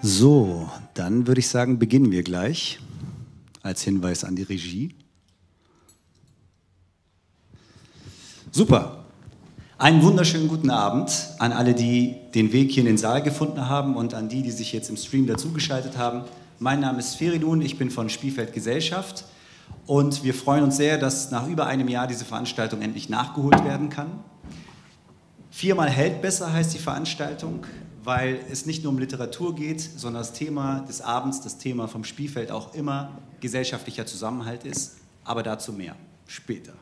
So, dann würde ich sagen, beginnen wir gleich. Als Hinweis an die Regie. Super. Einen wunderschönen guten Abend an alle, die den Weg hier in den Saal gefunden haben und an die, die sich jetzt im Stream dazugeschaltet haben. Mein Name ist Feridun, ich bin von Spielfeld Gesellschaft und wir freuen uns sehr, dass nach über einem Jahr diese Veranstaltung endlich nachgeholt werden kann. Viermal hält besser heißt die Veranstaltung, weil es nicht nur um Literatur geht, sondern das Thema des Abends, das Thema vom Spielfeld auch immer gesellschaftlicher Zusammenhalt ist. Aber dazu mehr später.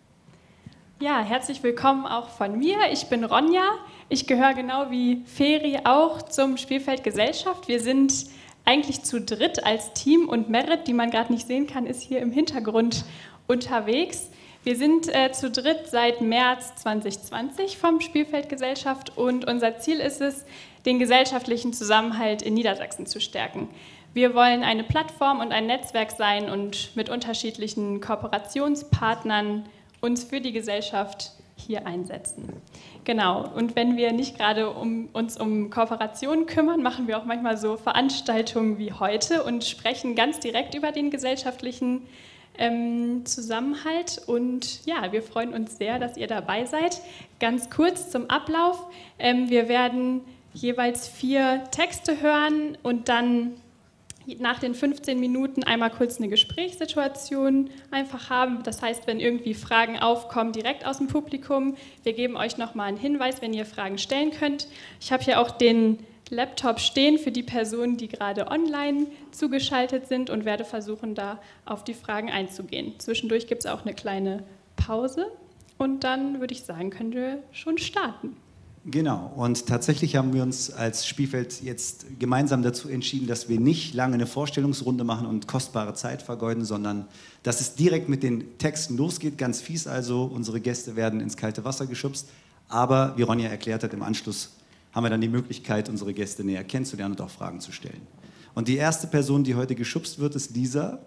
Ja, herzlich willkommen auch von mir. Ich bin Ronja. Ich gehöre genau wie Feri auch zum Spielfeld Gesellschaft. Wir sind eigentlich zu dritt als Team und Merit, die man gerade nicht sehen kann, ist hier im Hintergrund unterwegs. Wir sind zu dritt seit März 2020 vom Spielfeld Gesellschaft und unser Ziel ist es, den gesellschaftlichen Zusammenhalt in Niedersachsen zu stärken. Wir wollen eine Plattform und ein Netzwerk sein und mit unterschiedlichen Kooperationspartnern uns für die Gesellschaft hier einsetzen. Genau, und wenn wir nicht gerade uns um Kooperationen kümmern, machen wir auch manchmal so Veranstaltungen wie heute und sprechen ganz direkt über den gesellschaftlichen Zusammenhalt. Und ja, wir freuen uns sehr, dass ihr dabei seid. Ganz kurz zum Ablauf. Wir werden jeweils 4 Texte hören und dann nach den 15 Minuten einmal kurz eine Gesprächssituation einfach haben. Das heißt, wenn irgendwie Fragen aufkommen, direkt aus dem Publikum. Wir geben euch nochmal einen Hinweis, wenn ihr Fragen stellen könnt. Ich habe hier auch den Laptop stehen für die Personen, die gerade online zugeschaltet sind und werde versuchen, da auf die Fragen einzugehen. Zwischendurch gibt es auch eine kleine Pause und dann würde ich sagen, können wir schon starten. Genau, und tatsächlich haben wir uns als Spielfeld jetzt gemeinsam dazu entschieden, dass wir nicht lange eine Vorstellungsrunde machen und kostbare Zeit vergeuden, sondern dass es direkt mit den Texten losgeht, ganz fies also. Unsere Gäste werden ins kalte Wasser geschubst, aber wie Ronja erklärt hat, im Anschluss haben wir dann die Möglichkeit, unsere Gäste näher kennenzulernen und auch Fragen zu stellen. Und die erste Person, die heute geschubst wird, ist Lisa.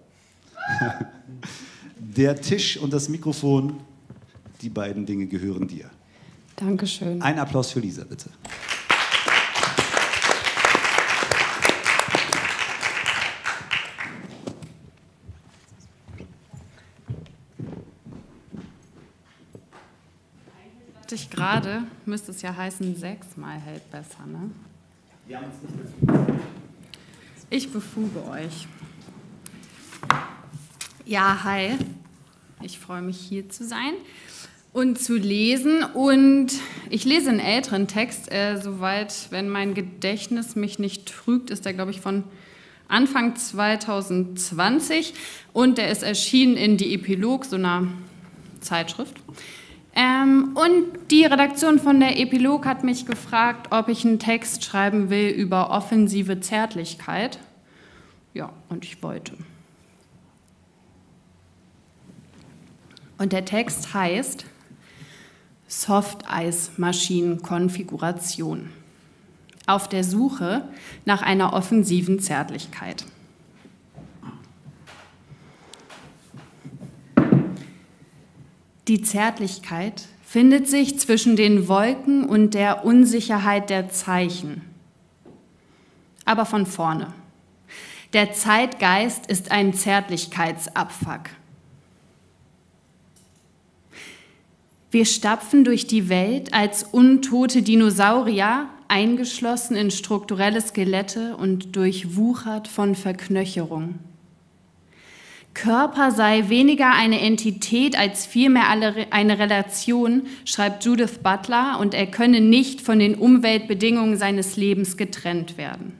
Der Tisch und das Mikrofon, die beiden Dinge gehören dir. Dankeschön. Ein Applaus für Lisa, bitte. Ich gerade, müsste es ja heißen, 6-mal hält besser, ne? Wir haben uns nicht befugt. Ich befuge euch. Ja, hi. Ich freue mich, hier zu sein und zu lesen. Und ich lese einen älteren Text, soweit, wenn mein Gedächtnis mich nicht trügt, ist der, glaube ich, von Anfang 2020. Und der ist erschienen in Die Epilog, so einer Zeitschrift. Und die Redaktion von der Epilog hat mich gefragt, ob ich einen Text schreiben will über offensive Zärtlichkeit. Ja, und ich wollte. Und der Text heißt Softeismaschinenkonfiguration. Auf der Suche nach einer offensiven Zärtlichkeit. Die Zärtlichkeit findet sich zwischen den Wolken und der Unsicherheit der Zeichen. Aber von vorne. Der Zeitgeist ist ein Zärtlichkeitsabfuck. Wir stapfen durch die Welt als untote Dinosaurier, eingeschlossen in strukturelle Skelette und durchwuchert von Verknöcherung. Körper sei weniger eine Entität als vielmehr eine Relation, schreibt Judith Butler, und er könne nicht von den Umweltbedingungen seines Lebens getrennt werden.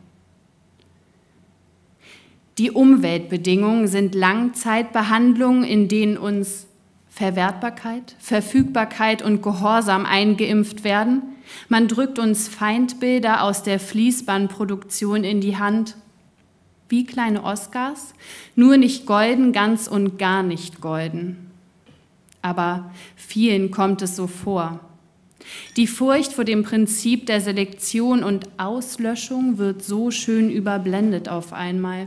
Die Umweltbedingungen sind Langzeitbehandlungen, in denen uns Verwertbarkeit, Verfügbarkeit und Gehorsam eingeimpft werden. Man drückt uns Feindbilder aus der Fließbandproduktion in die Hand, wie kleine Oscars, nur nicht golden, ganz und gar nicht golden. Aber vielen kommt es so vor. Die Furcht vor dem Prinzip der Selektion und Auslöschung wird so schön überblendet auf einmal.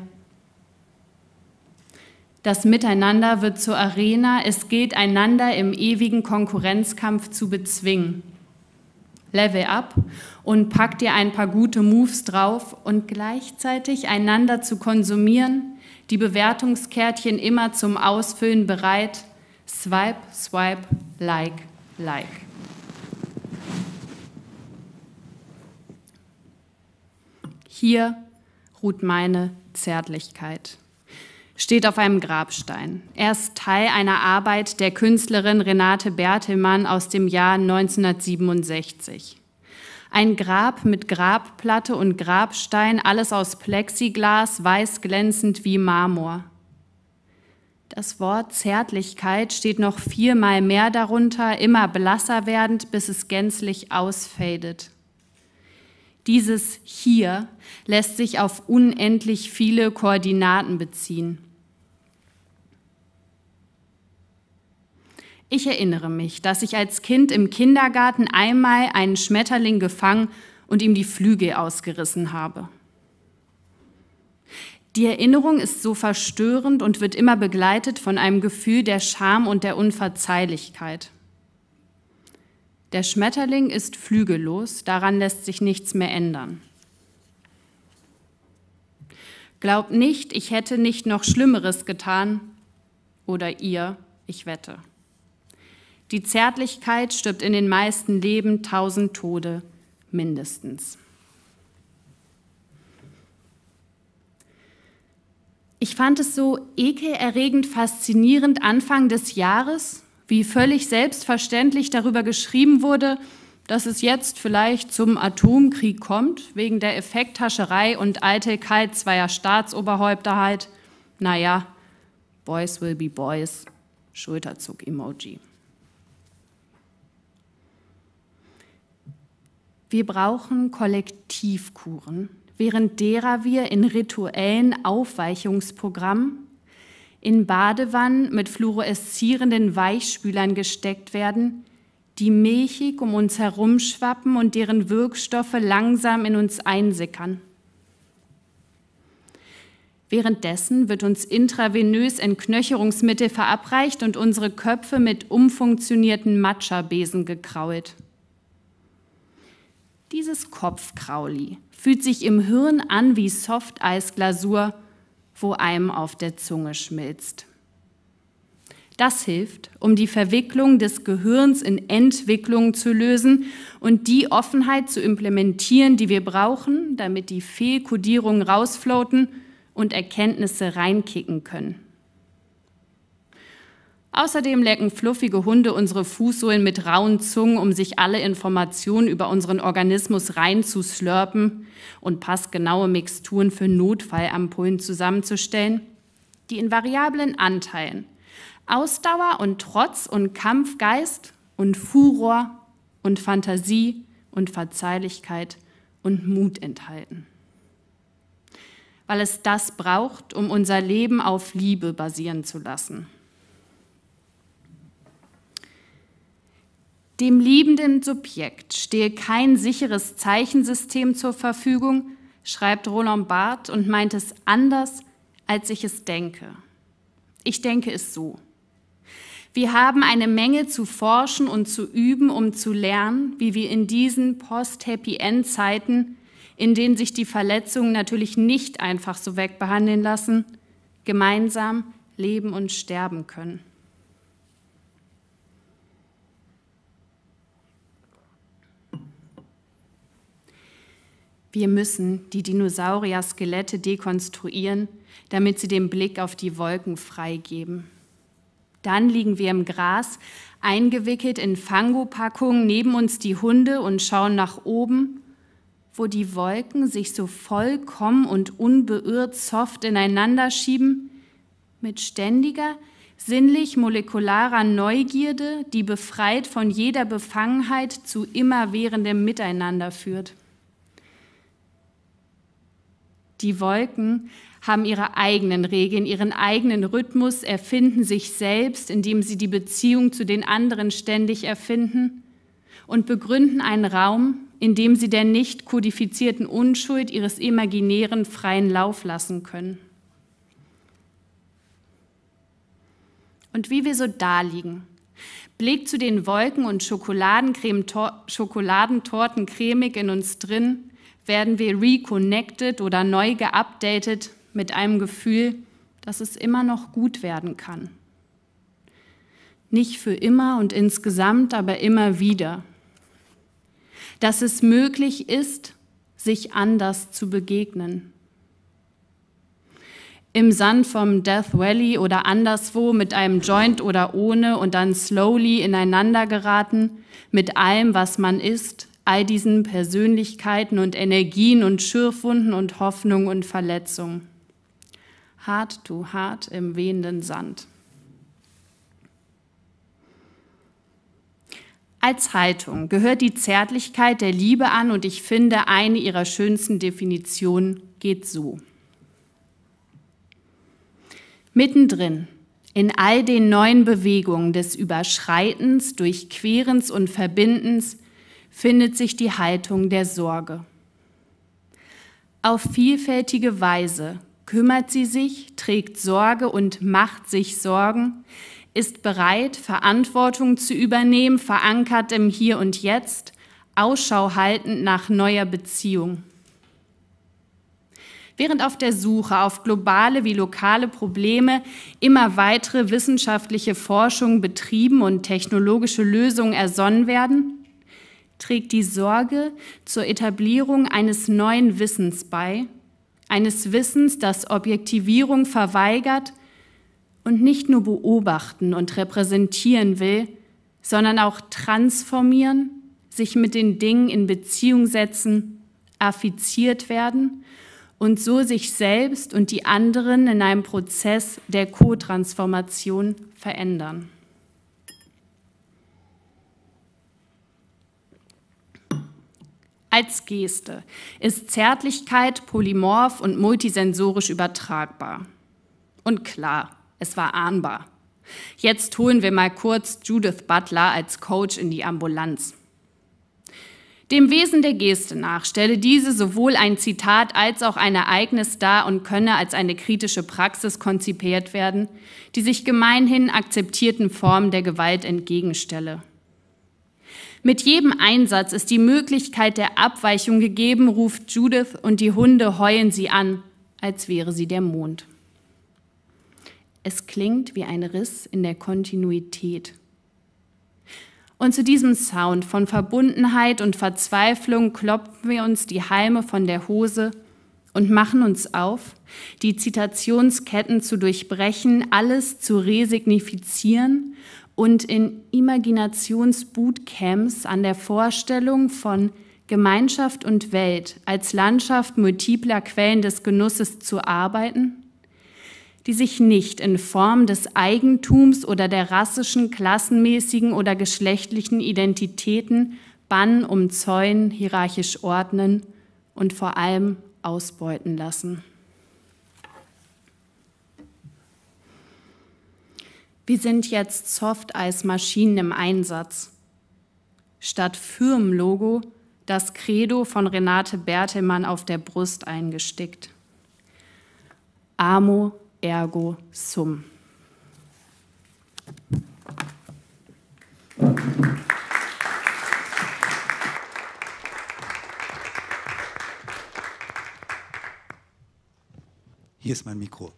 Das Miteinander wird zur Arena, es gilt, einander im ewigen Konkurrenzkampf zu bezwingen. Level up und pack dir ein paar gute Moves drauf und gleichzeitig einander zu konsumieren, die Bewertungskärtchen immer zum Ausfüllen bereit, swipe, swipe, like, like. Hier ruht meine Zärtlichkeit. Steht auf einem Grabstein. Er ist Teil einer Arbeit der Künstlerin Renate Bertelmann aus dem Jahr 1967. Ein Grab mit Grabplatte und Grabstein, alles aus Plexiglas, weiß glänzend wie Marmor. Das Wort Zärtlichkeit steht noch 4-mal mehr darunter, immer blasser werdend, bis es gänzlich ausfadet. Dieses Hier lässt sich auf unendlich viele Koordinaten beziehen. Ich erinnere mich, dass ich als Kind im Kindergarten einmal einen Schmetterling gefangen und ihm die Flügel ausgerissen habe. Die Erinnerung ist so verstörend und wird immer begleitet von einem Gefühl der Scham und der Unverzeihlichkeit. Der Schmetterling ist flügellos, daran lässt sich nichts mehr ändern. Glaubt nicht, ich hätte nicht noch Schlimmeres getan, oder ihr, ich wette. Die Zärtlichkeit stirbt in den meisten Leben 1000 Tode mindestens. Ich fand es so ekelerregend faszinierend Anfang des Jahres, wie völlig selbstverständlich darüber geschrieben wurde, dass es jetzt vielleicht zum Atomkrieg kommt, wegen der Effekthascherei und Eitelkeit zweier Staatsoberhäupter halt. Naja, Boys will be boys, Schulterzuck-Emoji. Wir brauchen Kollektivkuren, während derer wir in rituellen Aufweichungsprogrammen, in Badewannen mit fluoreszierenden Weichspülern gesteckt werden, die milchig um uns herumschwappen und deren Wirkstoffe langsam in uns einsickern. Währenddessen wird uns intravenös Entknöcherungsmittel verabreicht und unsere Köpfe mit umfunktionierten Matcha-Besen gekrault. Dieses Kopfkrauli fühlt sich im Hirn an wie Softeisglasur, wo einem auf der Zunge schmilzt. Das hilft, um die Verwicklung des Gehirns in Entwicklung zu lösen und die Offenheit zu implementieren, die wir brauchen, damit die Fehlkodierungen rausfloaten und Erkenntnisse reinkicken können. Außerdem lecken fluffige Hunde unsere Fußsohlen mit rauen Zungen, um sich alle Informationen über unseren Organismus reinzuslurpen und passgenaue Mixturen für Notfallampullen zusammenzustellen, die in variablen Anteilen Ausdauer und Trotz und Kampfgeist und Furor und Fantasie und Verzeihlichkeit und Mut enthalten. Weil es das braucht, um unser Leben auf Liebe basieren zu lassen. Dem liebenden Subjekt stehe kein sicheres Zeichensystem zur Verfügung, schreibt Roland Barthes und meint es anders, als ich es denke. Ich denke es so. Wir haben eine Menge zu forschen und zu üben, um zu lernen, wie wir in diesen Post-Happy-End-Zeiten, in denen sich die Verletzungen natürlich nicht einfach so wegbehandeln lassen, gemeinsam leben und sterben können. Wir müssen die Dinosaurier-Skelette dekonstruieren, damit sie den Blick auf die Wolken freigeben. Dann liegen wir im Gras, eingewickelt in Fangopackungen, neben uns die Hunde und schauen nach oben, wo die Wolken sich so vollkommen und unbeirrt soft ineinander schieben, mit ständiger, sinnlich-molekularer Neugierde, die befreit von jeder Befangenheit zu immerwährendem Miteinander führt. Die Wolken haben ihre eigenen Regeln, ihren eigenen Rhythmus, erfinden sich selbst, indem sie die Beziehung zu den anderen ständig erfinden und begründen einen Raum, in dem sie der nicht kodifizierten Unschuld ihres Imaginären freien Lauf lassen können. Und wie wir so daliegen, Blick zu den Wolken und Schokoladentorten cremig in uns drin, werden wir reconnected oder neu geupdatet mit einem Gefühl, dass es immer noch gut werden kann. Nicht für immer und insgesamt, aber immer wieder. Dass es möglich ist, sich anders zu begegnen. Im Sand vom Death Valley oder anderswo mit einem Joint oder ohne und dann slowly ineinander geraten, mit allem, was man ist, all diesen Persönlichkeiten und Energien und Schürfwunden und Hoffnung und Verletzung. Heart to heart im wehenden Sand. Als Haltung gehört die Zärtlichkeit der Liebe an und ich finde, eine ihrer schönsten Definitionen geht so. Mittendrin, in all den neuen Bewegungen des Überschreitens, Durchquerens und Verbindens, findet sich die Haltung der Sorge. Auf vielfältige Weise kümmert sie sich, trägt Sorge und macht sich Sorgen, ist bereit, Verantwortung zu übernehmen, verankert im Hier und Jetzt, Ausschau haltend nach neuer Beziehung. Während auf der Suche auf globale wie lokale Probleme immer weitere wissenschaftliche Forschung betrieben und technologische Lösungen ersonnen werden, trägt die Sorge zur Etablierung eines neuen Wissens bei, eines Wissens, das Objektivierung verweigert und nicht nur beobachten und repräsentieren will, sondern auch transformieren, sich mit den Dingen in Beziehung setzen, affiziert werden und so sich selbst und die anderen in einem Prozess der Co-Transformation verändern. Als Geste ist Zärtlichkeit polymorph und multisensorisch übertragbar. Und klar, es war ahnbar. Jetzt holen wir mal kurz Judith Butler als Coach in die Ambulanz. Dem Wesen der Geste nach stelle diese sowohl ein Zitat als auch ein Ereignis dar und könne als eine kritische Praxis konzipiert werden, die sich gemeinhin akzeptierten Formen der Gewalt entgegenstelle. Mit jedem Einsatz ist die Möglichkeit der Abweichung gegeben, ruft Judith, und die Hunde heulen sie an, als wäre sie der Mond. Es klingt wie ein Riss in der Kontinuität. Und zu diesem Sound von Verbundenheit und Verzweiflung klopfen wir uns die Halme von der Hose und machen uns auf, die Zitationsketten zu durchbrechen, alles zu resignifizieren und in Imaginationsbootcamps an der Vorstellung von Gemeinschaft und Welt als Landschaft multipler Quellen des Genusses zu arbeiten, die sich nicht in Form des Eigentums oder der rassischen, klassenmäßigen oder geschlechtlichen Identitäten bannen, umzäunen, hierarchisch ordnen und vor allem ausbeuten lassen. Wir sind jetzt Softeis-Maschinen im Einsatz. Statt Firmenlogo das Credo von Renate Bertelmann auf der Brust eingestickt. Amo ergo sum. Hier ist mein Mikro.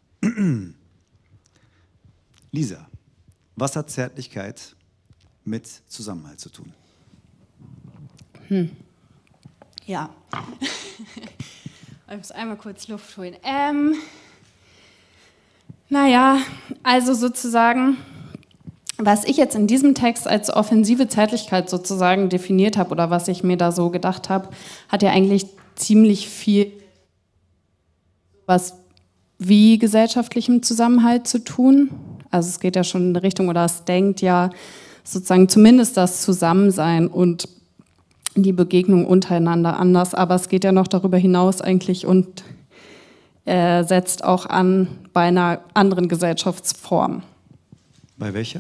Lisa, was hat Zärtlichkeit mit Zusammenhalt zu tun? Ja, ich muss einmal kurz Luft holen. Naja, also sozusagen, was ich jetzt in diesem Text als offensive Zärtlichkeit sozusagen definiert habe oder was ich mir da so gedacht habe, hat ja eigentlich ziemlich viel was wie gesellschaftlichem Zusammenhalt zu tun. Also es geht ja schon in eine Richtung, oder es denkt ja sozusagen zumindest das Zusammensein und die Begegnung untereinander anders, aber es geht ja noch darüber hinaus eigentlich und setzt auch an bei einer anderen Gesellschaftsform. Bei welcher?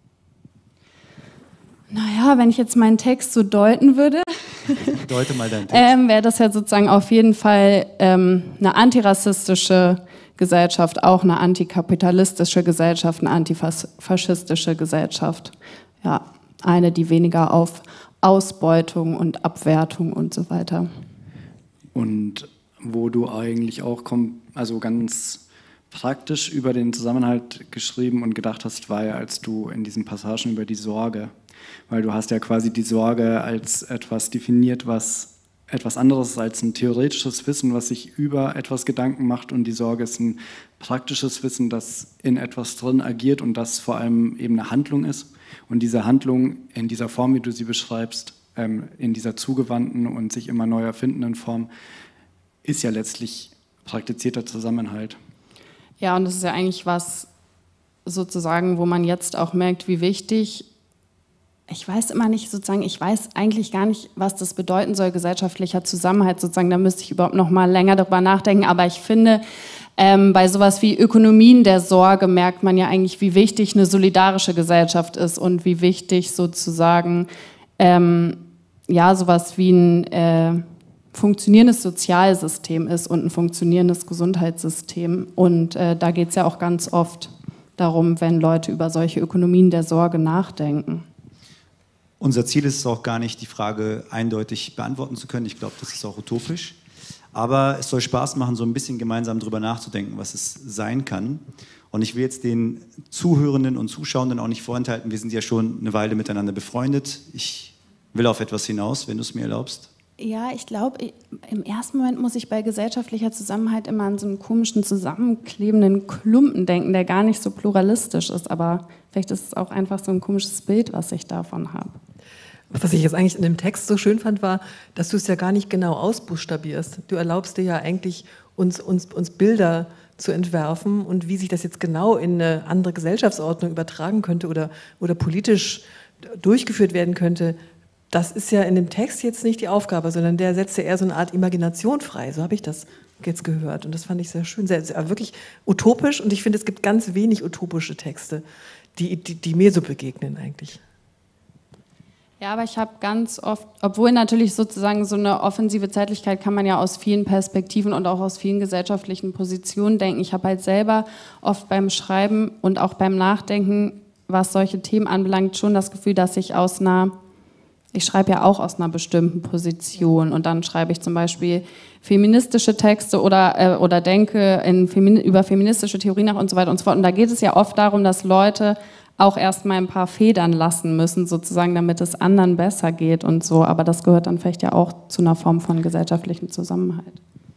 Naja, wenn ich jetzt meinen Text so deuten würde, deute mal deinen Text. Wäre das ja sozusagen auf jeden Fall eine antirassistische Gesellschaft, auch eine antikapitalistische Gesellschaft, eine antifaschistische Gesellschaft. ja, eine, die weniger auf Ausbeutung und Abwertung und so weiter. Und wo du eigentlich auch ganz praktisch über den Zusammenhalt geschrieben und gedacht hast, war ja, als du in diesen Passagen über die Sorge, weil du hast ja quasi die Sorge als etwas definiert, was etwas anderes ist als ein theoretisches Wissen, was sich über etwas Gedanken macht, und die Sorge ist ein praktisches Wissen, das in etwas drin agiert und das vor allem eben eine Handlung ist. Und diese Handlung in dieser Form, wie du sie beschreibst, in dieser zugewandten und sich immer neu erfindenden Form, ist ja letztlich praktizierter Zusammenhalt. Ja, und das ist ja eigentlich was sozusagen, wo man jetzt auch merkt, wie wichtig, ich weiß eigentlich gar nicht, was das bedeuten soll, gesellschaftlicher Zusammenhalt sozusagen, da müsste ich überhaupt noch mal länger darüber nachdenken, aber ich finde, bei sowas wie Ökonomien der Sorge merkt man ja eigentlich, wie wichtig eine solidarische Gesellschaft ist und wie wichtig sozusagen sowas wie ein funktionierendes Sozialsystem ist und ein funktionierendes Gesundheitssystem. Und da geht es ja auch ganz oft darum, wenn Leute über solche Ökonomien der Sorge nachdenken. Unser Ziel ist es auch gar nicht, die Frage eindeutig beantworten zu können. Ich glaube, das ist auch utopisch. Aber es soll Spaß machen, so ein bisschen gemeinsam darüber nachzudenken, was es sein kann. Und ich will jetzt den Zuhörenden und Zuschauenden auch nicht vorenthalten, wir sind ja schon eine Weile miteinander befreundet. Ich will auf etwas hinaus, wenn du es mir erlaubst. Ja, ich glaube, im ersten Moment muss ich bei gesellschaftlicher Zusammenhalt immer an so einen komischen, zusammenklebenden Klumpen denken, der gar nicht so pluralistisch ist. Aber vielleicht ist es auch einfach so ein komisches Bild, was ich davon habe. Was ich jetzt eigentlich in dem Text so schön fand, war, dass du es ja gar nicht genau ausbuchstabierst. Du erlaubst dir ja eigentlich, uns Bilder zu entwerfen und wie sich das jetzt genau in eine andere Gesellschaftsordnung übertragen könnte oder politisch durchgeführt werden könnte. Das ist ja in dem Text jetzt nicht die Aufgabe, sondern der setzt ja eher so eine Art Imagination frei. So habe ich das jetzt gehört. Und das fand ich sehr schön, sehr wirklich utopisch. Und ich finde, es gibt ganz wenig utopische Texte, die mir so begegnen eigentlich. Ja, aber ich habe ganz oft, obwohl natürlich sozusagen so eine offensive Zeitlichkeit kann man ja aus vielen Perspektiven und auch aus vielen gesellschaftlichen Positionen denken. Ich habe halt selber oft beim Schreiben und auch beim Nachdenken, was solche Themen anbelangt, schon das Gefühl, dass ich ich schreibe ja auch aus einer bestimmten Position und dann schreibe ich zum Beispiel feministische Texte oder denke über feministische Theorie nach und so weiter und so fort. Und da geht es ja oft darum, dass Leute auch erstmal ein paar Federn lassen müssen, sozusagen, damit es anderen besser geht und so. Aber das gehört dann vielleicht ja auch zu einer Form von gesellschaftlichem Zusammenhalt.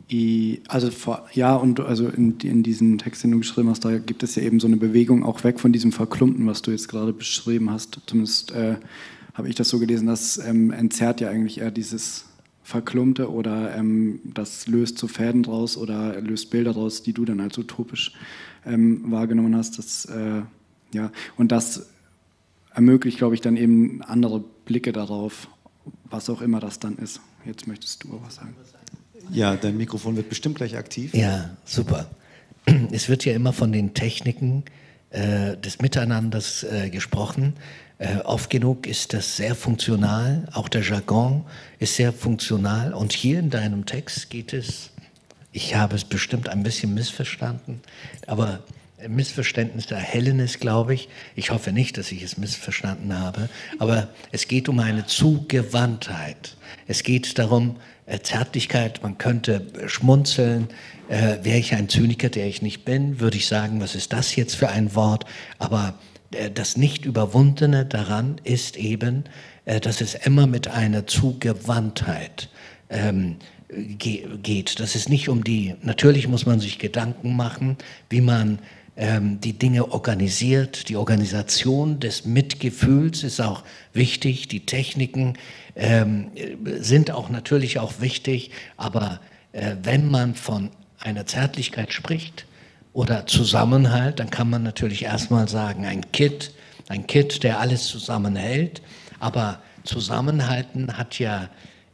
Also in diesem Text, den du geschrieben hast, da gibt es ja eben so eine Bewegung auch weg von diesem Verklumpten, was du jetzt gerade beschrieben hast. Zumindest habe ich das so gelesen, das entzerrt ja eigentlich eher dieses Verklumpte oder das löst so Fäden draus oder löst Bilder draus, die du dann als utopisch wahrgenommen hast. Und das ermöglicht, glaube ich, dann eben andere Blicke darauf, was auch immer das dann ist. Jetzt möchtest du auch was sagen. Ja, dein Mikrofon wird bestimmt gleich aktiv. Ja, super. Es wird ja immer von den Techniken des Miteinanders gesprochen. Oft genug ist das sehr funktional, auch der Jargon ist sehr funktional. Und hier in deinem Text geht es, ich habe es bestimmt ein bisschen missverstanden, aber Missverständnis erhellen ist, glaube ich. Ich hoffe nicht, dass ich es missverstanden habe, aber es geht um eine Zugewandtheit. Es geht darum, Zärtlichkeit, man könnte schmunzeln. Wäre ich ein Zyniker, der ich nicht bin, würde ich sagen, was ist das jetzt für ein Wort? Aber das Nicht-Überwundene daran ist eben, dass es immer mit einer Zugewandtheit geht. Das ist nicht natürlich muss man sich Gedanken machen, wie man die Dinge organisiert. Die Organisation des Mitgefühls ist auch wichtig. Die Techniken sind auch natürlich auch wichtig. Aber wenn man von einer Zärtlichkeit spricht oder Zusammenhalt, dann kann man natürlich erstmal sagen, ein Kit, der alles zusammenhält. Aber Zusammenhalten hat ja,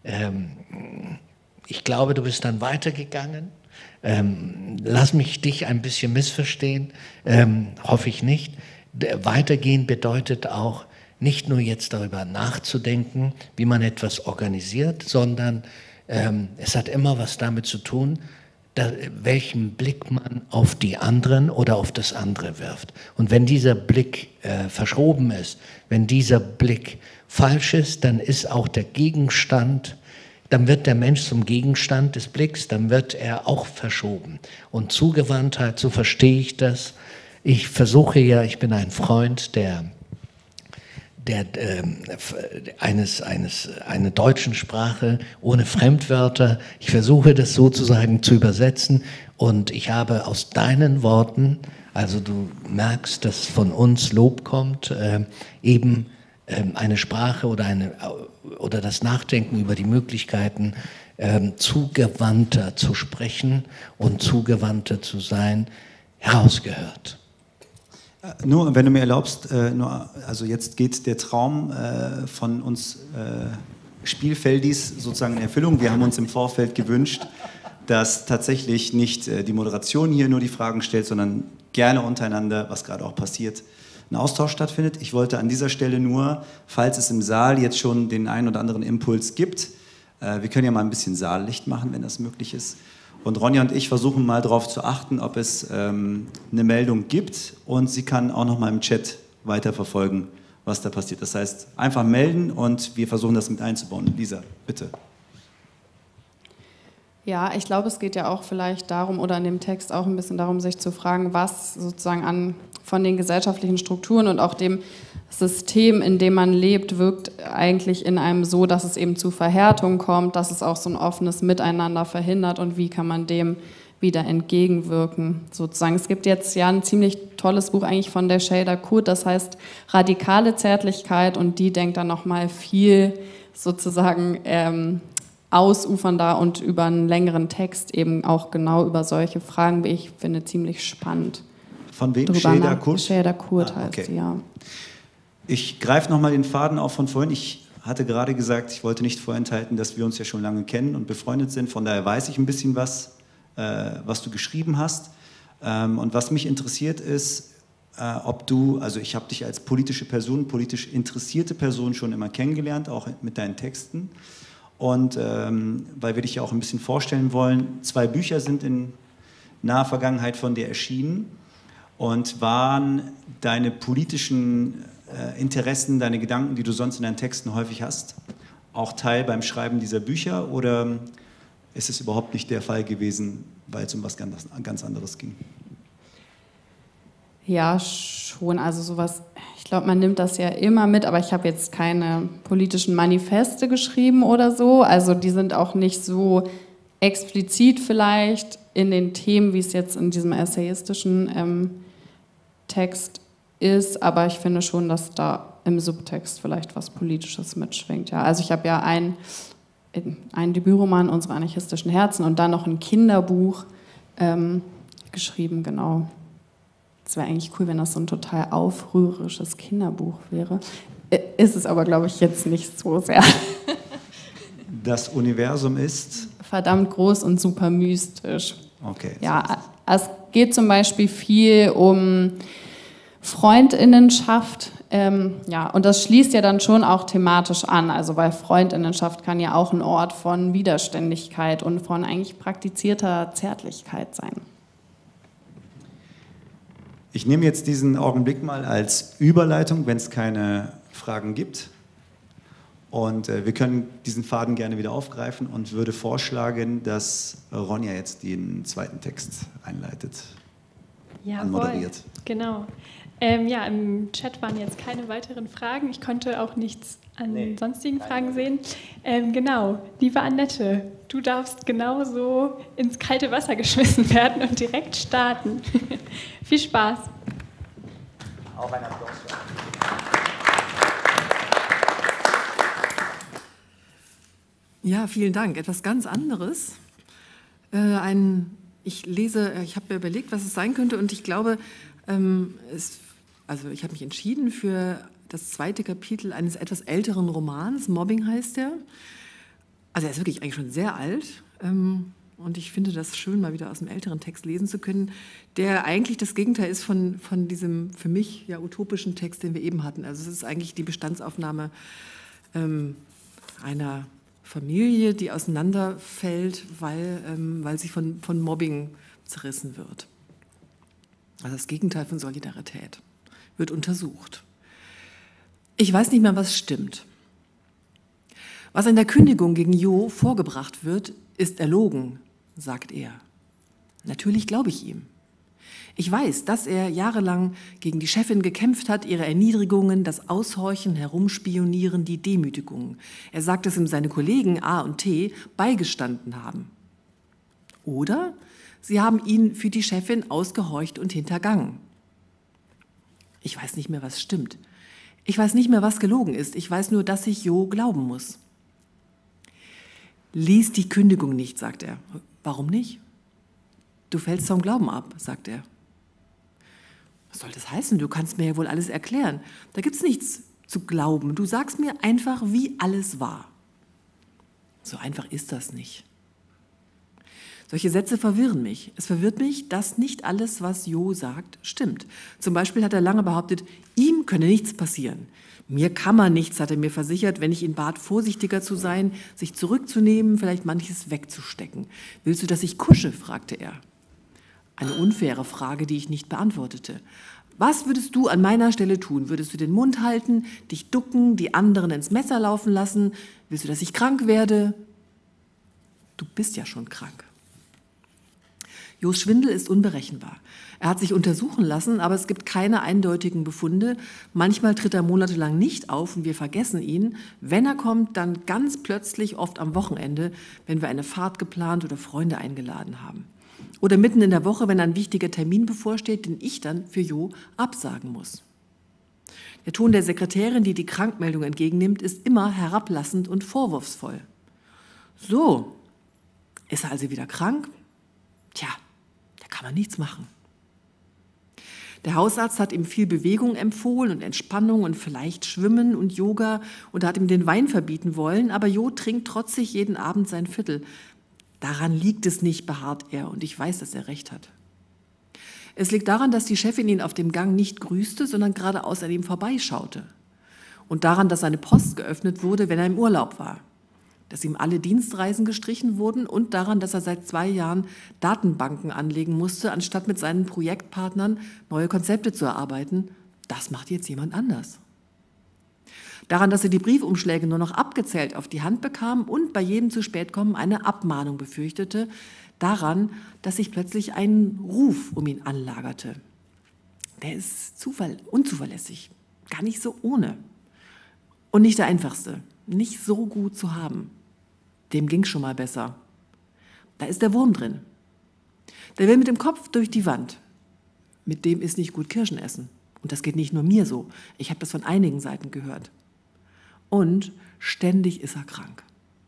ich glaube, du bist dann weitergegangen. Lass mich dich ein bisschen missverstehen, hoffe ich nicht. Weitergehen bedeutet auch, nicht nur jetzt darüber nachzudenken, wie man etwas organisiert, sondern es hat immer was damit zu tun, welchen Blick man auf die anderen oder auf das andere wirft. Und wenn dieser Blick verschoben ist, wenn dieser Blick falsch ist, dann ist auch der Gegenstand, dann wird der Mensch zum Gegenstand des Blicks, dann wird er auch verschoben. Und Zugewandtheit, so verstehe ich das. Ich versuche ja, ich bin ein Freund einer deutschen Sprache ohne Fremdwörter. Ich versuche das sozusagen zu übersetzen und ich habe aus deinen Worten, also du merkst, dass von uns Lob kommt, eben eine Sprache oder das Nachdenken über die Möglichkeiten, zugewandter zu sprechen und zugewandter zu sein, herausgehört. Nur, wenn du mir erlaubst, also jetzt geht der Traum von uns Spielfeldis sozusagen in Erfüllung. Wir haben uns im Vorfeld gewünscht, dass tatsächlich nicht die Moderation hier nur die Fragen stellt, sondern gerne untereinander, was gerade auch passiert, ein Austausch stattfindet. Ich wollte an dieser Stelle nur, falls es im Saal jetzt schon den einen oder anderen Impuls gibt, wir können ja mal ein bisschen Saallicht machen, wenn das möglich ist. Und Ronja und ich versuchen mal darauf zu achten, ob es eine Meldung gibt und sie kann auch noch mal im Chat weiterverfolgen, was da passiert. Das heißt, einfach melden und wir versuchen das mit einzubauen. Lisa, bitte. Ja, ich glaube, es geht ja auch vielleicht darum, oder in dem Text auch ein bisschen darum, sich zu fragen, was sozusagen von den gesellschaftlichen Strukturen und auch dem System, in dem man lebt, wirkt eigentlich in einem so, dass es eben zu Verhärtung kommt, dass es auch so ein offenes Miteinander verhindert und wie kann man dem wieder entgegenwirken, sozusagen. Es gibt jetzt ja ein ziemlich tolles Buch eigentlich von der Shader Kurt, das heißt Radikale Zärtlichkeit und die denkt dann nochmal viel sozusagen ausufernder und über einen längeren Text eben auch genau über solche Fragen, wie ich finde, ziemlich spannend. Von wem? Shader Kurt? Shader Kurt heißt sie, ja. Ich greife nochmal den Faden auf von vorhin. Ich hatte gerade gesagt, ich wollte nicht vorenthalten, dass wir uns ja schon lange kennen und befreundet sind. Von daher weiß ich ein bisschen was du geschrieben hast. Und was mich interessiert ist, ob du, also ich habe dich als politische Person, politisch interessierte Person schon immer kennengelernt, auch mit deinen Texten. Und weil wir dich ja auch ein bisschen vorstellen wollen, 2 Bücher sind in naher Vergangenheit von dir erschienen. Und waren deine politischen Interessen, deine Gedanken, die du sonst in deinen Texten häufig hast, auch Teil beim Schreiben dieser Bücher? Oder ist es überhaupt nicht der Fall gewesen, weil es um was ganz anderes ging? Ja, schon. Also sowas, ich glaube, man nimmt das ja immer mit, aber ich habe jetzt keine politischen Manifeste geschrieben oder so. Also die sind auch nicht so explizit vielleicht in den Themen, wie es jetzt in diesem essayistischen Text ist, aber ich finde schon, dass da im Subtext vielleicht was Politisches mitschwingt. Ja. Also ich habe ja einen Debütroman, Unsere anarchistischen Herzen, und dann noch ein Kinderbuch geschrieben, genau. Es wäre eigentlich cool, wenn das so ein total aufrührerisches Kinderbuch wäre. Ist es aber, glaube ich, jetzt nicht so sehr. Das Universum ist? Verdammt groß und super mystisch. Okay. Ja, es geht zum Beispiel viel um Freundinnenschaft. Ja, und das schließt ja dann schon auch thematisch an. Also weil Freundinnenschaft kann ja auch ein Ort von Widerständigkeit und von eigentlich praktizierter Zärtlichkeit sein. Ich nehme jetzt diesen Augenblick mal als Überleitung, wenn es keine Fragen gibt. Und wir können diesen Faden gerne wieder aufgreifen und würde vorschlagen, dass Ronja jetzt den zweiten Text einleitet. Ja, moderiert. Genau. Ja, im Chat waren jetzt keine weiteren Fragen. Ich konnte auch nichts an sonstigen Fragen sehen. Genau, liebe Annette, du darfst genauso ins kalte Wasser geschmissen werden und direkt starten. Viel Spaß. Auch ein Applaus. Ja, vielen Dank. Etwas ganz anderes. Ich habe mir überlegt, was es sein könnte, und ich glaube, ich habe mich entschieden für das zweite Kapitel eines etwas älteren Romans. Mobbing heißt der. Also er ist wirklich eigentlich schon sehr alt. Und ich finde das schön, mal wieder aus einem älteren Text lesen zu können, der eigentlich das Gegenteil ist von diesem für mich ja utopischen Text, den wir eben hatten. Also es ist eigentlich die Bestandsaufnahme einer Familie, die auseinanderfällt, weil sie von Mobbing zerrissen wird. Also das Gegenteil von Solidarität wird untersucht. Ich weiß nicht mehr, was stimmt. Was in der Kündigung gegen Jo vorgebracht wird, ist erlogen, sagt er. Natürlich glaube ich ihm. Ich weiß, dass er jahrelang gegen die Chefin gekämpft hat, ihre Erniedrigungen, das Aushorchen, Herumspionieren, die Demütigungen. Er sagt, dass ihm seine Kollegen A und T beigestanden haben. Oder sie haben ihn für die Chefin ausgehorcht und hintergangen. Ich weiß nicht mehr, was stimmt. Ich weiß nicht mehr, was gelogen ist. Ich weiß nur, dass ich Jo glauben muss. Lies die Kündigung nicht, sagt er. Warum nicht? Du fällst vom Glauben ab, sagt er. Was soll das heißen? Du kannst mir ja wohl alles erklären. Da gibt es nichts zu glauben. Du sagst mir einfach, wie alles war. So einfach ist das nicht. Solche Sätze verwirren mich. Es verwirrt mich, dass nicht alles, was Jo sagt, stimmt. Zum Beispiel hat er lange behauptet, ihm könne nichts passieren. Mir kann man nichts, hat er mir versichert, wenn ich ihn bat, vorsichtiger zu sein, sich zurückzunehmen, vielleicht manches wegzustecken. Willst du, dass ich kusche? Fragte er. Eine unfaire Frage, die ich nicht beantwortete. Was würdest du an meiner Stelle tun? Würdest du den Mund halten, dich ducken, die anderen ins Messer laufen lassen? Willst du, dass ich krank werde? Du bist ja schon krank. Jos Schwindel ist unberechenbar. Er hat sich untersuchen lassen, aber es gibt keine eindeutigen Befunde. Manchmal tritt er monatelang nicht auf und wir vergessen ihn. Wenn er kommt, dann ganz plötzlich, oft am Wochenende, wenn wir eine Fahrt geplant oder Freunde eingeladen haben. Oder mitten in der Woche, wenn ein wichtiger Termin bevorsteht, den ich dann für Jo absagen muss. Der Ton der Sekretärin, die die Krankmeldung entgegennimmt, ist immer herablassend und vorwurfsvoll. So, ist er also wieder krank? Tja, da kann man nichts machen. Der Hausarzt hat ihm viel Bewegung empfohlen und Entspannung und vielleicht Schwimmen und Yoga und hat ihm den Wein verbieten wollen, aber Jo trinkt trotzig jeden Abend sein Viertel. Daran liegt es nicht, beharrt er, und ich weiß, dass er recht hat. Es liegt daran, dass die Chefin ihn auf dem Gang nicht grüßte, sondern geradeaus an ihm vorbeischaute. Und daran, dass seine Post geöffnet wurde, wenn er im Urlaub war. Dass ihm alle Dienstreisen gestrichen wurden und daran, dass er seit 2 Jahren Datenbanken anlegen musste, anstatt mit seinen Projektpartnern neue Konzepte zu erarbeiten. Das macht jetzt jemand anders. Daran, dass er die Briefumschläge nur noch abgezählt auf die Hand bekam und bei jedem zu spät kommen eine Abmahnung befürchtete. Daran, dass sich plötzlich ein Ruf um ihn anlagerte. Der ist unzuverlässig, gar nicht so ohne. Und nicht der einfachste, nicht so gut zu haben. Dem ging es schon mal besser. Da ist der Wurm drin. Der will mit dem Kopf durch die Wand. Mit dem ist nicht gut Kirschen essen. Und das geht nicht nur mir so. Ich habe das von einigen Seiten gehört. Und ständig ist er krank.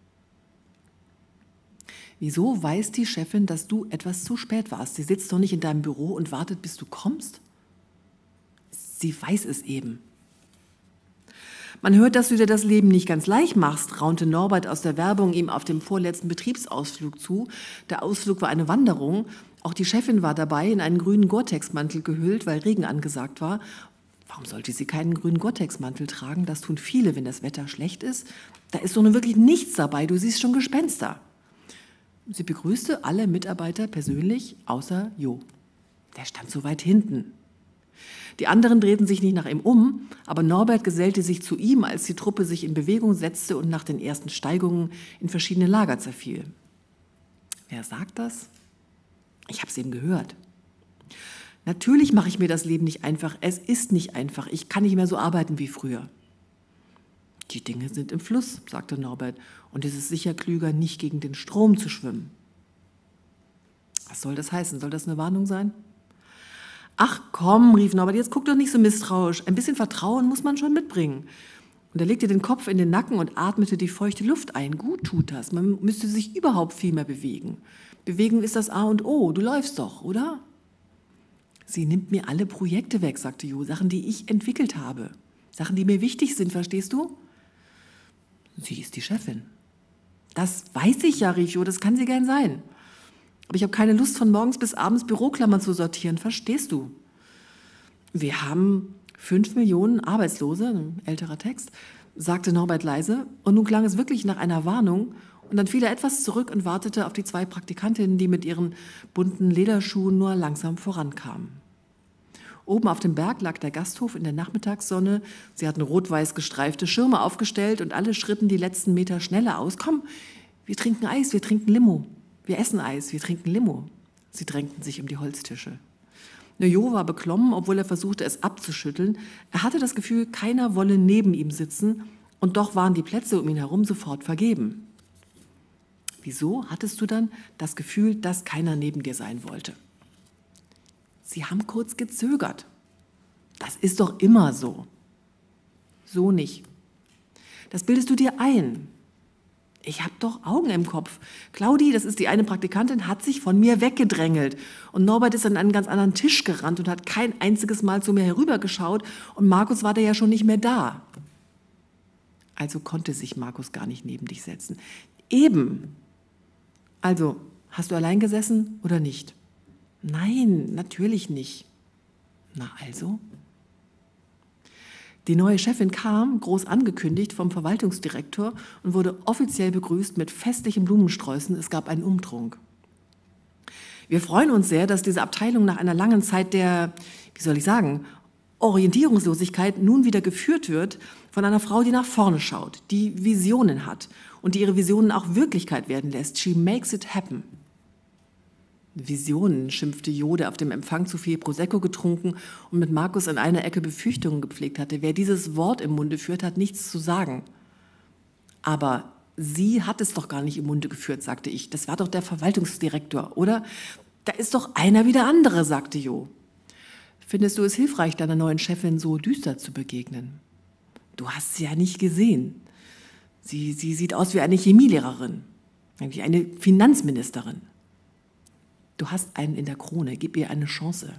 Wieso weiß die Chefin, dass du etwas zu spät warst? Sie sitzt doch nicht in deinem Büro und wartet, bis du kommst. Sie weiß es eben. Man hört, dass du dir das Leben nicht ganz leicht machst, raunte Norbert aus der Werbung ihm auf dem vorletzten Betriebsausflug zu. Der Ausflug war eine Wanderung. Auch die Chefin war dabei, in einen grünen Gore-Tex-Mantel gehüllt, weil Regen angesagt war. Warum sollte sie keinen grünen Gore-Tex-Mantel tragen? Das tun viele, wenn das Wetter schlecht ist. Da ist doch nun wirklich nichts dabei, du siehst schon Gespenster. Sie begrüßte alle Mitarbeiter persönlich, außer Jo. Der stand so weit hinten. Die anderen drehten sich nicht nach ihm um, aber Norbert gesellte sich zu ihm, als die Truppe sich in Bewegung setzte und nach den ersten Steigungen in verschiedene Lager zerfiel. Wer sagt das? Ich habe es eben gehört. Natürlich mache ich mir das Leben nicht einfach. Es ist nicht einfach. Ich kann nicht mehr so arbeiten wie früher. Die Dinge sind im Fluss, sagte Norbert, und es ist sicher klüger, nicht gegen den Strom zu schwimmen. Was soll das heißen? Soll das eine Warnung sein? Ach komm, rief Norbert, jetzt guck doch nicht so misstrauisch. Ein bisschen Vertrauen muss man schon mitbringen. Und er legte den Kopf in den Nacken und atmete die feuchte Luft ein. Gut tut das. Man müsste sich überhaupt viel mehr bewegen. Bewegung ist das A und O. Du läufst doch, oder? Sie nimmt mir alle Projekte weg, sagte Jo. Sachen, die ich entwickelt habe. Sachen, die mir wichtig sind, verstehst du? Sie ist die Chefin. Das weiß ich ja, rief Jo. Das kann sie gern sein. Aber ich habe keine Lust, von morgens bis abends Büroklammern zu sortieren. Verstehst du? Wir haben 5 Millionen Arbeitslose, ein älterer Text. sagte Norbert leise, und nun klang es wirklich nach einer Warnung, und dann fiel er etwas zurück und wartete auf die 2 Praktikantinnen, die mit ihren bunten Lederschuhen nur langsam vorankamen. Oben auf dem Berg lag der Gasthof in der Nachmittagssonne. Sie hatten rot-weiß gestreifte Schirme aufgestellt und alle schritten die letzten Meter schneller aus. Komm, wir trinken Eis, wir trinken Limo. Wir essen Eis, wir trinken Limo. Sie drängten sich um die Holztische. Jo war beklommen, obwohl er versuchte, es abzuschütteln. Er hatte das Gefühl, keiner wolle neben ihm sitzen, und doch waren die Plätze um ihn herum sofort vergeben. Wieso hattest du dann das Gefühl, dass keiner neben dir sein wollte? Sie haben kurz gezögert. Das ist doch immer so. So nicht. Das bildest du dir ein. Ich habe doch Augen im Kopf. Claudi, das ist die eine Praktikantin, hat sich von mir weggedrängelt. Und Norbert ist an einen ganz anderen Tisch gerannt und hat kein einziges Mal zu mir herübergeschaut. Und Markus war da ja schon nicht mehr da. Also konnte sich Markus gar nicht neben dich setzen. Eben. Also, hast du allein gesessen oder nicht? Nein, natürlich nicht. Na also? Die neue Chefin kam, groß angekündigt, vom Verwaltungsdirektor und wurde offiziell begrüßt mit festlichen Blumensträußen. Es gab einen Umtrunk. Wir freuen uns sehr, dass diese Abteilung nach einer langen Zeit der, wie soll ich sagen, Orientierungslosigkeit nun wieder geführt wird von einer Frau, die nach vorne schaut, die Visionen hat und die ihre Visionen auch Wirklichkeit werden lässt. She makes it happen. Visionen, schimpfte Jo, der auf dem Empfang zu viel Prosecco getrunken und mit Markus in einer Ecke Befürchtungen gepflegt hatte. Wer dieses Wort im Munde führt, hat nichts zu sagen. Aber sie hat es doch gar nicht im Munde geführt, sagte ich. Das war doch der Verwaltungsdirektor, oder? Da ist doch einer wie der andere, sagte Jo. Findest du es hilfreich, deiner neuen Chefin so düster zu begegnen? Du hast sie ja nicht gesehen. Sie sieht aus wie eine Chemielehrerin, wie eine Finanzministerin. Du hast einen in der Krone, gib ihr eine Chance.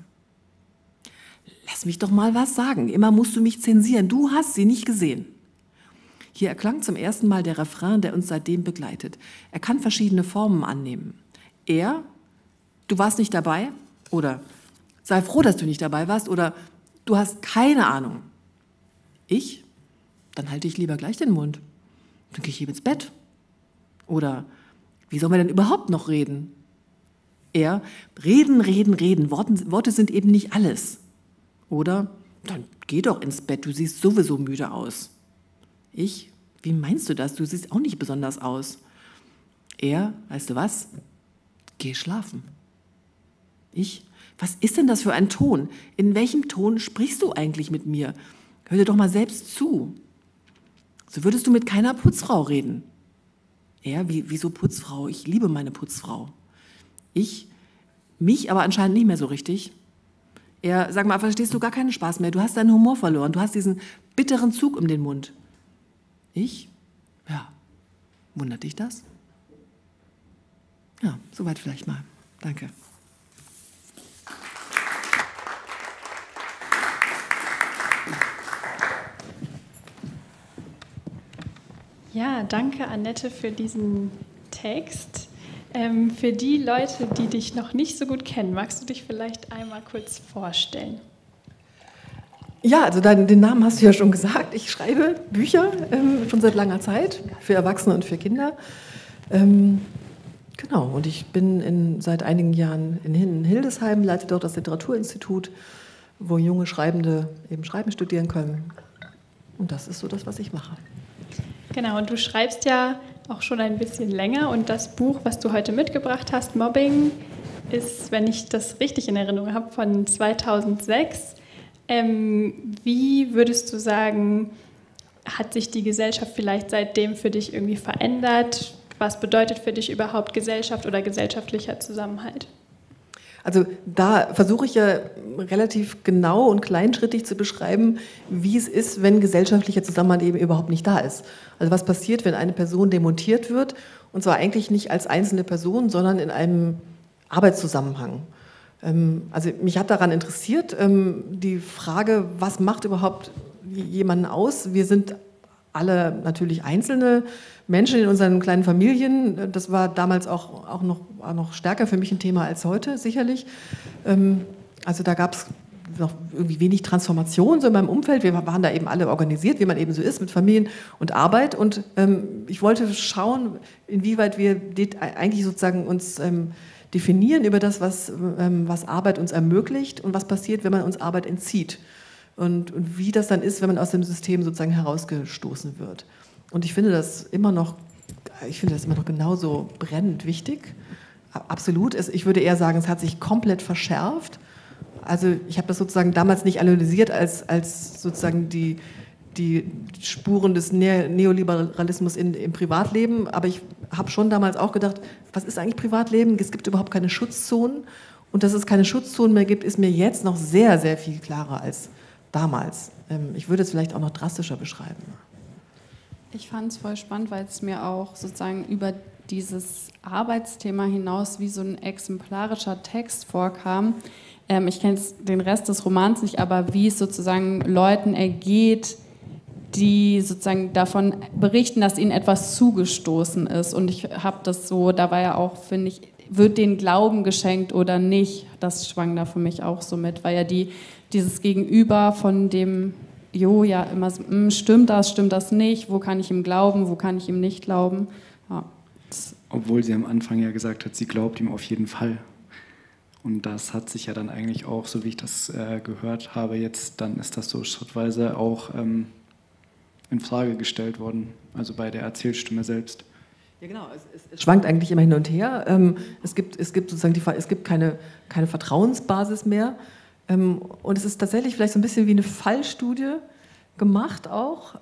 Lass mich doch mal was sagen, immer musst du mich zensieren, du hast sie nicht gesehen. Hier erklang zum ersten Mal der Refrain, der uns seitdem begleitet. Er kann verschiedene Formen annehmen. Er, du warst nicht dabei, oder sei froh, dass du nicht dabei warst, oder du hast keine Ahnung. Ich, dann halte ich lieber gleich den Mund. Dann gehe ich eben ins Bett. Oder wie sollen wir denn überhaupt noch reden? Er, reden, reden, reden. Worte sind eben nicht alles. Oder, dann geh doch ins Bett, du siehst sowieso müde aus. Ich, wie meinst du das? Du siehst auch nicht besonders aus. Er, weißt du was? Geh schlafen. Ich, was ist denn das für ein Ton? In welchem Ton sprichst du eigentlich mit mir? Hör dir doch mal selbst zu. So würdest du mit keiner Putzfrau reden. Er, wieso Putzfrau? Ich liebe meine Putzfrau. Ich, mich aber anscheinend nicht mehr so richtig. Er, sag mal, verstehst du gar keinen Spaß mehr? Du hast deinen Humor verloren. Du hast diesen bitteren Zug um den Mund. Ich? Ja. Wundert dich das? Ja, soweit vielleicht mal. Danke. Ja, danke Annette für diesen Text. Für die Leute, die dich noch nicht so gut kennen, magst du dich vielleicht einmal kurz vorstellen? Ja, also den Namen hast du ja schon gesagt. Ich schreibe Bücher schon seit langer Zeit für Erwachsene und für Kinder. Genau, und ich bin seit einigen Jahren in Hildesheim, leite dort das Literaturinstitut, wo junge Schreibende eben Schreiben studieren können. Und das ist so das, was ich mache. Genau, und du schreibst ja auch schon ein bisschen länger und das Buch, was du heute mitgebracht hast, Mobbing, ist, wenn ich das richtig in Erinnerung habe, von 2006. Wie würdest du sagen, hat sich die Gesellschaft vielleicht seitdem für dich irgendwie verändert? Was bedeutet für dich überhaupt Gesellschaft oder gesellschaftlicher Zusammenhalt? Also da versuche ich ja relativ genau und kleinschrittig zu beschreiben, wie es ist, wenn gesellschaftlicher Zusammenhalt eben überhaupt nicht da ist. Also was passiert, wenn eine Person demontiert wird, und zwar eigentlich nicht als einzelne Person, sondern in einem Arbeitszusammenhang. Also mich hat daran interessiert, die Frage, was macht überhaupt jemanden aus? Wir sind alle natürlich einzelne Menschen in unseren kleinen Familien. Das war damals auch noch stärker für mich ein Thema als heute, sicherlich. Also da gab es noch irgendwie wenig Transformation so in meinem Umfeld. Wir waren da eben alle organisiert, wie man eben so ist, mit Familien und Arbeit. Und ich wollte schauen, inwieweit wir eigentlich sozusagen uns definieren über das, was Arbeit uns ermöglicht und was passiert, wenn man uns Arbeit entzieht. Und wie das dann ist, wenn man aus dem System sozusagen herausgestoßen wird. Und ich finde das immer noch genauso brennend wichtig. Absolut. Ich würde eher sagen, es hat sich komplett verschärft. Also ich habe das sozusagen damals nicht analysiert als sozusagen die Spuren des Neoliberalismus im Privatleben, aber ich habe schon damals auch gedacht, was ist eigentlich Privatleben? Es gibt überhaupt keine Schutzzonen. Und dass es keine Schutzzonen mehr gibt, ist mir jetzt noch sehr, sehr viel klarer als damals. Ich würde es vielleicht auch noch drastischer beschreiben. Ich fand es voll spannend, weil es mir auch sozusagen über dieses Arbeitsthema hinaus wie so ein exemplarischer Text vorkam. Ich kenne den Rest des Romans nicht, aber wie es sozusagen Leuten ergeht, die sozusagen davon berichten, dass ihnen etwas zugestoßen ist. Und ich habe das so, da war ja auch, finde ich, wird denen Glauben geschenkt oder nicht? Das schwang da für mich auch so mit, weil ja dieses Gegenüber von dem ja immer so, stimmt das nicht, wo kann ich ihm glauben, wo kann ich ihm nicht glauben. Ja. Obwohl sie am Anfang ja gesagt hat, sie glaubt ihm auf jeden Fall. Und das hat sich ja dann eigentlich auch, so wie ich das gehört habe jetzt, dann ist das so schrittweise auch in Frage gestellt worden, also bei der Erzählstimme selbst. Ja genau, es schwankt eigentlich immer hin und her. Es gibt sozusagen keine Vertrauensbasis mehr. Und es ist tatsächlich vielleicht so ein bisschen wie eine Fallstudie gemacht auch.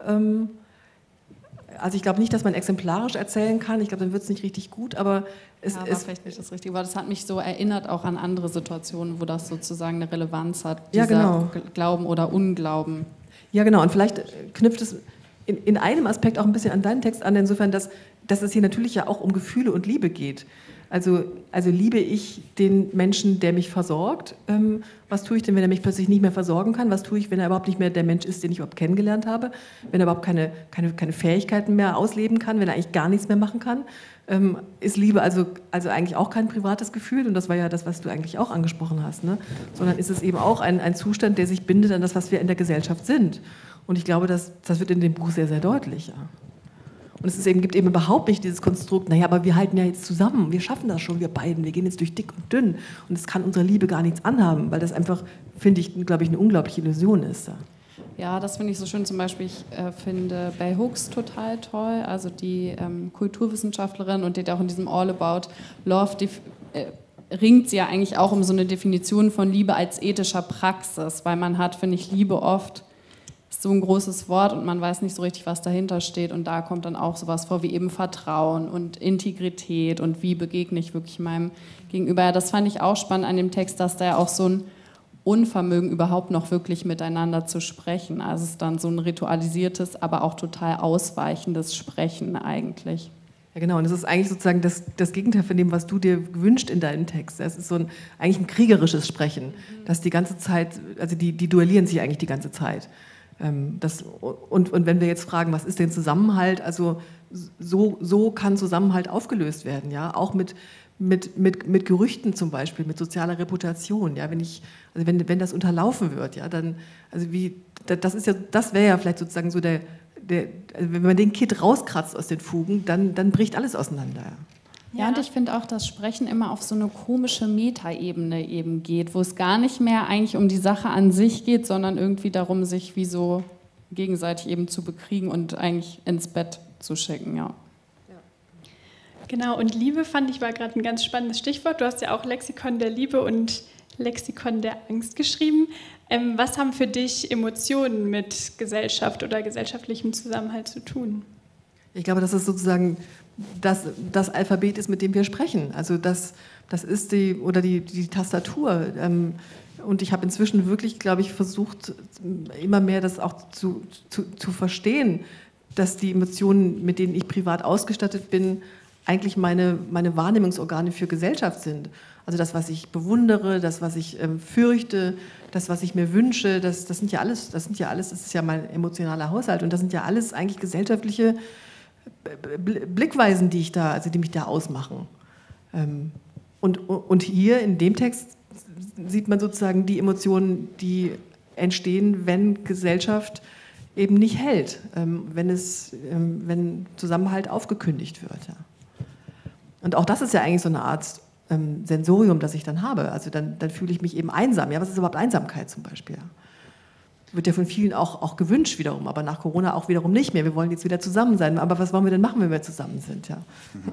Also ich glaube nicht, dass man exemplarisch erzählen kann. Ich glaube, dann wird es nicht richtig gut, aber es ist vielleicht nicht das Richtige. Aber das hat mich so erinnert auch an andere Situationen, wo das sozusagen eine Relevanz hat, ja, genau. Glauben oder Unglauben. Ja genau, und vielleicht knüpft es in einem Aspekt auch ein bisschen an deinen Text an, insofern, dass es hier natürlich ja auch um Gefühle und Liebe geht. Also liebe ich den Menschen, der mich versorgt? Was tue ich denn, wenn er mich plötzlich nicht mehr versorgen kann? Was tue ich, wenn er überhaupt nicht mehr der Mensch ist, den ich überhaupt kennengelernt habe? Wenn er überhaupt keine Fähigkeiten mehr ausleben kann, wenn er eigentlich gar nichts mehr machen kann? Ist Liebe also eigentlich auch kein privates Gefühl? Und das war ja das, was du eigentlich auch angesprochen hast, ne? Sondern ist es eben auch ein Zustand, der sich bindet an das, was wir in der Gesellschaft sind. Und ich glaube, das wird in dem Buch sehr, sehr deutlich. Ja. Und es gibt eben überhaupt nicht dieses Konstrukt, naja, aber wir halten ja jetzt zusammen, wir schaffen das schon, wir beiden, wir gehen jetzt durch dick und dünn und es kann unsere Liebe gar nichts anhaben, weil das einfach, finde ich, glaube ich, eine unglaubliche Illusion ist. Ja, das finde ich so schön. Zum Beispiel, ich finde Bell Hooks total toll, also die Kulturwissenschaftlerin, und die hat auch in diesem All About Love ringt sie ja eigentlich auch um so eine Definition von Liebe als ethischer Praxis, weil man hat, finde ich, Liebe oft so ein großes Wort und man weiß nicht so richtig, was dahinter steht, und da kommt dann auch sowas vor wie eben Vertrauen und Integrität und wie begegne ich wirklich meinem Gegenüber. Ja, das fand ich auch spannend an dem Text, dass da ja auch so ein Unvermögen überhaupt noch wirklich miteinander zu sprechen. Also es ist dann so ein ritualisiertes, aber auch total ausweichendes Sprechen eigentlich. Ja genau, und das ist eigentlich sozusagen das Gegenteil von dem, was du dir wünschst in deinem Text. Es ist eigentlich ein kriegerisches Sprechen, das die ganze Zeit, also die duellieren sich eigentlich die ganze Zeit. Und wenn wir jetzt fragen, was ist denn Zusammenhalt, also so kann Zusammenhalt aufgelöst werden, ja, auch mit Gerüchten zum Beispiel, mit sozialer Reputation, ja, wenn das unterlaufen wird, ja, dann, also das wäre ja vielleicht sozusagen so also wenn man den Kitt rauskratzt aus den Fugen, dann bricht alles auseinander. Ja. Ja, und ich finde auch, dass Sprechen immer auf so eine komische Metaebene eben geht, wo es gar nicht mehr eigentlich um die Sache an sich geht, sondern irgendwie darum, sich wie so gegenseitig eben zu bekriegen und eigentlich ins Bett zu schicken, ja. Genau, und Liebe fand ich war gerade ein ganz spannendes Stichwort. Du hast ja auch Lexikon der Liebe und Lexikon der Angst geschrieben. Was haben für dich Emotionen mit Gesellschaft oder gesellschaftlichem Zusammenhalt zu tun? Ich glaube, dass es sozusagen das Alphabet ist, mit dem wir sprechen. Also das ist die Tastatur. Und ich habe inzwischen wirklich, glaube ich, versucht, immer mehr das auch zu verstehen, dass die Emotionen, mit denen ich privat ausgestattet bin, eigentlich meine Wahrnehmungsorgane für Gesellschaft sind. Also das, was ich bewundere, das, was ich fürchte, das, was ich mir wünsche, das ist ja mein emotionaler Haushalt. Und das sind ja alles eigentlich gesellschaftliche Blickweisen, die mich da ausmachen. Und hier in dem Text sieht man sozusagen die Emotionen, die entstehen, wenn Gesellschaft eben nicht hält, wenn Zusammenhalt aufgekündigt wird. Ja. Und auch das ist ja eigentlich so eine Art Sensorium, das ich dann habe. Also dann fühle ich mich eben einsam. Ja, was ist überhaupt Einsamkeit zum Beispiel? Wird ja von vielen auch gewünscht wiederum, aber nach Corona auch wiederum nicht mehr. Wir wollen jetzt wieder zusammen sein. Aber was wollen wir denn machen, wenn wir zusammen sind? Ja.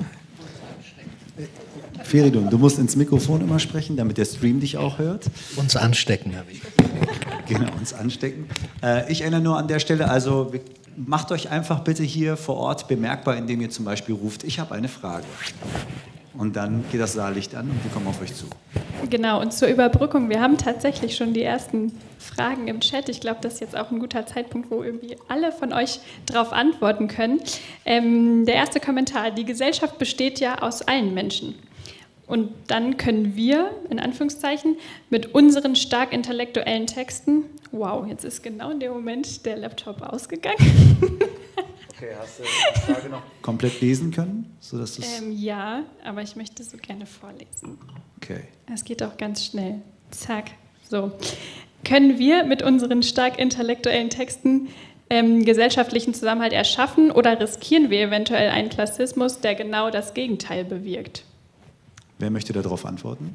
Feridun, du musst ins Mikrofon immer sprechen, damit der Stream dich auch hört. Uns anstecken, habe ich. Genau, uns anstecken. Ich erinnere nur an der Stelle, also macht euch einfach bitte hier vor Ort bemerkbar, indem ihr zum Beispiel ruft, ich habe eine Frage. Und dann geht das Saallicht an und wir kommen auf euch zu. Genau, und zur Überbrückung, wir haben tatsächlich schon die ersten Fragen im Chat. Ich glaube, das ist jetzt auch ein guter Zeitpunkt, wo irgendwie alle von euch darauf antworten können. Der erste Kommentar, die Gesellschaft besteht ja aus allen Menschen. Und dann können wir, in Anführungszeichen, mit unseren stark intellektuellen Texten, wow, jetzt ist genau in dem Moment der Laptop ausgegangen. Okay, hast du die Frage noch komplett lesen können? Sodass ja, aber ich möchte so gerne vorlesen. Okay. Es geht auch ganz schnell. Zack. So. Können wir mit unseren stark intellektuellen Texten gesellschaftlichen Zusammenhalt erschaffen oder riskieren wir eventuell einen Klassismus, der genau das Gegenteil bewirkt? Wer möchte darauf antworten?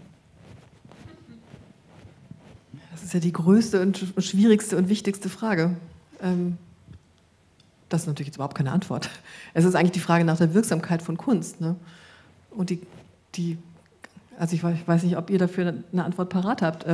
Das ist ja die größte und schwierigste und wichtigste Frage. Das ist natürlich jetzt überhaupt keine Antwort. Es ist eigentlich die Frage nach der Wirksamkeit von Kunst. Ne? Und also ich weiß nicht, ob ihr dafür eine Antwort parat habt.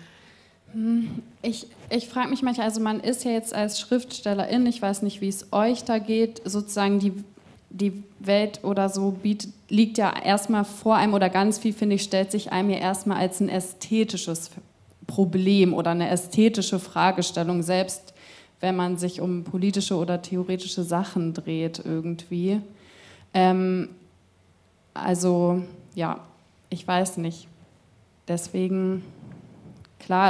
Ich frage mich manchmal, also man ist ja jetzt als Schriftstellerin, ich weiß nicht, wie es euch da geht, sozusagen die Welt oder so liegt ja erstmal vor einem oder ganz viel, finde ich, stellt sich einem ja erstmal als ein ästhetisches Problem oder eine ästhetische Fragestellung, selbst wenn man sich um politische oder theoretische Sachen dreht irgendwie. Also, ja, ich weiß nicht. Deswegen, klar,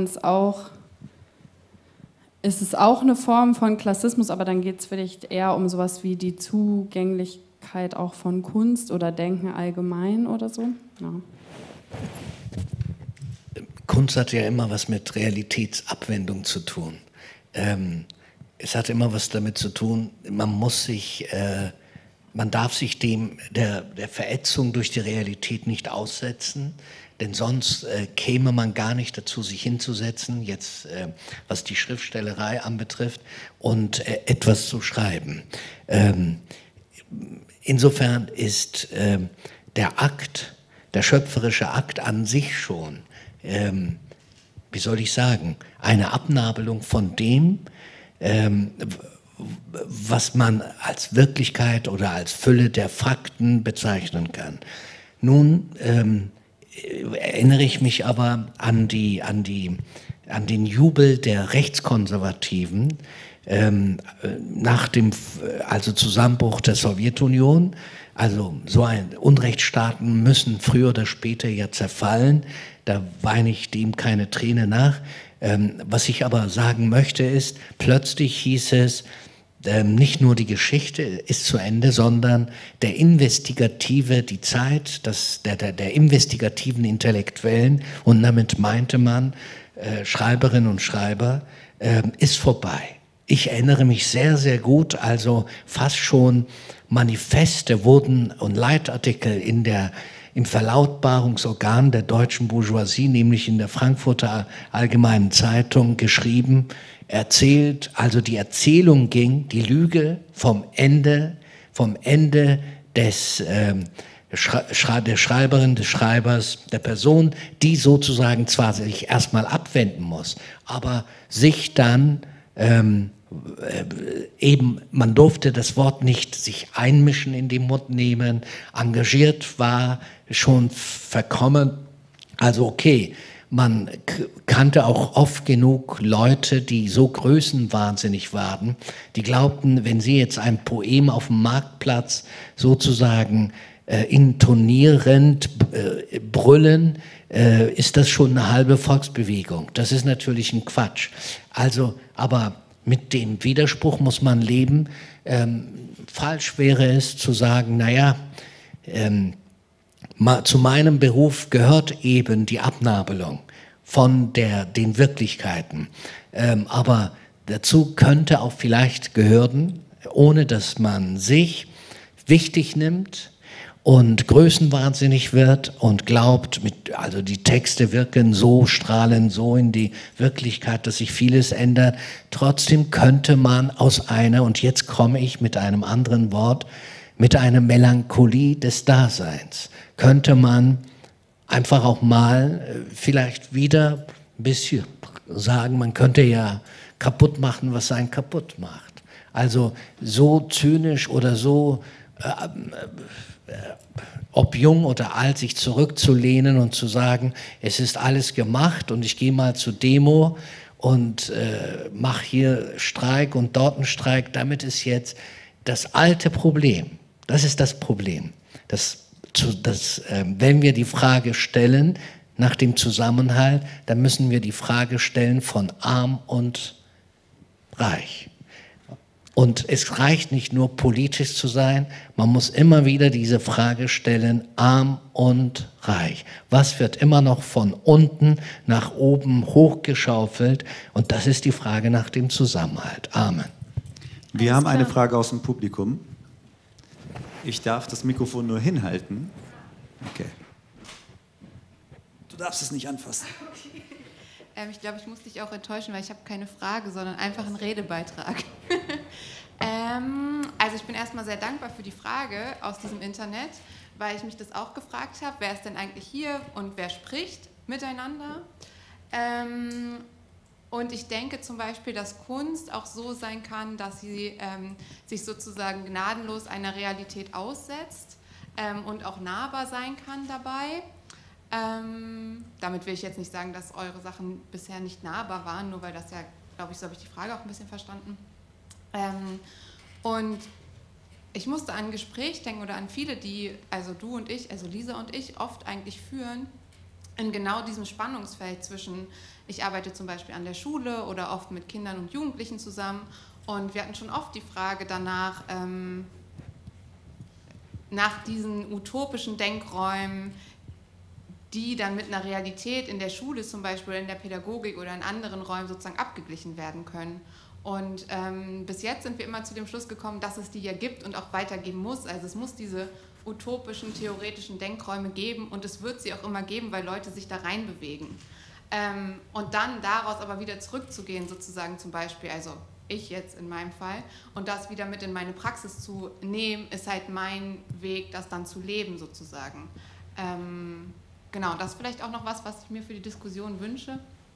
es ist auch eine Form von Klassismus, aber dann geht es vielleicht eher um sowas wie die Zugänglichkeit auch von Kunst oder Denken allgemein oder so. Ja. Kunst hat ja immer was mit Realitätsabwendung zu tun. Es hat immer was damit zu tun, man darf sich der Verätzung durch die Realität nicht aussetzen, denn sonst käme man gar nicht dazu, sich hinzusetzen, jetzt was die Schriftstellerei anbetrifft, und etwas zu schreiben. Insofern ist der schöpferische Akt an sich schon, wie soll ich sagen, eine Abnabelung von dem, was man als Wirklichkeit oder als Fülle der Fakten bezeichnen kann. Nun erinnere ich mich aber an den Jubel der Rechtskonservativen nach dem Zusammenbruch der Sowjetunion. Also Unrechtsstaaten müssen früher oder später ja zerfallen. Da weine ich dem keine Träne nach. Was ich aber sagen möchte ist, plötzlich hieß es, nicht nur die Geschichte ist zu Ende, sondern die Zeit der investigativen Intellektuellen, und damit meinte man Schreiberinnen und Schreiber, ist vorbei. Ich erinnere mich sehr, sehr gut, also fast schon Manifeste und Leitartikel im Verlautbarungsorgan der deutschen Bourgeoisie, nämlich in der Frankfurter Allgemeinen Zeitung, geschrieben, erzählt, also die Erzählung ging, die Lüge vom Ende der Schreiberin, des Schreibers, der Person, die sozusagen zwar sich erstmal abwenden muss, aber sich dann man durfte das Wort nicht sich einmischen in den Mund nehmen, engagiert war, schon verkommen. Also okay, man kannte auch oft genug Leute, die so größenwahnsinnig waren, die glaubten, wenn sie jetzt ein Poem auf dem Marktplatz sozusagen intonierend brüllen, ist das schon eine halbe Volksbewegung. Das ist natürlich ein Quatsch. Also, aber mit dem Widerspruch muss man leben. Falsch wäre es zu sagen, naja, Zu meinem Beruf gehört eben die Abnabelung von den Wirklichkeiten. Aber dazu könnte auch vielleicht gehören, ohne dass man sich wichtig nimmt und größenwahnsinnig wird und glaubt, also die Texte wirken so, strahlen so in die Wirklichkeit, dass sich vieles ändert. Trotzdem könnte man aus einer, und jetzt komme ich mit einem anderen Wort, mit einer Melancholie des Daseins, könnte man einfach auch mal vielleicht wieder ein bisschen sagen, man könnte ja kaputt machen, was einen kaputt macht. Also so zynisch oder so, ob jung oder alt, sich zurückzulehnen und zu sagen, es ist alles gemacht und ich gehe mal zur Demo und mache hier Streik und dort einen Streik. Damit ist jetzt das alte Problem. Das ist das Problem, wenn wir die Frage stellen nach dem Zusammenhalt, dann müssen wir die Frage stellen von arm und reich. Und es reicht nicht nur politisch zu sein, man muss immer wieder diese Frage stellen, arm und reich. Was wird immer noch von unten nach oben hochgeschaufelt? Und das ist die Frage nach dem Zusammenhalt. Amen. Wir haben eine Frage aus dem Publikum. Ich darf das Mikrofon nur hinhalten. Okay. Du darfst es nicht anfassen. Okay. Ich glaube, ich muss dich auch enttäuschen, weil ich habe keine Frage, sondern einfach einen Redebeitrag. Also ich bin erstmal sehr dankbar für die Frage aus diesem Internet, weil ich mich das auch gefragt habe, wer ist denn eigentlich hier und wer spricht miteinander? Und ich denke zum Beispiel, dass Kunst auch so sein kann, dass sie sich sozusagen gnadenlos einer Realität aussetzt und auch nahbar sein kann dabei. Damit will ich jetzt nicht sagen, dass eure Sachen bisher nicht nahbar waren, nur weil das ja, glaube ich, so habe ich die Frage auch ein bisschen verstanden. Und ich musste an ein Gespräch denken oder an viele, die, also du und ich, also Lisa und ich, oft eigentlich führen, in genau diesem Spannungsfeld zwischen, ich arbeite zum Beispiel an der Schule oder oft mit Kindern und Jugendlichen zusammen und wir hatten schon oft die Frage danach, nach diesen utopischen Denkräumen, die dann mit einer Realität in der Schule zum Beispiel, in der Pädagogik oder in anderen Räumen sozusagen abgeglichen werden können. Und bis jetzt sind wir immer zu dem Schluss gekommen, dass es die ja gibt und auch weitergeben muss. Also es muss diese utopischen, theoretischen Denkräume geben und es wird sie auch immer geben, weil Leute sich da reinbewegen. Und dann daraus aber wieder zurückzugehen, sozusagen zum Beispiel, also ich jetzt in meinem Fall, und das wieder mit in meine Praxis zu nehmen, ist halt mein Weg, das dann zu leben sozusagen. Genau, das ist vielleicht auch noch was ich mir für die Diskussion wünsche,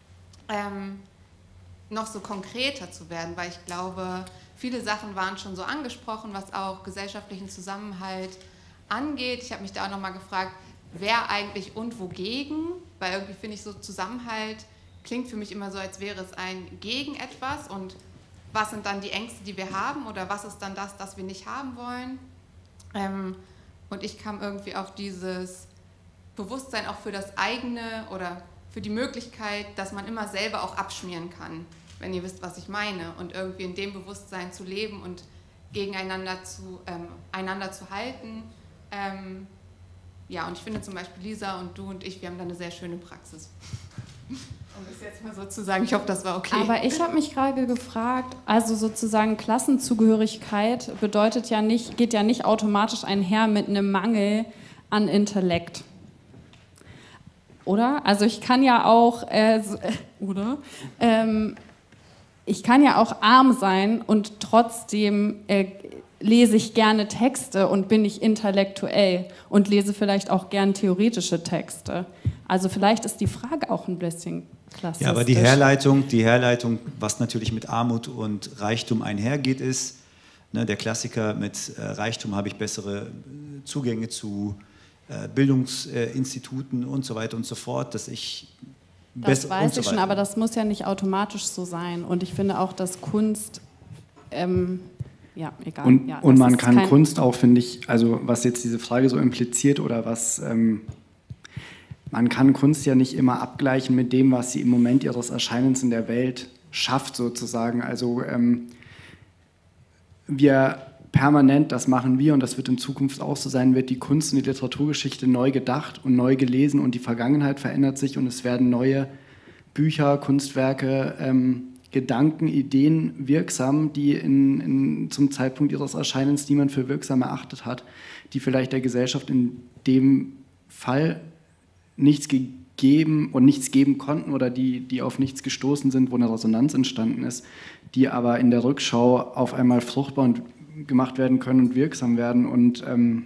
noch so konkreter zu werden, weil ich glaube, viele Sachen waren schon so angesprochen, was auch gesellschaftlichen Zusammenhalt angeht. Ich habe mich da auch nochmal gefragt, wer eigentlich und wogegen, weil irgendwie finde ich so Zusammenhalt klingt für mich immer so, als wäre es ein gegen etwas und was sind dann die Ängste, die wir haben oder was ist dann das wir nicht haben wollen. Und ich kam irgendwie auf dieses Bewusstsein auch für das eigene oder für die Möglichkeit, dass man immer selber auch abschmieren kann, wenn ihr wisst, was ich meine. Und irgendwie in dem Bewusstsein zu leben und gegeneinander einander zu halten. Ja, und ich finde zum Beispiel Lisa und du und ich, wir haben da eine sehr schöne Praxis. Um das jetzt mal so zu sagen, ich hoffe, das war okay. Aber ich habe mich gerade gefragt, also sozusagen Klassenzugehörigkeit geht ja nicht automatisch einher mit einem Mangel an Intellekt. Oder? Also ich kann ja auch, ich kann ja auch arm sein und trotzdem lese ich gerne Texte und bin ich intellektuell und lese vielleicht auch gern theoretische Texte. Also vielleicht ist die Frage auch ein bisschen klassisch. Ja, aber die Herleitung, was natürlich mit Armut und Reichtum einhergeht, ist, ne, der Klassiker mit Reichtum habe ich bessere Zugänge zu Bildungsinstituten und so weiter und so fort, dass ich das weiß ich schon, aber das muss ja nicht automatisch so sein. Und ich finde auch, dass Kunst, ja, egal. Und man kann Kunst auch, finde ich, also was jetzt diese Frage so impliziert oder was, man kann Kunst ja nicht immer abgleichen mit dem, was sie im Moment ihres Erscheinens in der Welt schafft, sozusagen. Also wir permanent, das machen wir und das wird in Zukunft auch so sein, wird die Kunst und die Literaturgeschichte neu gedacht und neu gelesen und die Vergangenheit verändert sich und es werden neue Bücher, Kunstwerke, Gedanken, Ideen wirksam, die zum Zeitpunkt ihres Erscheinens niemand für wirksam erachtet hat, die vielleicht der Gesellschaft in dem Fall nichts gegeben und nichts geben konnten oder die auf nichts gestoßen sind, wo eine Resonanz entstanden ist, die aber in der Rückschau auf einmal fruchtbar und gemacht werden können und wirksam werden. Und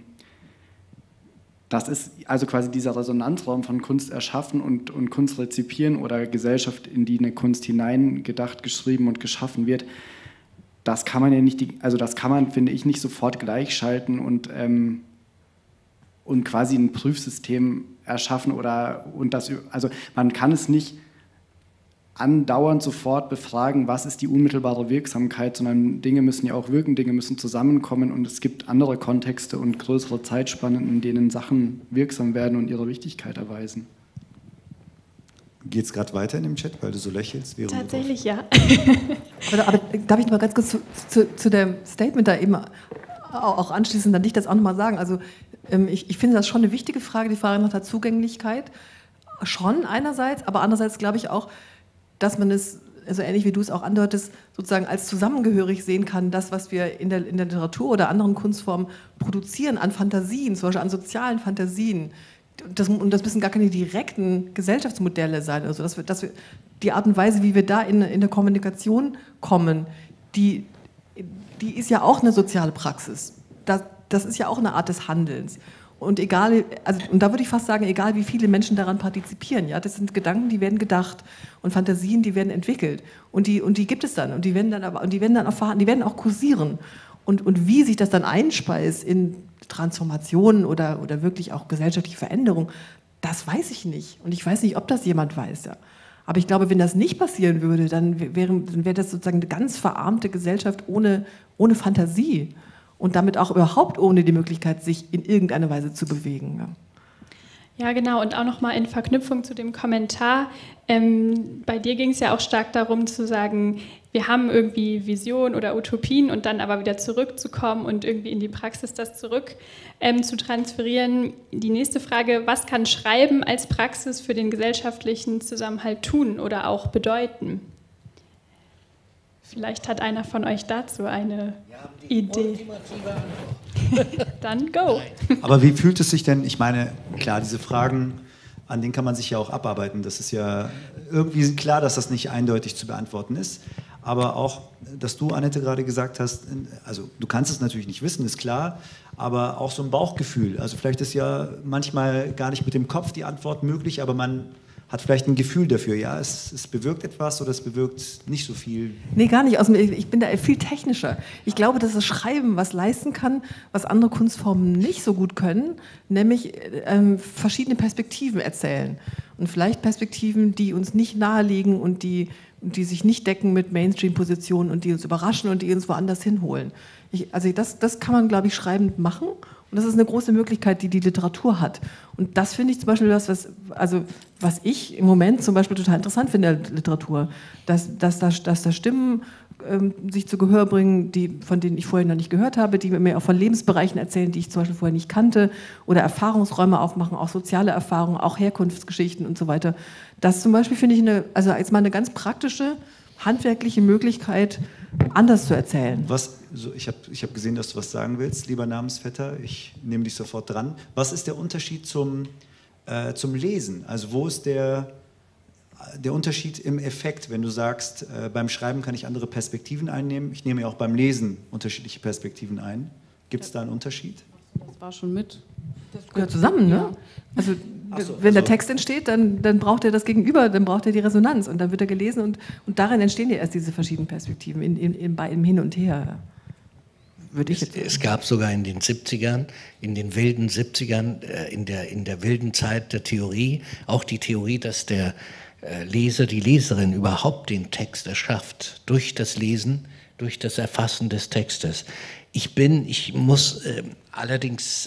das ist also quasi dieser Resonanzraum von Kunst erschaffen und Kunst rezipieren oder Gesellschaft, in die eine Kunst hineingedacht, geschrieben und geschaffen wird. Das kann man ja nicht, das kann man, finde ich, nicht sofort gleichschalten und quasi ein Prüfsystem erschaffen also man kann es nicht andauernd sofort befragen, was ist die unmittelbare Wirksamkeit, sondern Dinge müssen ja auch wirken, Dinge müssen zusammenkommen und es gibt andere Kontexte und größere Zeitspannen, in denen Sachen wirksam werden und ihre Wichtigkeit erweisen. Geht es gerade weiter in dem Chat, weil du so lächelst? Tatsächlich, ja. aber darf ich noch mal ganz kurz zu dem Statement da eben auch anschließend dann nicht das auch noch mal sagen? Also ich finde das schon eine wichtige Frage, die Frage nach der Zugänglichkeit. Schon einerseits, aber andererseits glaube ich auch, dass man es, also ähnlich wie du es auch andeutest, sozusagen als zusammengehörig sehen kann, das, was wir in der Literatur oder anderen Kunstformen produzieren, an Fantasien, zum Beispiel an sozialen Fantasien. Und das müssen gar keine direkten Gesellschaftsmodelle sein. Also dass wir die Art und Weise, wie wir da in der Kommunikation kommen, die ist ja auch eine soziale Praxis. Das ist ja auch eine Art des Handelns. Und und da würde ich fast sagen, egal wie viele Menschen daran partizipieren, ja, das sind Gedanken, die werden gedacht und Fantasien, die werden entwickelt und die gibt es dann und die werden dann auch vorhanden, die werden auch kursieren und wie sich das dann einspeist in Transformationen oder wirklich auch gesellschaftliche Veränderung, das weiß ich nicht und ich weiß nicht, ob das jemand weiß, ja. Aber ich glaube, wenn das nicht passieren würde, dann wäre das sozusagen eine ganz verarmte Gesellschaft ohne Fantasie. Und damit auch überhaupt ohne die Möglichkeit, sich in irgendeiner Weise zu bewegen. Ja, genau. Und auch nochmal in Verknüpfung zu dem Kommentar. Bei dir ging es ja auch stark darum zu sagen, wir haben irgendwie Visionen oder Utopien und dann aber wieder zurückzukommen und irgendwie in die Praxis das zurück zu transferieren. Die nächste Frage, was kann Schreiben als Praxis für den gesellschaftlichen Zusammenhalt tun oder auch bedeuten? Vielleicht hat einer von euch dazu eine Idee. Dann go. Aber wie fühlt es sich denn, ich meine, klar, diese Fragen, an denen kann man sich ja auch abarbeiten. Das ist ja irgendwie klar, dass das nicht eindeutig zu beantworten ist. Aber auch, dass du, Annette, gerade gesagt hast, also du kannst es natürlich nicht wissen, ist klar, aber auch so ein Bauchgefühl. Also vielleicht ist ja manchmal gar nicht mit dem Kopf die Antwort möglich, aber man hat vielleicht ein Gefühl dafür, ja, es bewirkt etwas oder es bewirkt nicht so viel. Nee, gar nicht. Ich bin da viel technischer. Ich glaube, dass das Schreiben was leisten kann, was andere Kunstformen nicht so gut können, nämlich verschiedene Perspektiven erzählen. Und vielleicht Perspektiven, die uns nicht naheliegen und die sich nicht decken mit Mainstream-Positionen und die uns überraschen und die uns woanders hinholen. Das kann man, glaube ich, schreibend machen. Und das ist eine große Möglichkeit, die Literatur hat. Und das finde ich zum Beispiel was ich im Moment zum Beispiel total interessant finde in der Literatur, dass da Stimmen sich zu Gehör bringen, von denen ich vorher noch nicht gehört habe, die mir auch von Lebensbereichen erzählen, die ich zum Beispiel vorher nicht kannte, oder Erfahrungsräume aufmachen, auch soziale Erfahrungen, auch Herkunftsgeschichten und so weiter. Das zum Beispiel finde ich jetzt mal eine ganz praktische, handwerkliche Möglichkeit, anders zu erzählen. Ich hab gesehen, dass du was sagen willst, lieber Namensvetter. Ich nehme dich sofort dran. Was ist der Unterschied zum Lesen? Also wo ist der Unterschied im Effekt, wenn du sagst, beim Schreiben kann ich andere Perspektiven einnehmen? Ich nehme ja auch beim Lesen unterschiedliche Perspektiven ein. Gibt es da einen Unterschied? Das war schon mit. Das gehört zusammen, ne? Ja. Also wenn der Text entsteht, dann braucht er das Gegenüber, dann braucht er die Resonanz und dann wird er gelesen und darin entstehen ja erst diese verschiedenen Perspektiven im Hin und Her. Es gab sogar in den 70ern, in den wilden 70ern, in der wilden Zeit der Theorie, auch die Theorie, dass der Leser, die Leserin überhaupt den Text erschafft, durch das Lesen, durch das Erfassen des Textes. Ich muss allerdings,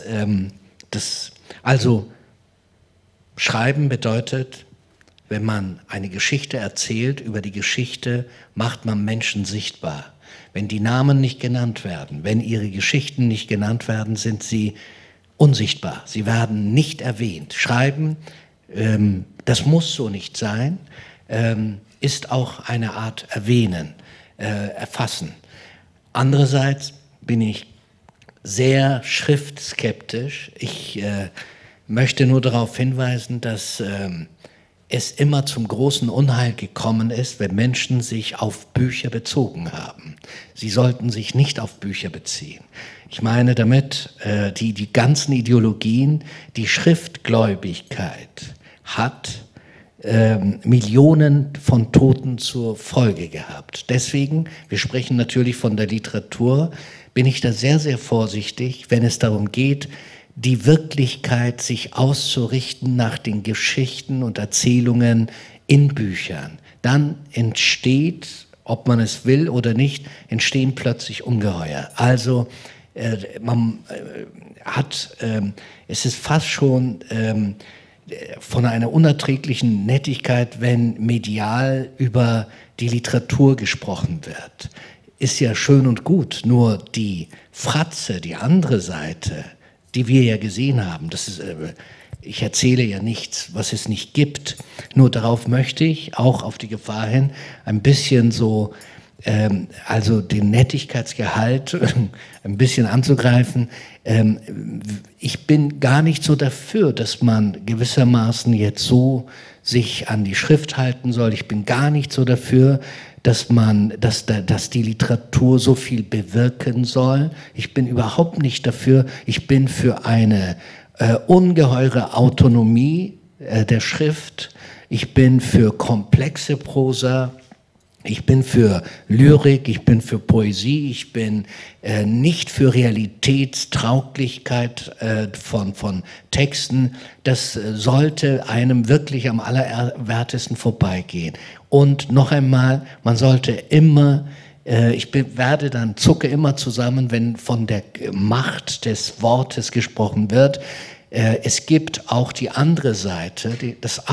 Schreiben bedeutet, wenn man eine Geschichte erzählt, über die Geschichte macht man Menschen sichtbar. Wenn die Namen nicht genannt werden, wenn ihre Geschichten nicht genannt werden, sind sie unsichtbar. Sie werden nicht erwähnt. Schreiben, das muss so nicht sein, ist auch eine Art Erwähnen, Erfassen. Andererseits bin ich sehr schriftskeptisch. Ich möchte nur darauf hinweisen, dass es immer zum großen Unheil gekommen ist, wenn Menschen sich auf Bücher bezogen haben. Sie sollten sich nicht auf Bücher beziehen. Ich meine damit, die ganzen Ideologien, die Schriftgläubigkeit hat Millionen von Toten zur Folge gehabt. Deswegen, wir sprechen natürlich von der Literatur, bin ich da sehr, sehr vorsichtig, wenn es darum geht, die Wirklichkeit sich auszurichten nach den Geschichten und Erzählungen in Büchern. Dann entsteht, ob man es will oder nicht, entstehen plötzlich Ungeheuer. Also es ist fast schon von einer unerträglichen Nettigkeit, wenn medial über die Literatur gesprochen wird. Ist ja schön und gut, nur die Fratze, die andere Seite, die wir ja gesehen haben, das ist, ich erzähle ja nichts, was es nicht gibt, nur darauf möchte ich, auch auf die Gefahr hin, ein bisschen so, also den Nettigkeitsgehalt ein bisschen anzugreifen. Ich bin gar nicht so dafür, dass man gewissermaßen jetzt so sich an die Schrift halten soll. Ich bin gar nicht so dafür, dass die Literatur so viel bewirken soll. Ich bin überhaupt nicht dafür. Ich bin für eine ungeheure Autonomie der Schrift. Ich bin für komplexe Prosa. Ich bin für Lyrik, ich bin für Poesie, ich bin nicht für Realitätstauglichkeit von Texten. Das sollte einem wirklich am allerwertesten vorbeigehen. Und noch einmal, man sollte immer, zucke immer zusammen, wenn von der Macht des Wortes gesprochen wird. Es gibt auch die andere Seite, das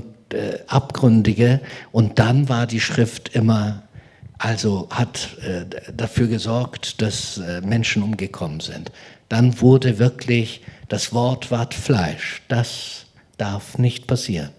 Abgründige, und dann war die Schrift immer, also hat dafür gesorgt, dass Menschen umgekommen sind. Dann wurde wirklich, das Wort ward Fleisch. Das darf nicht passieren.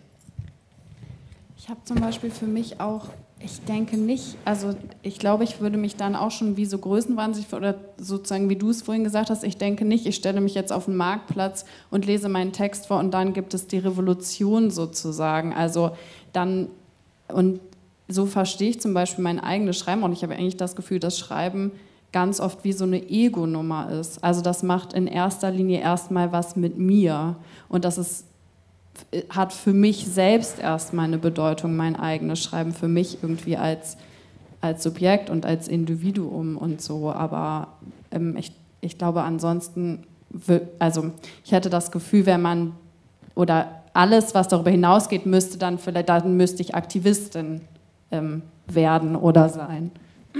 Ich habe zum Beispiel für mich auch, ich denke nicht, also ich glaube, ich würde mich dann auch schon wie so größenwahnsinnig, oder sozusagen wie du es vorhin gesagt hast, ich denke nicht, ich stelle mich jetzt auf den Marktplatz und lese meinen Text vor und dann gibt es die Revolution sozusagen. Also dann, und so verstehe ich zum Beispiel mein eigenes Schreiben, und ich habe eigentlich das Gefühl, dass Schreiben ganz oft wie so eine Ego-Nummer ist. Also das macht in erster Linie erstmal was mit mir, und das hat für mich selbst erstmal eine Bedeutung, mein eigenes Schreiben, für mich irgendwie als Subjekt und als Individuum und so. Aber ich glaube ansonsten, also ich hätte das Gefühl, wenn man, oder alles, was darüber hinausgeht, dann müsste ich Aktivistin werden oder sein.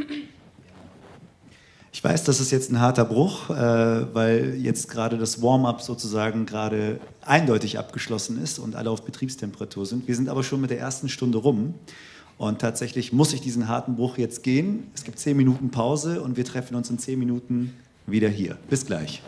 Ich weiß, das ist jetzt ein harter Bruch, weil jetzt gerade das Warm-up sozusagen gerade eindeutig abgeschlossen ist und alle auf Betriebstemperatur sind. Wir sind aber schon mit der ersten Stunde rum und tatsächlich muss ich diesen harten Bruch jetzt gehen. Es gibt 10 Minuten Pause und wir treffen uns in 10 Minuten wieder hier. Bis gleich.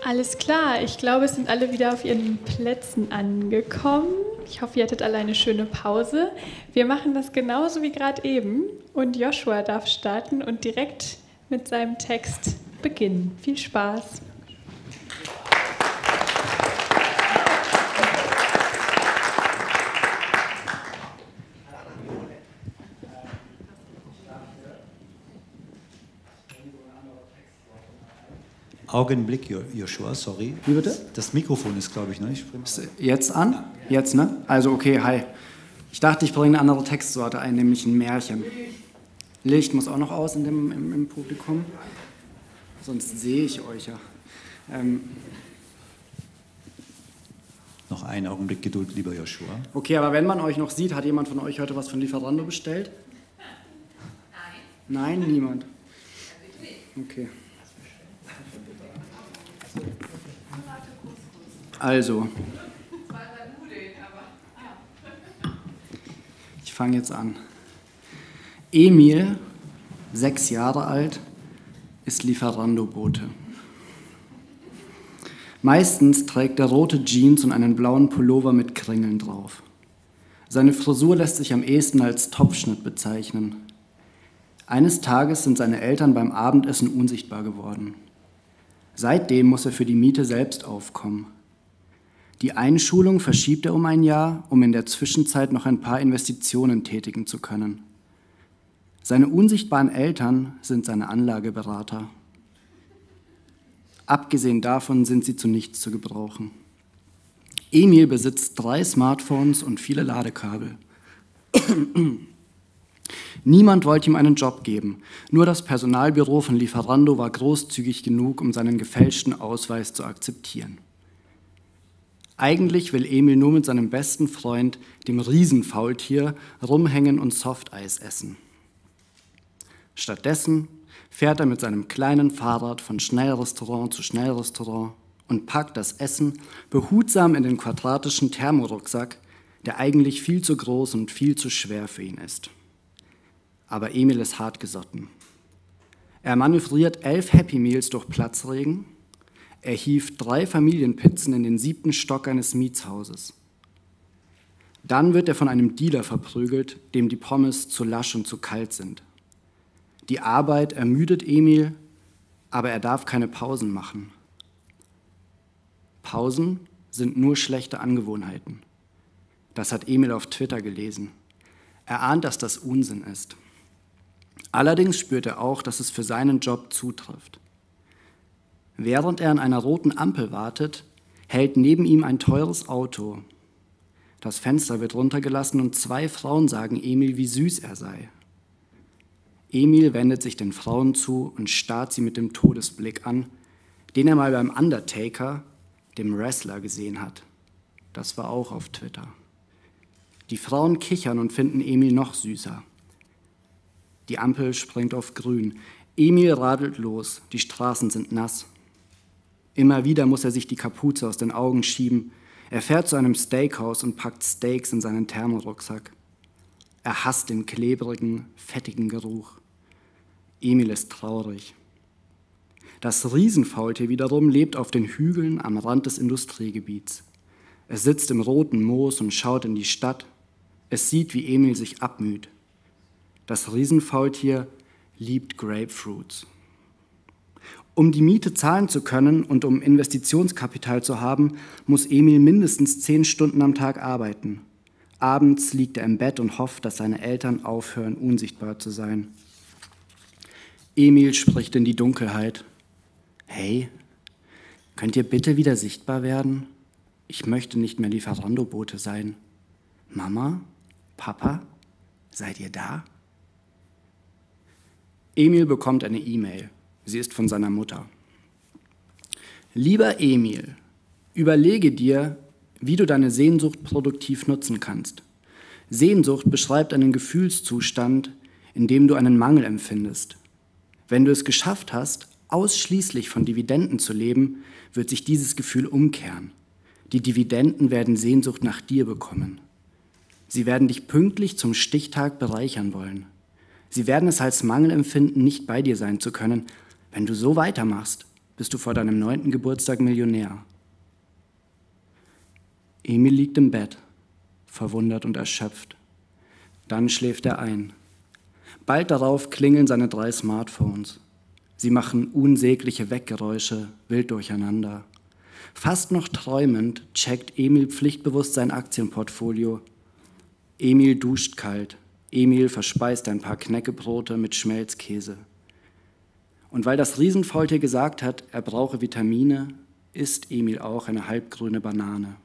Alles klar, ich glaube, es sind alle wieder auf ihren Plätzen angekommen. Ich hoffe, ihr hattet alle eine schöne Pause. Wir machen das genauso wie gerade eben und Joshua darf starten und direkt mit seinem Text beginnen. Viel Spaß! Augenblick, Joshua, sorry. Wie bitte? Das Mikrofon ist, glaube ich, ne? Jetzt an? Jetzt, ne? Also, okay, hi. Ich dachte, ich bringe eine andere Textsorte ein, nämlich ein Märchen. Licht muss auch noch aus im Publikum. Sonst sehe ich euch ja. Noch einen Augenblick Geduld, lieber Joshua. Okay, aber wenn man euch noch sieht, hat jemand von euch heute was von Lieferando bestellt? Nein. Nein, niemand? Okay. Also, ich fange jetzt an. Emil, 6 Jahre alt, ist Lieferando-Bote. Meistens trägt er rote Jeans und einen blauen Pullover mit Kringeln drauf. Seine Frisur lässt sich am ehesten als Topfschnitt bezeichnen. Eines Tages sind seine Eltern beim Abendessen unsichtbar geworden. Seitdem muss er für die Miete selbst aufkommen. Die Einschulung verschiebt er um ein Jahr, um in der Zwischenzeit noch ein paar Investitionen tätigen zu können. Seine unsichtbaren Eltern sind seine Anlageberater. Abgesehen davon sind sie zu nichts zu gebrauchen. Emil besitzt 3 Smartphones und viele Ladekabel. Niemand wollte ihm einen Job geben. Nur das Personalbüro von Lieferando war großzügig genug, um seinen gefälschten Ausweis zu akzeptieren. Eigentlich will Emil nur mit seinem besten Freund, dem Riesenfaultier, rumhängen und Softeis essen. Stattdessen fährt er mit seinem kleinen Fahrrad von Schnellrestaurant zu Schnellrestaurant und packt das Essen behutsam in den quadratischen Thermorucksack, der eigentlich viel zu groß und viel zu schwer für ihn ist. Aber Emil ist hartgesotten. Er manövriert 11 Happy Meals durch Platzregen. Er hieft 3 Familienpizzen in den 7. Stock eines Mietshauses. Dann wird er von einem Dealer verprügelt, dem die Pommes zu lasch und zu kalt sind. Die Arbeit ermüdet Emil, aber er darf keine Pausen machen. Pausen sind nur schlechte Angewohnheiten. Das hat Emil auf Twitter gelesen. Er ahnt, dass das Unsinn ist. Allerdings spürt er auch, dass es für seinen Job zutrifft. Während er an einer roten Ampel wartet, hält neben ihm ein teures Auto. Das Fenster wird runtergelassen und 2 Frauen sagen Emil, wie süß er sei. Emil wendet sich den Frauen zu und starrt sie mit dem Todesblick an, den er mal beim Undertaker, dem Wrestler, gesehen hat. Das war auch auf Twitter. Die Frauen kichern und finden Emil noch süßer. Die Ampel springt auf grün. Emil radelt los, die Straßen sind nass. Immer wieder muss er sich die Kapuze aus den Augen schieben. Er fährt zu einem Steakhouse und packt Steaks in seinen Thermorucksack. Er hasst den klebrigen, fettigen Geruch. Emil ist traurig. Das Riesenfaultier wiederum lebt auf den Hügeln am Rand des Industriegebiets. Es sitzt im roten Moos und schaut in die Stadt. Es sieht, wie Emil sich abmüht. Das Riesenfaultier liebt Grapefruits. Um die Miete zahlen zu können und um Investitionskapital zu haben, muss Emil mindestens 10 Stunden am Tag arbeiten. Abends liegt er im Bett und hofft, dass seine Eltern aufhören, unsichtbar zu sein. Emil spricht in die Dunkelheit. Hey, könnt ihr bitte wieder sichtbar werden? Ich möchte nicht mehr Lieferando-Bote sein. Mama? Papa? Seid ihr da? Emil bekommt eine E-Mail. Sie ist von seiner Mutter. Lieber Emil, überlege dir, wie du deine Sehnsucht produktiv nutzen kannst. Sehnsucht beschreibt einen Gefühlszustand, in dem du einen Mangel empfindest. Wenn du es geschafft hast, ausschließlich von Dividenden zu leben, wird sich dieses Gefühl umkehren. Die Dividenden werden Sehnsucht nach dir bekommen. Sie werden dich pünktlich zum Stichtag bereichern wollen. Sie werden es als Mangel empfinden, nicht bei dir sein zu können. Wenn du so weitermachst, bist du vor deinem 9. Geburtstag Millionär. Emil liegt im Bett, verwundert und erschöpft. Dann schläft er ein. Bald darauf klingeln seine 3 Smartphones. Sie machen unsägliche Weggeräusche, wild durcheinander. Fast noch träumend checkt Emil pflichtbewusst sein Aktienportfolio. Emil duscht kalt. Emil verspeist ein paar Knäckebrote mit Schmelzkäse. Und weil das Riesenfaultier gesagt hat, er brauche Vitamine, isst Emil auch eine halbgrüne Banane.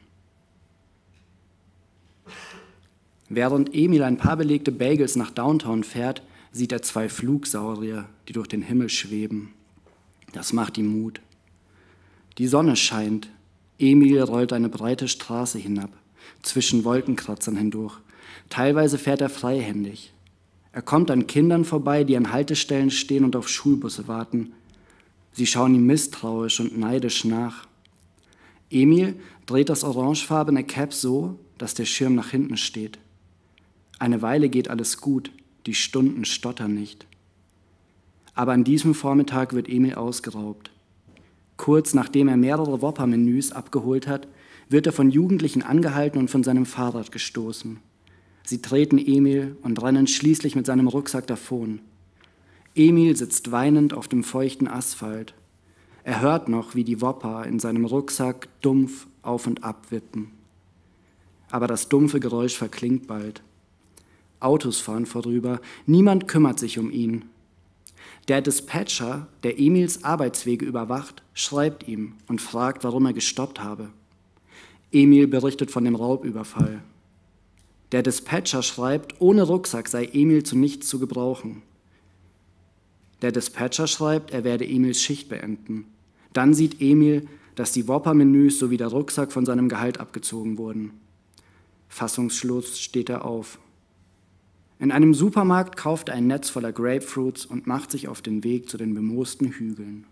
Während Emil ein paar belegte Bagels nach Downtown fährt, sieht er 2 Flugsaurier, die durch den Himmel schweben. Das macht ihm Mut. Die Sonne scheint. Emil rollt eine breite Straße hinab, zwischen Wolkenkratzern hindurch. Teilweise fährt er freihändig. Er kommt an Kindern vorbei, die an Haltestellen stehen und auf Schulbusse warten. Sie schauen ihm misstrauisch und neidisch nach. Emil dreht das orangefarbene Cap so, dass der Schirm nach hinten steht. Eine Weile geht alles gut, die Stunden stottern nicht. Aber an diesem Vormittag wird Emil ausgeraubt. Kurz nachdem er mehrere Whopper-Menüs abgeholt hat, wird er von Jugendlichen angehalten und von seinem Fahrrad gestoßen. Sie treten Emil und rennen schließlich mit seinem Rucksack davon. Emil sitzt weinend auf dem feuchten Asphalt. Er hört noch, wie die Whopper in seinem Rucksack dumpf auf und ab wippen. Aber das dumpfe Geräusch verklingt bald. Autos fahren vorüber, niemand kümmert sich um ihn. Der Dispatcher, der Emils Arbeitswege überwacht, schreibt ihm und fragt, warum er gestoppt habe. Emil berichtet von dem Raubüberfall. Der Dispatcher schreibt, ohne Rucksack sei Emil zu nichts zu gebrauchen. Der Dispatcher schreibt, er werde Emils Schicht beenden. Dann sieht Emil, dass die Whopper-Menüs sowie der Rucksack von seinem Gehalt abgezogen wurden. Fassungslos steht er auf. In einem Supermarkt kauft er ein Netz voller Grapefruits und macht sich auf den Weg zu den bemoosten Hügeln.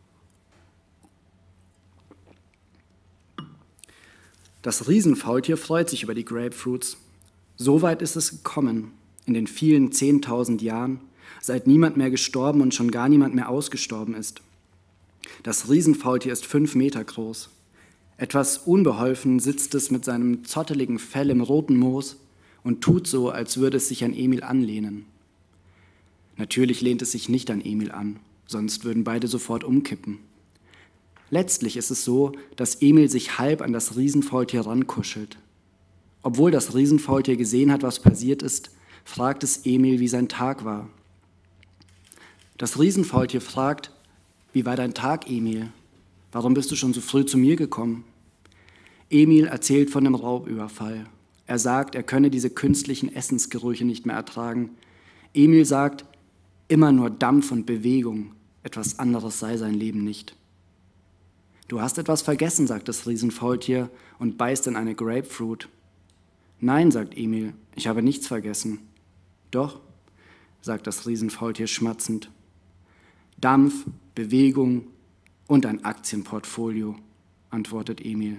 Das Riesenfaultier freut sich über die Grapefruits. So weit ist es gekommen, in den vielen 10.000 Jahren, seit niemand mehr gestorben und schon gar niemand mehr ausgestorben ist. Das Riesenfaultier ist 5 Meter groß. Etwas unbeholfen sitzt es mit seinem zotteligen Fell im roten Moos und tut so, als würde es sich an Emil anlehnen. Natürlich lehnt es sich nicht an Emil an, sonst würden beide sofort umkippen. Letztlich ist es so, dass Emil sich halb an das Riesenfaultier rankuschelt. Obwohl das Riesenfaultier gesehen hat, was passiert ist, fragt es Emil, wie sein Tag war. Das Riesenfaultier fragt, wie war dein Tag, Emil? Warum bist du schon so früh zu mir gekommen? Emil erzählt von dem Raubüberfall. Er sagt, er könne diese künstlichen Essensgerüche nicht mehr ertragen. Emil sagt, immer nur Dampf und Bewegung, etwas anderes sei sein Leben nicht. Du hast etwas vergessen, sagt das Riesenfaultier und beißt in eine Grapefruit. Nein, sagt Emil, ich habe nichts vergessen. Doch, sagt das Riesenfaultier schmatzend. Dampf, Bewegung und ein Aktienportfolio, antwortet Emil.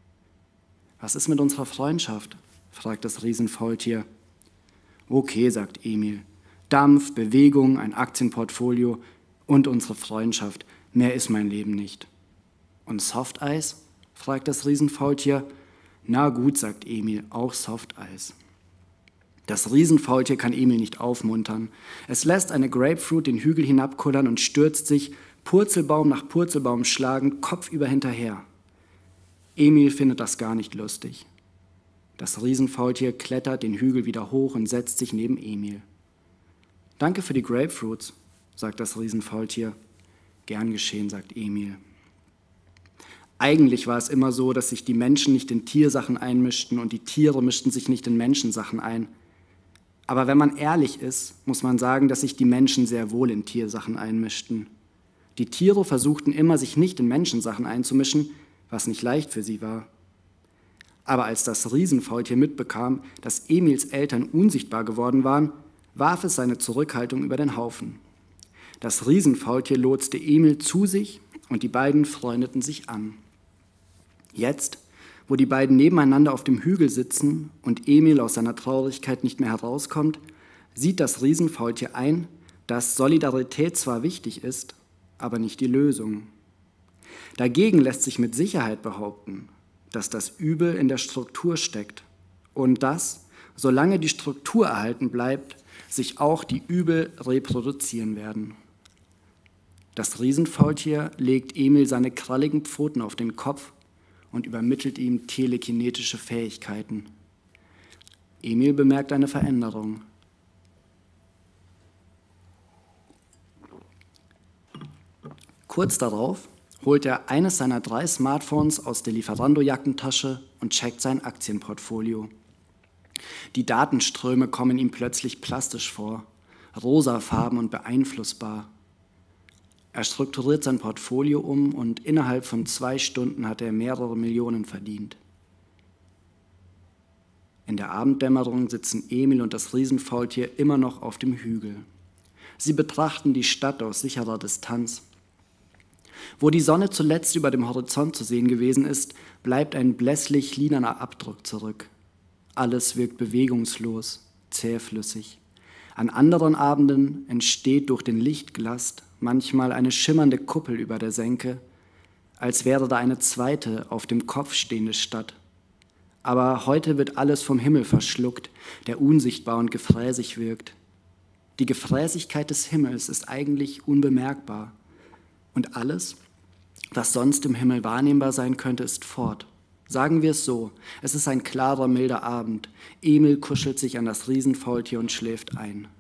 Was ist mit unserer Freundschaft? Fragt das Riesenfaultier. Okay, sagt Emil. Dampf, Bewegung, ein Aktienportfolio und unsere Freundschaft. Mehr ist mein Leben nicht. Und Softeis? Fragt das Riesenfaultier. Na gut, sagt Emil, auch Softeis. Das Riesenfaultier kann Emil nicht aufmuntern. Es lässt eine Grapefruit den Hügel hinabkullern und stürzt sich, Purzelbaum nach Purzelbaum schlagend, kopfüber hinterher. Emil findet das gar nicht lustig. Das Riesenfaultier klettert den Hügel wieder hoch und setzt sich neben Emil. Danke für die Grapefruits, sagt das Riesenfaultier. Gern geschehen, sagt Emil. Eigentlich war es immer so, dass sich die Menschen nicht in Tiersachen einmischten und die Tiere mischten sich nicht in Menschensachen ein. Aber wenn man ehrlich ist, muss man sagen, dass sich die Menschen sehr wohl in Tiersachen einmischten. Die Tiere versuchten immer, sich nicht in Menschensachen einzumischen, was nicht leicht für sie war. Aber als das Riesenfaultier mitbekam, dass Emils Eltern unsichtbar geworden waren, warf es seine Zurückhaltung über den Haufen. Das Riesenfaultier lotste Emil zu sich und die beiden freundeten sich an. Jetzt, wo die beiden nebeneinander auf dem Hügel sitzen und Emil aus seiner Traurigkeit nicht mehr herauskommt, sieht das Riesenfaultier ein, dass Solidarität zwar wichtig ist, aber nicht die Lösung. Dagegen lässt sich mit Sicherheit behaupten, dass das Übel in der Struktur steckt und dass, solange die Struktur erhalten bleibt, sich auch die Übel reproduzieren werden. Das Riesenfaultier legt Emil seine kralligen Pfoten auf den Kopf und übermittelt ihm telekinetische Fähigkeiten. Emil bemerkt eine Veränderung. Kurz darauf holt er eines seiner 3 Smartphones aus der Lieferando-Jackentasche und checkt sein Aktienportfolio. Die Datenströme kommen ihm plötzlich plastisch vor, rosafarben und beeinflussbar. Er strukturiert sein Portfolio um und innerhalb von 2 Stunden hat er mehrere Millionen verdient. In der Abenddämmerung sitzen Emil und das Riesenfaultier immer noch auf dem Hügel. Sie betrachten die Stadt aus sicherer Distanz. Wo die Sonne zuletzt über dem Horizont zu sehen gewesen ist, bleibt ein blässlich lilaner Abdruck zurück. Alles wirkt bewegungslos, zähflüssig. An anderen Abenden entsteht durch den Lichtglast manchmal eine schimmernde Kuppel über der Senke, als wäre da eine zweite, auf dem Kopf stehende Stadt. Aber heute wird alles vom Himmel verschluckt, der unsichtbar und gefräßig wirkt. Die Gefräßigkeit des Himmels ist eigentlich unbemerkbar. Und alles, was sonst im Himmel wahrnehmbar sein könnte, ist fort. Sagen wir es so, es ist ein klarer, milder Abend. Emil kuschelt sich an das Riesenfaultier und schläft ein.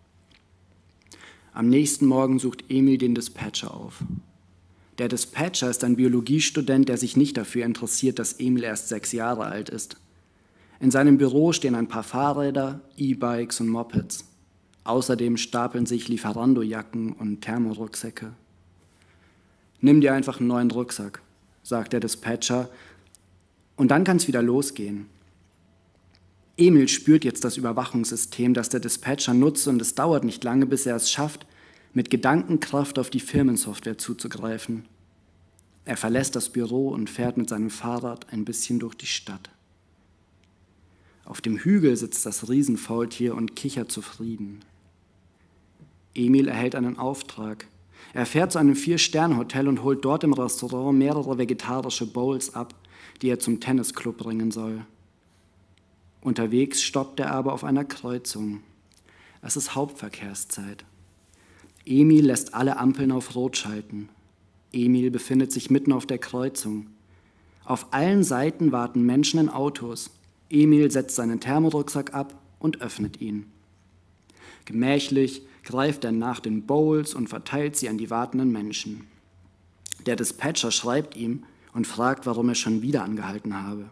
Am nächsten Morgen sucht Emil den Dispatcher auf. Der Dispatcher ist ein Biologiestudent, der sich nicht dafür interessiert, dass Emil erst 6 Jahre alt ist. In seinem Büro stehen ein paar Fahrräder, E-Bikes und Mopeds. Außerdem stapeln sich Lieferando-Jacken und Thermorucksäcke. Nimm dir einfach einen neuen Rucksack, sagt der Dispatcher, und dann kann es wieder losgehen. Emil spürt jetzt das Überwachungssystem, das der Dispatcher nutzt, und es dauert nicht lange, bis er es schafft, mit Gedankenkraft auf die Firmensoftware zuzugreifen. Er verlässt das Büro und fährt mit seinem Fahrrad ein bisschen durch die Stadt. Auf dem Hügel sitzt das Riesenfaultier und kichert zufrieden. Emil erhält einen Auftrag. Er fährt zu einem 4-Sterne-Hotel und holt dort im Restaurant mehrere vegetarische Bowls ab, die er zum Tennisclub bringen soll. Unterwegs stoppt er aber auf einer Kreuzung. Es ist Hauptverkehrszeit. Emil lässt alle Ampeln auf Rot schalten. Emil befindet sich mitten auf der Kreuzung. Auf allen Seiten warten Menschen in Autos. Emil setzt seinen Thermorucksack ab und öffnet ihn. Gemächlich greift er nach den Bowls und verteilt sie an die wartenden Menschen. Der Dispatcher schreibt ihm und fragt, warum er schon wieder angehalten habe.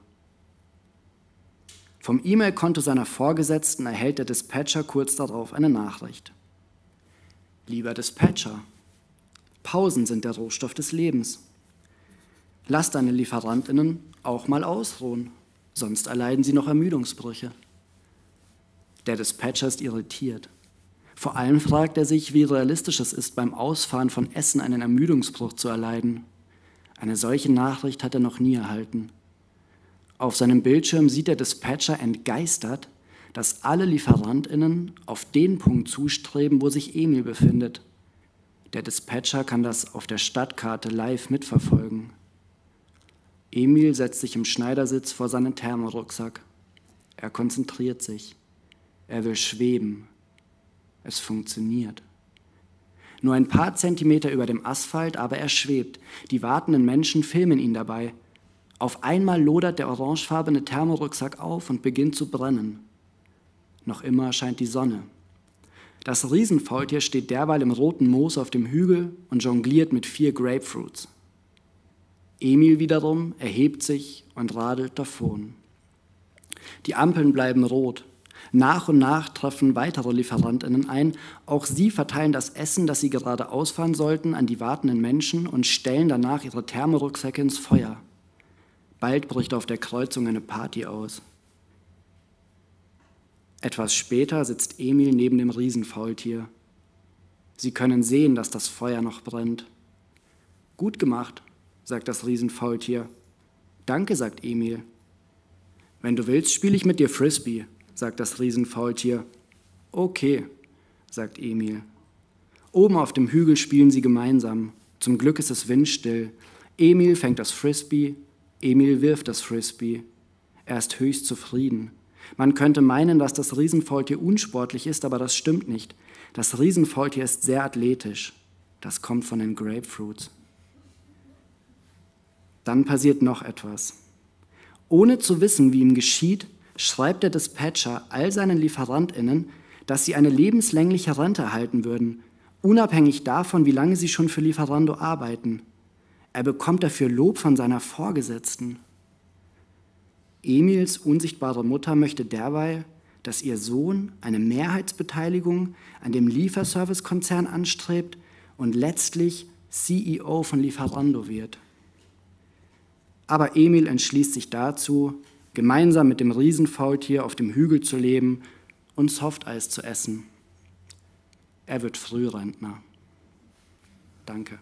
Vom E-Mail-Konto seiner Vorgesetzten erhält der Dispatcher kurz darauf eine Nachricht. Lieber Dispatcher, Pausen sind der Rohstoff des Lebens. Lass deine LieferantInnen auch mal ausruhen, sonst erleiden sie noch Ermüdungsbrüche. Der Dispatcher ist irritiert. Vor allem fragt er sich, wie realistisch es ist, beim Ausfahren von Essen einen Ermüdungsbruch zu erleiden. Eine solche Nachricht hat er noch nie erhalten. Auf seinem Bildschirm sieht der Dispatcher entgeistert, dass alle LieferantInnen auf den Punkt zustreben, wo sich Emil befindet. Der Dispatcher kann das auf der Stadtkarte live mitverfolgen. Emil setzt sich im Schneidersitz vor seinen Thermorucksack. Er konzentriert sich. Er will schweben. Es funktioniert. Nur ein paar Zentimeter über dem Asphalt, aber er schwebt. Die wartenden Menschen filmen ihn dabei. Auf einmal lodert der orangefarbene Thermorucksack auf und beginnt zu brennen. Noch immer scheint die Sonne. Das Riesenfaultier steht derweil im roten Moos auf dem Hügel und jongliert mit 4 Grapefruits. Emil wiederum erhebt sich und radelt davon. Die Ampeln bleiben rot. Nach und nach treffen weitere LieferantInnen ein. Auch sie verteilen das Essen, das sie gerade ausfahren sollten, an die wartenden Menschen und stellen danach ihre Thermorucksäcke ins Feuer. Bald bricht auf der Kreuzung eine Party aus. Etwas später sitzt Emil neben dem Riesenfaultier. Sie können sehen, dass das Feuer noch brennt. Gut gemacht, sagt das Riesenfaultier. Danke, sagt Emil. Wenn du willst, spiele ich mit dir Frisbee, sagt das Riesenfaultier. Okay, sagt Emil. Oben auf dem Hügel spielen sie gemeinsam. Zum Glück ist es windstill. Emil fängt das Frisbee, Emil wirft das Frisbee. Er ist höchst zufrieden. Man könnte meinen, dass das Riesenfaultier unsportlich ist, aber das stimmt nicht. Das Riesenfaultier ist sehr athletisch. Das kommt von den Grapefruits. Dann passiert noch etwas. Ohne zu wissen, wie ihm geschieht, schreibt der Dispatcher all seinen LieferantInnen, dass sie eine lebenslängliche Rente erhalten würden, unabhängig davon, wie lange sie schon für Lieferando arbeiten. Er bekommt dafür Lob von seiner Vorgesetzten. Emils unsichtbare Mutter möchte derweil, dass ihr Sohn eine Mehrheitsbeteiligung an dem Lieferservice-Konzern anstrebt und letztlich CEO von Lieferando wird. Aber Emil entschließt sich dazu, gemeinsam mit dem Riesenfaultier auf dem Hügel zu leben und Softeis zu essen. Er wird Frührentner. Danke.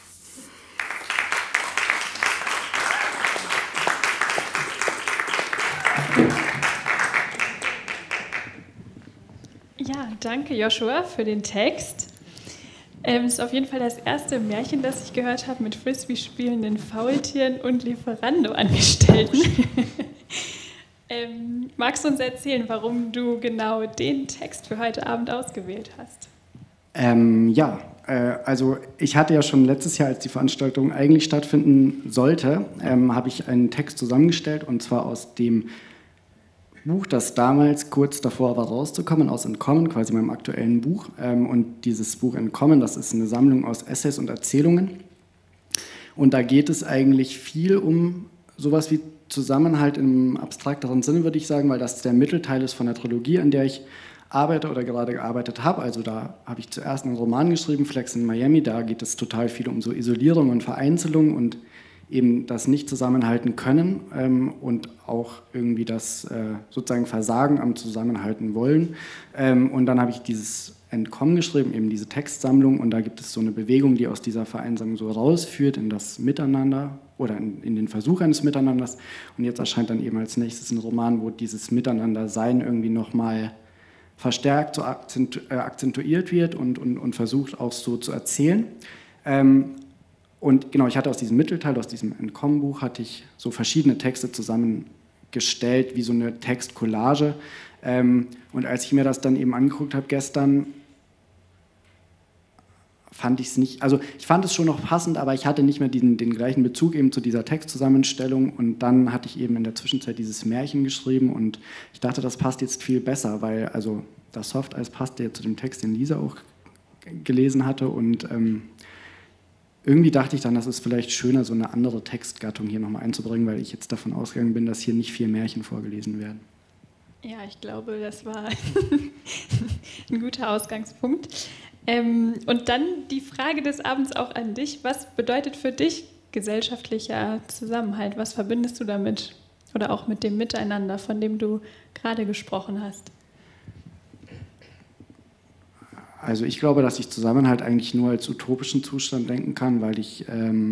Ja, danke Joshua für den Text. Es ist auf jeden Fall das erste Märchen, das ich gehört habe mit Frisbee spielenden Faultieren und Lieferando-Angestellten. Magst du uns erzählen, warum du genau den Text für heute Abend ausgewählt hast? Also ich hatte ja schon letztes Jahr, als die Veranstaltung eigentlich stattfinden sollte, habe ich einen Text zusammengestellt, und zwar aus dem Buch, das damals kurz davor war rauszukommen, aus Entkommen, quasi meinem aktuellen Buch. Und dieses Buch Entkommen, das ist eine Sammlung aus Essays und Erzählungen. Und da geht es eigentlich viel um sowas wie Zusammenhalt im abstrakteren Sinne, würde ich sagen, weil das der Mittelteil ist von der Trilogie, an der ich arbeite oder gerade gearbeitet habe. Also da habe ich zuerst einen Roman geschrieben, Flex in Miami. Da geht es total viel um so Isolierung und Vereinzelung und eben das nicht zusammenhalten können und auch irgendwie das sozusagen Versagen am Zusammenhalten wollen. Und dann habe ich dieses Entkommen geschrieben, eben diese Textsammlung, und da gibt es so eine Bewegung, die aus dieser Vereinsamung so rausführt in das Miteinander oder in den Versuch eines Miteinanders. Und jetzt erscheint dann eben als nächstes ein Roman, wo dieses Miteinandersein irgendwie nochmal verstärkt so akzentuiert wird und versucht auch so zu erzählen. Und genau, ich hatte aus diesem Mittelteil, aus diesem Entkommenbuch, hatte ich so verschiedene Texte zusammengestellt, wie so eine Textcollage. Und als ich mir das dann eben angeguckt habe gestern, fand ich es nicht, also ich fand es schon noch passend, aber ich hatte nicht mehr den gleichen Bezug eben zu dieser Textzusammenstellung, und dann hatte ich eben in der Zwischenzeit dieses Märchen geschrieben und ich dachte, das passt jetzt viel besser, weil also das Softeis passte ja zu dem Text, den Lisa auch gelesen hatte, und irgendwie dachte ich dann, das ist vielleicht schöner, so eine andere Textgattung hier nochmal einzubringen, weil ich jetzt davon ausgegangen bin, dass hier nicht 4 Märchen vorgelesen werden. Ja, ich glaube, das war ein guter Ausgangspunkt. Und dann die Frage des Abends auch an dich. Was bedeutet für dich gesellschaftlicher Zusammenhalt? Was verbindest du damit? Oder auch mit dem Miteinander, von dem du gerade gesprochen hast? Also ich glaube, dass ich Zusammenhalt eigentlich nur als utopischen Zustand denken kann, weil ich,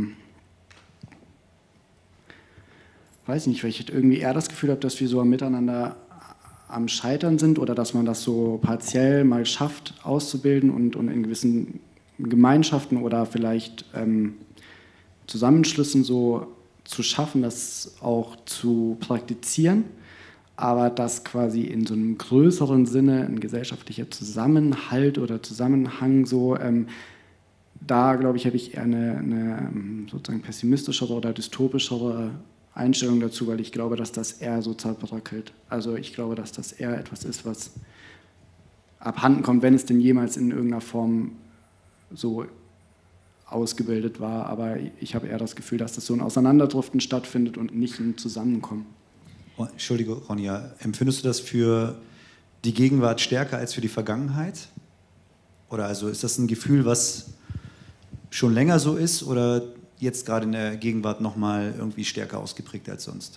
weiß nicht, weil ich irgendwie eher das Gefühl habe, dass wir so am Miteinander am Scheitern sind oder dass man das so partiell mal schafft auszubilden und in gewissen Gemeinschaften oder vielleicht Zusammenschlüssen so zu schaffen, das auch zu praktizieren, aber dass quasi in so einem größeren Sinne ein gesellschaftlicher Zusammenhalt oder Zusammenhang so, da glaube ich, habe ich eher eine sozusagen pessimistischere oder dystopischere Einstellung dazu, weil ich glaube, dass das eher so zerbröckelt. Also ich glaube, dass das eher etwas ist, was abhanden kommt, wenn es denn jemals in irgendeiner Form so ausgebildet war. Aber ich habe eher das Gefühl, dass das so ein Auseinanderdriften stattfindet und nicht ein Zusammenkommen. Entschuldige, Ronja, empfindest du das für die Gegenwart stärker als für die Vergangenheit? Oder also ist das ein Gefühl, was schon länger so ist oder jetzt gerade in der Gegenwart nochmal irgendwie stärker ausgeprägt als sonst?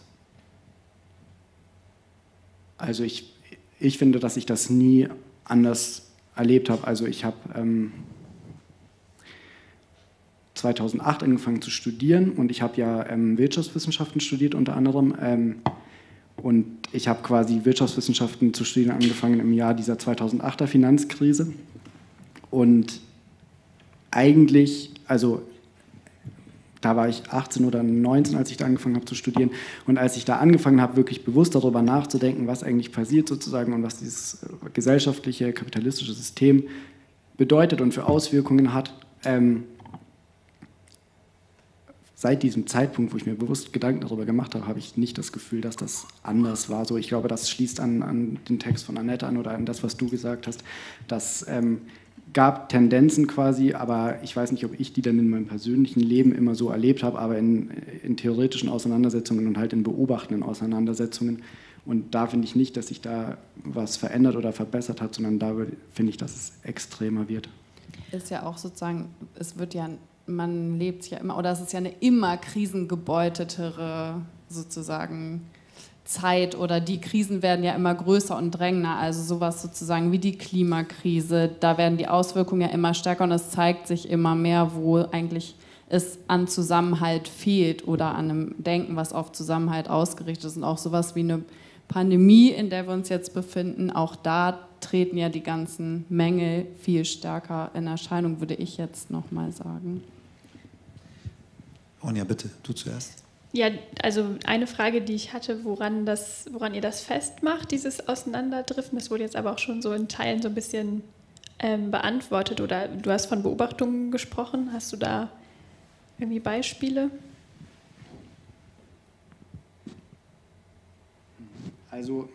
Also ich finde, dass ich das nie anders erlebt habe. Also ich habe 2008 angefangen zu studieren und ich habe ja Wirtschaftswissenschaften studiert unter anderem. Und ich habe quasi Wirtschaftswissenschaften zu studieren angefangen im Jahr dieser 2008er Finanzkrise. Und eigentlich, also da war ich 18 oder 19, als ich da angefangen habe zu studieren. Und als ich da angefangen habe, wirklich bewusst darüber nachzudenken, was eigentlich passiert sozusagen und was dieses gesellschaftliche, kapitalistische System bedeutet und für Auswirkungen hat, seit diesem Zeitpunkt, wo ich mir bewusst Gedanken darüber gemacht habe, habe ich nicht das Gefühl, dass das anders war. So, ich glaube, das schließt an den Text von Annette an oder an das, was du gesagt hast. Das gab Tendenzen quasi, aber ich weiß nicht, ob ich die dann in meinem persönlichen Leben immer so erlebt habe, aber in theoretischen Auseinandersetzungen und halt in beobachtenden Auseinandersetzungen. Und da finde ich nicht, dass sich da was verändert oder verbessert hat, sondern da finde ich, dass es extremer wird. Ist ja auch sozusagen, es wird ja, man lebt ja immer, oder es ist ja eine immer krisengebeutetere sozusagen Zeit, oder die Krisen werden ja immer größer und drängender, also sowas sozusagen wie die Klimakrise, da werden die Auswirkungen ja immer stärker und es zeigt sich immer mehr, wo eigentlich es an Zusammenhalt fehlt oder an einem Denken, was auf Zusammenhalt ausgerichtet ist, und auch sowas wie eine Pandemie, in der wir uns jetzt befinden, auch da treten ja die ganzen Mängel viel stärker in Erscheinung, würde ich jetzt nochmal sagen. Ronja, bitte, du zuerst. Ja, also eine Frage, die ich hatte, woran ihr das festmacht, dieses Auseinanderdriften, das wurde jetzt aber auch schon so in Teilen so ein bisschen beantwortet, oder du hast von Beobachtungen gesprochen, hast du da irgendwie Beispiele? Also,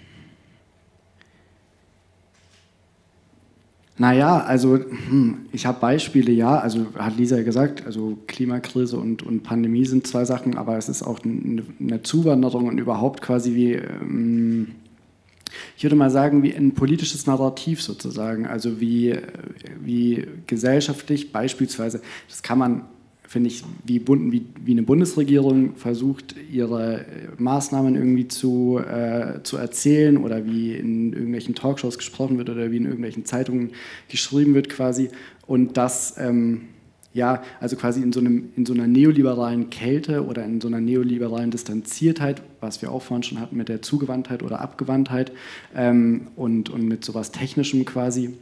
naja, also ich habe Beispiele, ja, also hat Lisa ja gesagt, also Klimakrise und Pandemie sind zwei Sachen, aber es ist auch eine Zuwanderung und überhaupt quasi wie, ich würde mal sagen, wie ein politisches Narrativ sozusagen, also wie gesellschaftlich beispielsweise, das kann man, finde ich, wie eine Bundesregierung versucht, ihre Maßnahmen irgendwie zu erzählen oder wie in irgendwelchen Talkshows gesprochen wird oder wie in irgendwelchen Zeitungen geschrieben wird quasi. Und das, ja, also quasi in so einer neoliberalen Kälte oder in so einer neoliberalen Distanziertheit, was wir auch vorhin schon hatten mit der Zugewandtheit oder Abgewandtheit und mit sowas Technischem quasi,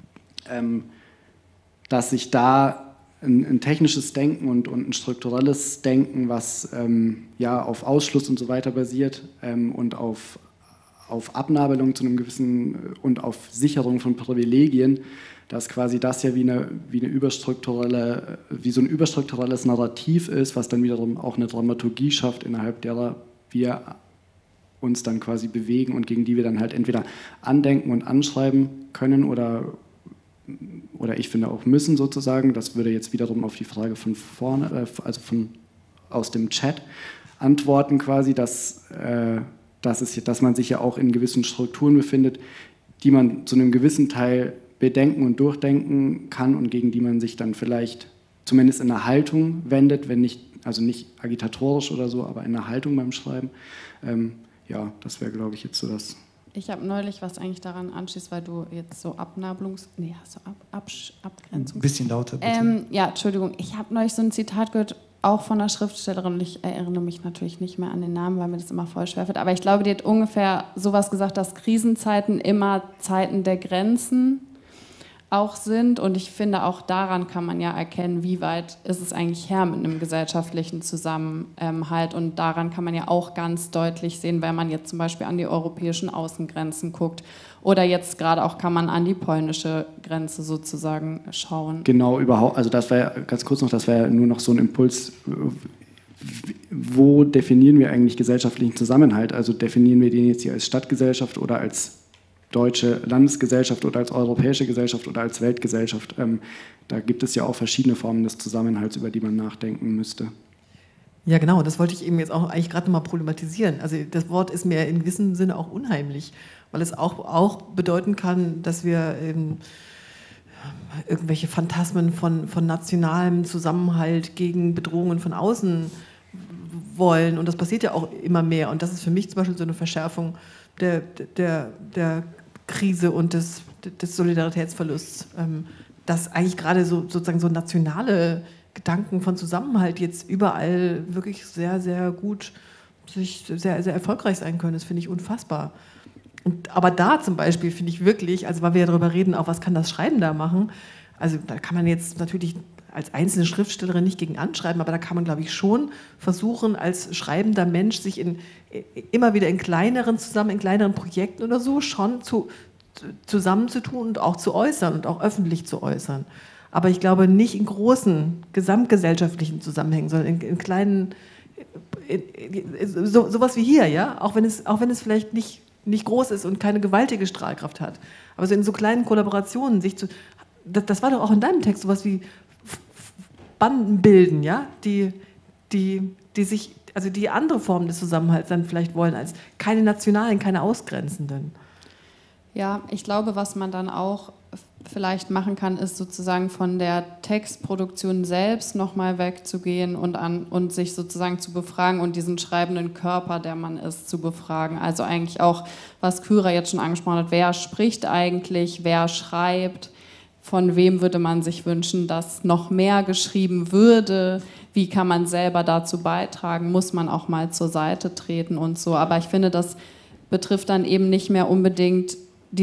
dass sich da ein technisches Denken und ein strukturelles Denken, was ja auf Ausschluss und so weiter basiert und auf Abnabelung zu einem gewissen und auf Sicherung von Privilegien, dass quasi das ja wie so ein überstrukturelles Narrativ ist, was dann wiederum auch eine Dramaturgie schafft, innerhalb derer wir uns dann quasi bewegen und gegen die wir dann halt entweder andenken und anschreiben können oder ich finde auch müssen sozusagen. Das würde jetzt wiederum auf die Frage von vorne, also aus dem Chat antworten quasi, dass man sich ja auch in gewissen Strukturen befindet, die man zu einem gewissen Teil bedenken und durchdenken kann und gegen die man sich dann vielleicht zumindest in der Haltung wendet, wenn nicht, also nicht agitatorisch oder so, aber in der Haltung beim Schreiben. Ja, das wäre, glaube ich, jetzt so das. Ich habe neulich, was eigentlich daran anschließt, weil du jetzt so Abgrenzung. Ein bisschen lauter, bitte. Ja, Entschuldigung. Ich habe neulich so ein Zitat gehört, auch von einer Schriftstellerin, und ich erinnere mich natürlich nicht mehr an den Namen, weil mir das immer voll schwerfällt, aber ich glaube, die hat ungefähr sowas gesagt, dass Krisenzeiten immer Zeiten der Grenzen auch sind, und ich finde, auch daran kann man ja erkennen, wie weit ist es eigentlich her mit einem gesellschaftlichen Zusammenhalt, und daran kann man ja auch ganz deutlich sehen, wenn man jetzt zum Beispiel an die europäischen Außengrenzen guckt oder jetzt gerade auch kann man an die polnische Grenze sozusagen schauen. Genau, überhaupt, also das war ganz kurz noch, das war ja nur noch so ein Impuls, wo definieren wir eigentlich gesellschaftlichen Zusammenhalt, also definieren wir den jetzt hier als Stadtgesellschaft oder als deutsche Landesgesellschaft oder als europäische Gesellschaft oder als Weltgesellschaft. Da gibt es ja auch verschiedene Formen des Zusammenhalts, über die man nachdenken müsste. Ja, genau, das wollte ich eben jetzt auch eigentlich gerade noch mal problematisieren. Also das Wort ist mir in gewissem Sinne auch unheimlich, weil es auch bedeuten kann, dass wir irgendwelche Phantasmen von nationalem Zusammenhalt gegen Bedrohungen von außen wollen. Und das passiert ja auch immer mehr. Und das ist für mich zum Beispiel so eine Verschärfung der Krise und des Solidaritätsverlusts, dass eigentlich gerade sozusagen so nationale Gedanken von Zusammenhalt jetzt überall wirklich sehr, sehr gut, sehr, sehr erfolgreich sein können. Das finde ich unfassbar. Aber da zum Beispiel finde ich wirklich, also weil wir ja darüber reden, auch was kann das Schreiben da machen, also da kann man jetzt natürlich als einzelne Schriftstellerin nicht gegen anschreiben, aber da kann man, glaube ich, schon versuchen, als schreibender Mensch sich immer wieder in kleineren Projekten oder so schon zusammenzutun und auch zu äußern und auch öffentlich zu äußern. Aber ich glaube nicht in großen, gesamtgesellschaftlichen Zusammenhängen, sondern in kleinen, sowas wie hier, ja, auch wenn es vielleicht nicht groß ist und keine gewaltige Strahlkraft hat. Aber so in so kleinen Kollaborationen das war doch auch in deinem Text sowas wie Banden bilden, ja, die sich, also die andere Formen des Zusammenhalts dann vielleicht wollen, als keine nationalen, keine ausgrenzenden. Ja, ich glaube, was man dann auch vielleicht machen kann, ist sozusagen von der Textproduktion selbst nochmal wegzugehen und sich sozusagen zu befragen und diesen schreibenden Körper, der man ist, zu befragen. Also eigentlich auch, was Kyra jetzt schon angesprochen hat, wer spricht eigentlich, wer schreibt, von wem würde man sich wünschen, dass noch mehr geschrieben würde, wie kann man selber dazu beitragen, muss man auch mal zur Seite treten und so. Aber ich finde, das betrifft dann eben nicht mehr unbedingt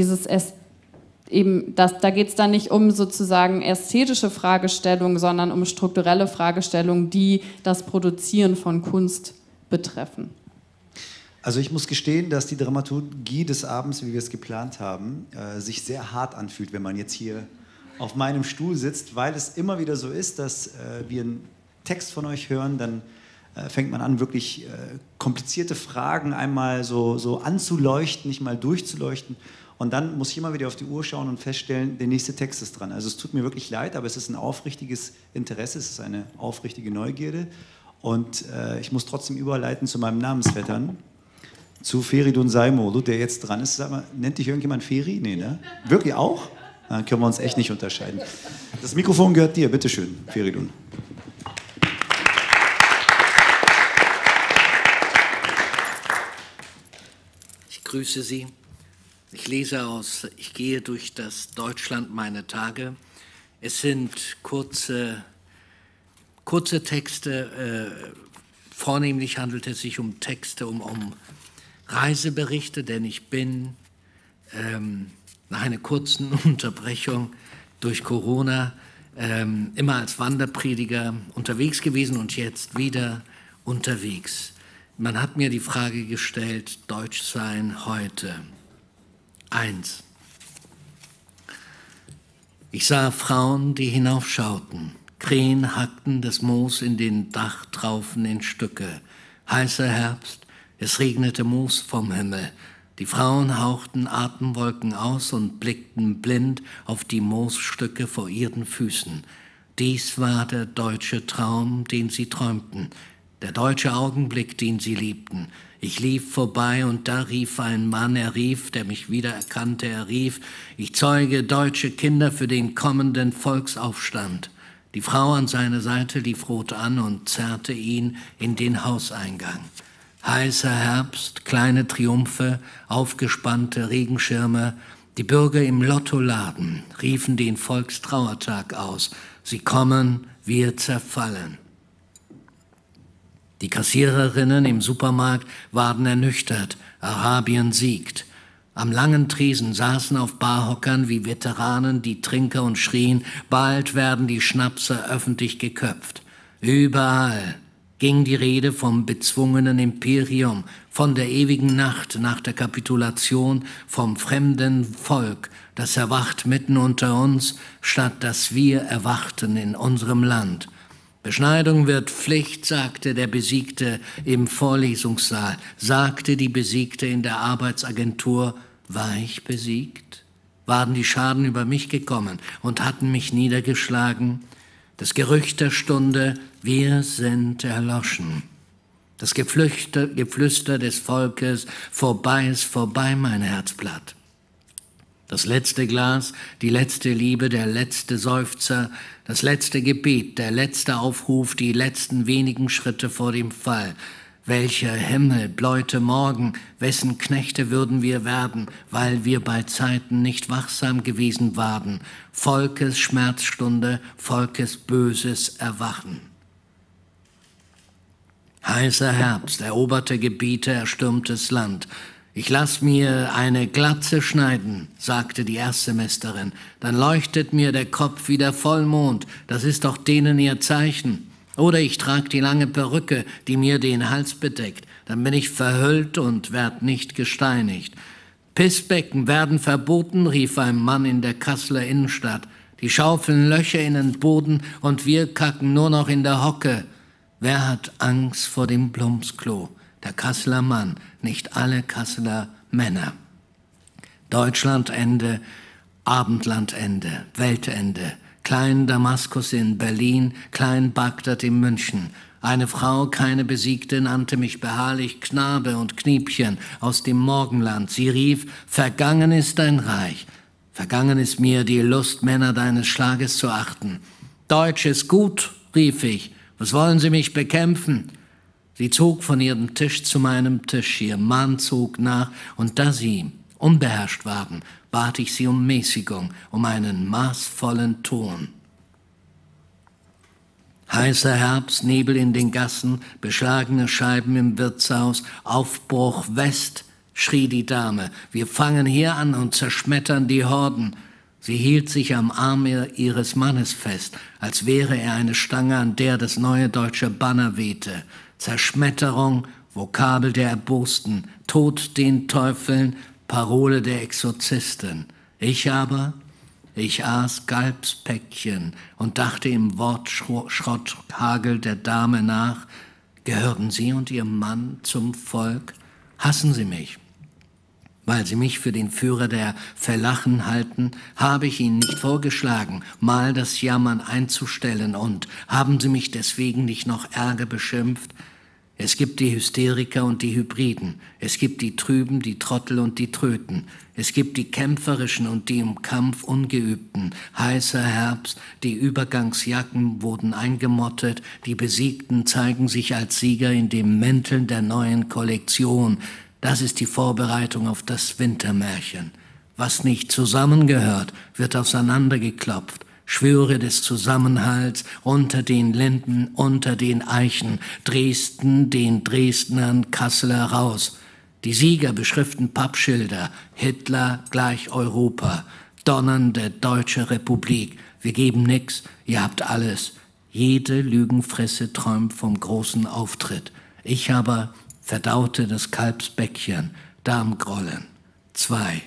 da geht es dann nicht um sozusagen ästhetische Fragestellungen, sondern um strukturelle Fragestellungen, die das Produzieren von Kunst betreffen. Also ich muss gestehen, dass die Dramaturgie des Abends, wie wir es geplant haben, sich sehr hart anfühlt, wenn man jetzt hier auf meinem Stuhl sitzt, weil es immer wieder so ist, dass wir einen Text von euch hören, dann fängt man an, wirklich komplizierte Fragen einmal so anzuleuchten, nicht mal durchzuleuchten. Und dann muss ich immer wieder auf die Uhr schauen und feststellen, der nächste Text ist dran. Also es tut mir wirklich leid, aber es ist ein aufrichtiges Interesse, es ist eine aufrichtige Neugierde. Und ich muss trotzdem überleiten zu meinem Namensvettern, zu Feridun Zaimoğlu, der jetzt dran ist. Sag mal, nennt dich irgendjemand Feri? Nee, ne? Wirklich auch? Dann können wir uns echt nicht unterscheiden. Das Mikrofon gehört dir, bitteschön, Feridun. Ich grüße Sie. Ich lese aus Ich gehe durch das Deutschland meine Tage. Es sind kurze Texte. Vornehmlich handelt es sich um Texte, um Reiseberichte, denn ich bin nach einer kurzen Unterbrechung durch Corona immer als Wanderprediger unterwegs gewesen und jetzt wieder unterwegs. Man hat mir die Frage gestellt, Deutsch sein heute. 1. Ich sah Frauen, die hinaufschauten. Krähen hackten das Moos in den Dachtraufen in Stücke. Heißer Herbst, es regnete Moos vom Himmel. Die Frauen hauchten Atemwolken aus und blickten blind auf die Moosstücke vor ihren Füßen. Dies war der deutsche Traum, den sie träumten, der deutsche Augenblick, den sie liebten. Ich lief vorbei und da rief ein Mann, er rief, der mich wieder erkannte, er rief, ich zeuge deutsche Kinder für den kommenden Volksaufstand. Die Frau an seiner Seite lief rot an und zerrte ihn in den Hauseingang. Heißer Herbst, kleine Triumphe, aufgespannte Regenschirme, die Bürger im Lottoladen riefen den Volkstrauertag aus. Sie kommen, wir zerfallen. Die Kassiererinnen im Supermarkt waren ernüchtert, Arabien siegt. Am langen Tresen saßen auf Barhockern wie Veteranen die Trinker und schrien, bald werden die Schnapser öffentlich geköpft. Überall ging die Rede vom bezwungenen Imperium, von der ewigen Nacht nach der Kapitulation, vom fremden Volk, das erwacht mitten unter uns, statt dass wir erwachten in unserem Land. Beschneidung wird Pflicht, sagte der Besiegte im Vorlesungssaal, sagte die Besiegte in der Arbeitsagentur. War ich besiegt? Waren die Schaden über mich gekommen und hatten mich niedergeschlagen? Das Gerücht der Stunde, wir sind erloschen. Das Geflüster des Volkes, vorbei ist vorbei, mein Herzblatt. Das letzte Glas, die letzte Liebe, der letzte Seufzer, das letzte Gebet, der letzte Aufruf, die letzten wenigen Schritte vor dem Fall. Welcher Himmel bläute morgen, wessen Knechte würden wir werden, weil wir bei Zeiten nicht wachsam gewesen waren. Volkes Schmerzstunde, Volkes böses Erwachen. Heißer Herbst, eroberte Gebiete, erstürmtes Land. »Ich lass mir eine Glatze schneiden«, sagte die Erstsemesterin. »Dann leuchtet mir der Kopf wie der Vollmond. Das ist doch denen ihr Zeichen. Oder ich trage die lange Perücke, die mir den Hals bedeckt. Dann bin ich verhüllt und werd nicht gesteinigt.« »Pissbecken werden verboten«, rief ein Mann in der Kasseler Innenstadt. »Die schaufeln Löcher in den Boden und wir kacken nur noch in der Hocke.« Wer hat Angst vor dem Plumpsklo? Der Kasseler Mann, nicht alle Kasseler Männer. Deutschlandende, Abendlandende, Weltende, Klein Damaskus in Berlin, Klein Bagdad in München. Eine Frau, keine Besiegte, nannte mich beharrlich Knabe und Kniepchen aus dem Morgenland. Sie rief, vergangen ist dein Reich. Vergangen ist mir die Lust, Männer deines Schlages zu achten. Deutsch ist gut, rief ich. Was wollen Sie mich bekämpfen? Sie zog von ihrem Tisch zu meinem Tisch, ihr Mann zog nach, und da sie unbeherrscht waren, bat ich sie um Mäßigung, um einen maßvollen Ton. Heißer Herbst, Nebel in den Gassen, beschlagene Scheiben im Wirtshaus, Aufbruch West, schrie die Dame. Wir fangen hier an und zerschmettern die Horden. Sie hielt sich am Arm ihres Mannes fest, als wäre er eine Stange, an der das neue deutsche Banner wehte. Zerschmetterung, Vokabel der Erbosten, Tod den Teufeln, Parole der Exorzisten. Ich aß Galbspäckchen und dachte im Wortschrotthagel der Dame nach. Gehören Sie und Ihr Mann zum Volk? Hassen Sie mich? Weil Sie mich für den Führer der Verlachen halten, habe ich Ihnen nicht vorgeschlagen, mal das Jammern einzustellen, und haben Sie mich deswegen nicht noch ärger beschimpft? Es gibt die Hysteriker und die Hybriden, es gibt die Trüben, die Trottel und die Tröten, es gibt die Kämpferischen und die im Kampf Ungeübten. Heißer Herbst, die Übergangsjacken wurden eingemottet, die Besiegten zeigen sich als Sieger in den Mänteln der neuen Kollektion. Das ist die Vorbereitung auf das Wintermärchen. Was nicht zusammengehört, wird auseinandergeklopft. Schwüre des Zusammenhalts unter den Linden, unter den Eichen, Dresden, den Dresdnern, Kassel heraus. Die Sieger beschriften Pappschilder, Hitler gleich Europa, donnernde Deutsche Republik. Wir geben nix, ihr habt alles. Jede Lügenfresse träumt vom großen Auftritt. Ich aber verdaute das Kalbsbäckchen, Darmgrollen. 2.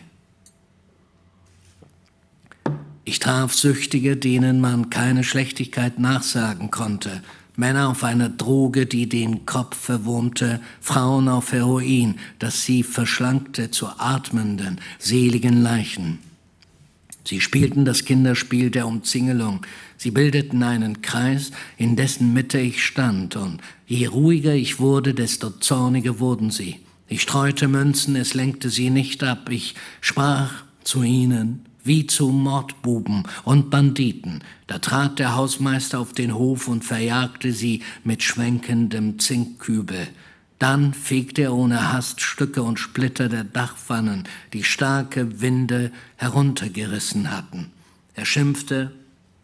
Ich traf Süchtige, denen man keine Schlechtigkeit nachsagen konnte. Männer auf einer Droge, die den Kopf verwurmte, Frauen auf Heroin, das sie verschlankte zu atmenden, seligen Leichen. Sie spielten das Kinderspiel der Umzingelung. Sie bildeten einen Kreis, in dessen Mitte ich stand, und je ruhiger ich wurde, desto zorniger wurden sie. Ich streute Münzen, es lenkte sie nicht ab. Ich sprach zu ihnen wie zu Mordbuben und Banditen. Da trat der Hausmeister auf den Hof und verjagte sie mit schwenkendem Zinkkübel. Dann fegte er ohne Hast Stücke und Splitter der Dachpfannen, die starke Winde heruntergerissen hatten. Er schimpfte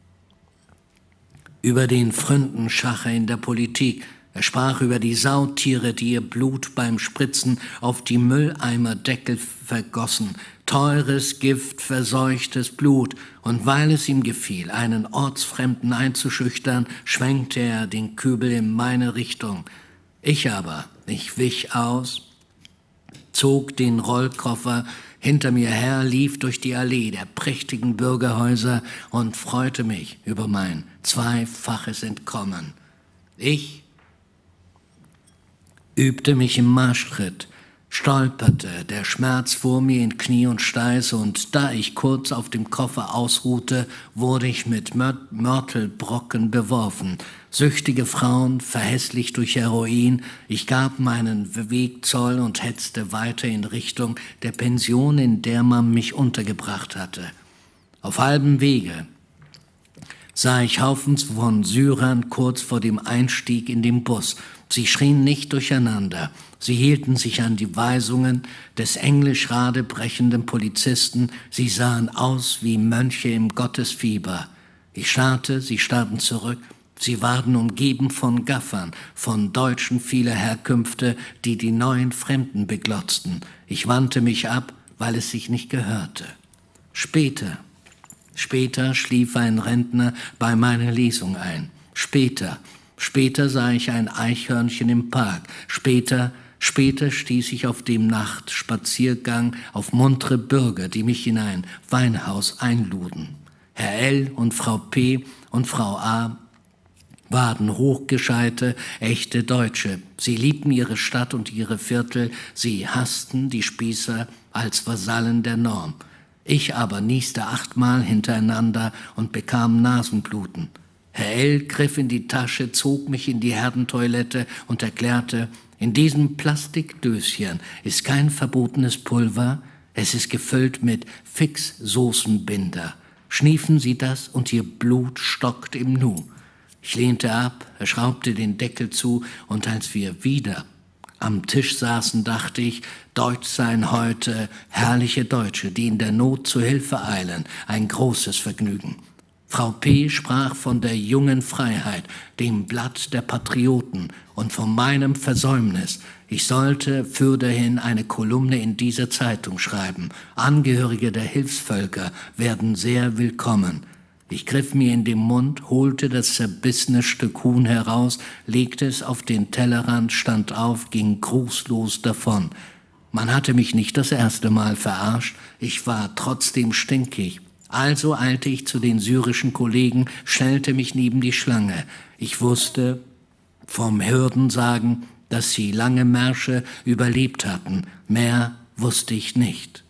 über den Fründenschacher in der Politik. Er sprach über die Sautiere, die ihr Blut beim Spritzen auf die Mülleimerdeckel vergossen. Teures Gift, verseuchtes Blut. Und weil es ihm gefiel, einen Ortsfremden einzuschüchtern, schwenkte er den Kübel in meine Richtung. Ich wich aus, zog den Rollkoffer hinter mir her, lief durch die Allee der prächtigen Bürgerhäuser und freute mich über mein zweifaches Entkommen. Ich übte mich im Marschschritt, stolperte, der Schmerz fuhr mir in Knie und Steiß, und da ich kurz auf dem Koffer ausruhte, wurde ich mit Mörtelbrocken beworfen. Süchtige Frauen, verhässlich durch Heroin, ich gab meinen Wegzoll und hetzte weiter in Richtung der Pension, in der man mich untergebracht hatte. Auf halbem Wege sah ich Haufens von Syrern kurz vor dem Einstieg in den Bus. Sie schrien nicht durcheinander. Sie hielten sich an die Weisungen des englisch radebrechenden Polizisten. Sie sahen aus wie Mönche im Gottesfieber. Ich starrte, sie starrten zurück. Sie waren umgeben von Gaffern, von Deutschen vieler Herkünfte, die die neuen Fremden beglotzten. Ich wandte mich ab, weil es sich nicht gehörte. Später schlief ein Rentner bei meiner Lesung ein. Später sah ich ein Eichhörnchen im Park. Später stieß ich auf dem Nachtspaziergang auf muntere Bürger, die mich in ein Weinhaus einluden. Herr L. und Frau P. und Frau A. waren hochgescheite, echte Deutsche. Sie liebten ihre Stadt und ihre Viertel, sie hassten die Spießer als Vasallen der Norm. Ich aber nieste 8-mal hintereinander und bekam Nasenbluten. Herr L. griff in die Tasche, zog mich in die Herrentoilette und erklärte, in diesem Plastikdöschen ist kein verbotenes Pulver, es ist gefüllt mit Fixsoßenbinder. Schniefen Sie das und Ihr Blut stockt im Nu. Ich lehnte ab, er schraubte den Deckel zu und als wir wieder am Tisch saßen, dachte ich, Deutsch seien heute herrliche Deutsche, die in der Not zu Hilfe eilen, ein großes Vergnügen. Frau P. sprach von der jungen Freiheit, dem Blatt der Patrioten und von meinem Versäumnis. Ich sollte fürderhin eine Kolumne in dieser Zeitung schreiben. Angehörige der Hilfsvölker werden sehr willkommen. Ich griff mir in den Mund, holte das zerbissene Stück Huhn heraus, legte es auf den Tellerrand, stand auf, ging grußlos davon. Man hatte mich nicht das erste Mal verarscht, ich war trotzdem stinkig. Also eilte ich zu den syrischen Kollegen, stellte mich neben die Schlange. Ich wusste vom Hörensagen, dass sie lange Märsche überlebt hatten. Mehr wusste ich nicht.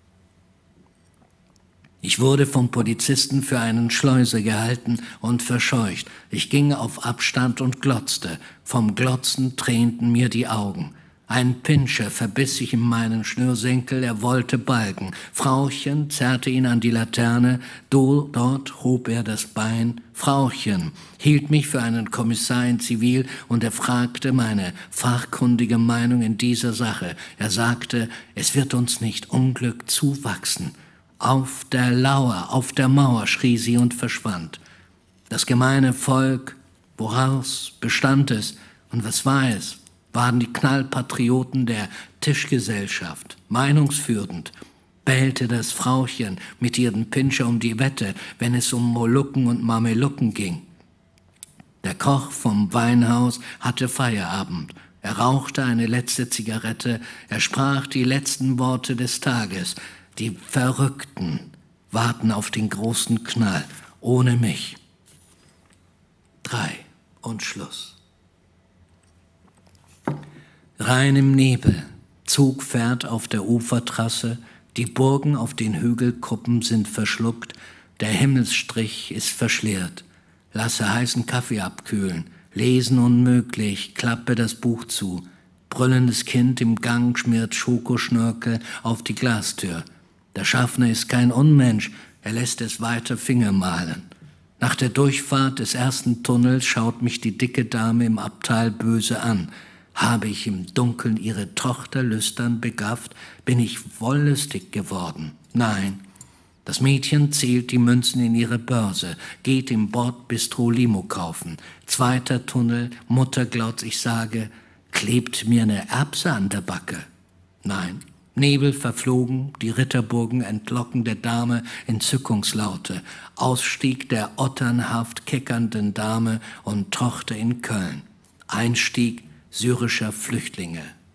Ich wurde vom Polizisten für einen Schleuser gehalten und verscheucht. Ich ging auf Abstand und glotzte. Vom Glotzen tränten mir die Augen. Ein Pinscher verbiss sich in meinen Schnürsenkel, er wollte balgen. Frauchen zerrte ihn an die Laterne, dort hob er das Bein. Frauchen hielt mich für einen Kommissar in Zivil und er fragte meine fachkundige Meinung in dieser Sache. Er sagte, es wird uns nicht Unglück zuwachsen. Auf der Lauer, auf der Mauer, schrie sie und verschwand. Das gemeine Volk, woraus bestand es und was war es? Waren die Knallpatrioten der Tischgesellschaft, meinungsführend, bellte das Frauchen mit ihrem Pinscher um die Wette, wenn es um Molukken und Mamelucken ging. Der Koch vom Weinhaus hatte Feierabend. Er rauchte eine letzte Zigarette, er sprach die letzten Worte des Tages. Die Verrückten warten auf den großen Knall, ohne mich. 3 und Schluss. Rein im Nebel, Zug fährt auf der Ufertrasse, die Burgen auf den Hügelkuppen sind verschluckt, der Himmelsstrich ist verschleert. Lasse heißen Kaffee abkühlen, lesen unmöglich, klappe das Buch zu. Brüllendes Kind im Gang schmiert Schokoschnörkel auf die Glastür. Der Schaffner ist kein Unmensch, er lässt es weiter Finger malen. Nach der Durchfahrt des ersten Tunnels schaut mich die dicke Dame im Abteil böse an. Habe ich im Dunkeln ihre Tochter lüstern begafft, bin ich wollüstig geworden. Nein, das Mädchen zählt die Münzen in ihre Börse, geht im Bordbistro Limo kaufen. Zweiter Tunnel, Mutter glotzt, ich sage, klebt mir eine Erbse an der Backe. Nein, Nebel verflogen, die Ritterburgen entlocken der Dame Entzückungslaute. Ausstieg der otternhaft keckernden Dame und Tochter in Köln. Einstieg syrischer Flüchtlinge.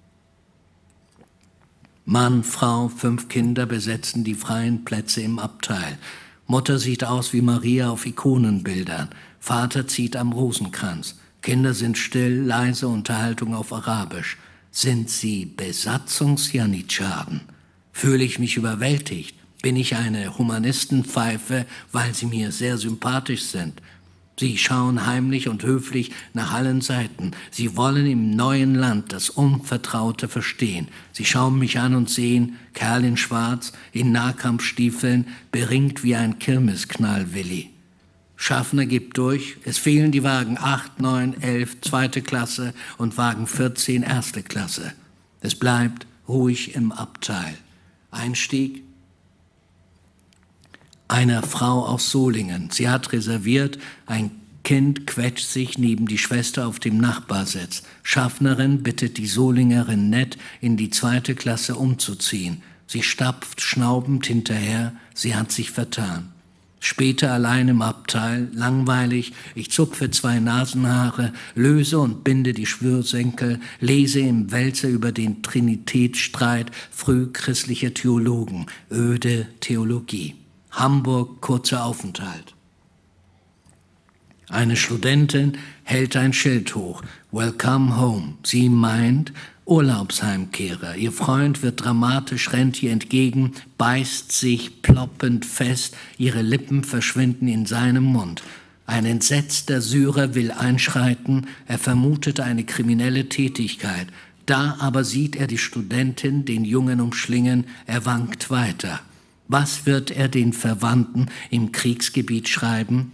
Mann, Frau, 5 Kinder besetzen die freien Plätze im Abteil. Mutter sieht aus wie Maria auf Ikonenbildern. Vater zieht am Rosenkranz. Kinder sind still, leise Unterhaltung auf Arabisch. Sind sie Besatzungsjanitschaden? Fühle ich mich überwältigt? Bin ich eine Humanistenpfeife, weil sie mir sehr sympathisch sind? Sie schauen heimlich und höflich nach allen Seiten. Sie wollen im neuen Land das Unvertraute verstehen. Sie schauen mich an und sehen, Kerl in Schwarz, in Nahkampfstiefeln, beringt wie ein Kirmesknallwilli. Schaffner gibt durch, es fehlen die Wagen 8, 9, 11, 2. Klasse und Wagen 14, 1. Klasse. Es bleibt ruhig im Abteil. Einstieg einer Frau aus Solingen. Sie hat reserviert ein Kind quetscht sich neben die Schwester auf dem Nachbarsitz. Schaffnerin bittet die Solingerin nett, in die 2. Klasse umzuziehen. Sie stapft schnaubend hinterher, sie hat sich vertan. Später allein im Abteil, langweilig, ich zupfe 2 Nasenhaare, löse und binde die Schwürsenkel, lese im Wälzer über den Trinitätsstreit frühchristlicher Theologen, öde Theologie. Hamburg, kurzer Aufenthalt. Eine Studentin hält ein Schild hoch, Welcome home. Sie meint Urlaubsheimkehrer. Ihr Freund wird dramatisch, rennt ihr entgegen, beißt sich ploppend fest, ihre Lippen verschwinden in seinem Mund. Ein entsetzter Syrer will einschreiten, er vermutet eine kriminelle Tätigkeit. Da aber sieht er die Studentin den Jungen umschlingen, er wankt weiter. Was wird er den Verwandten im Kriegsgebiet schreiben?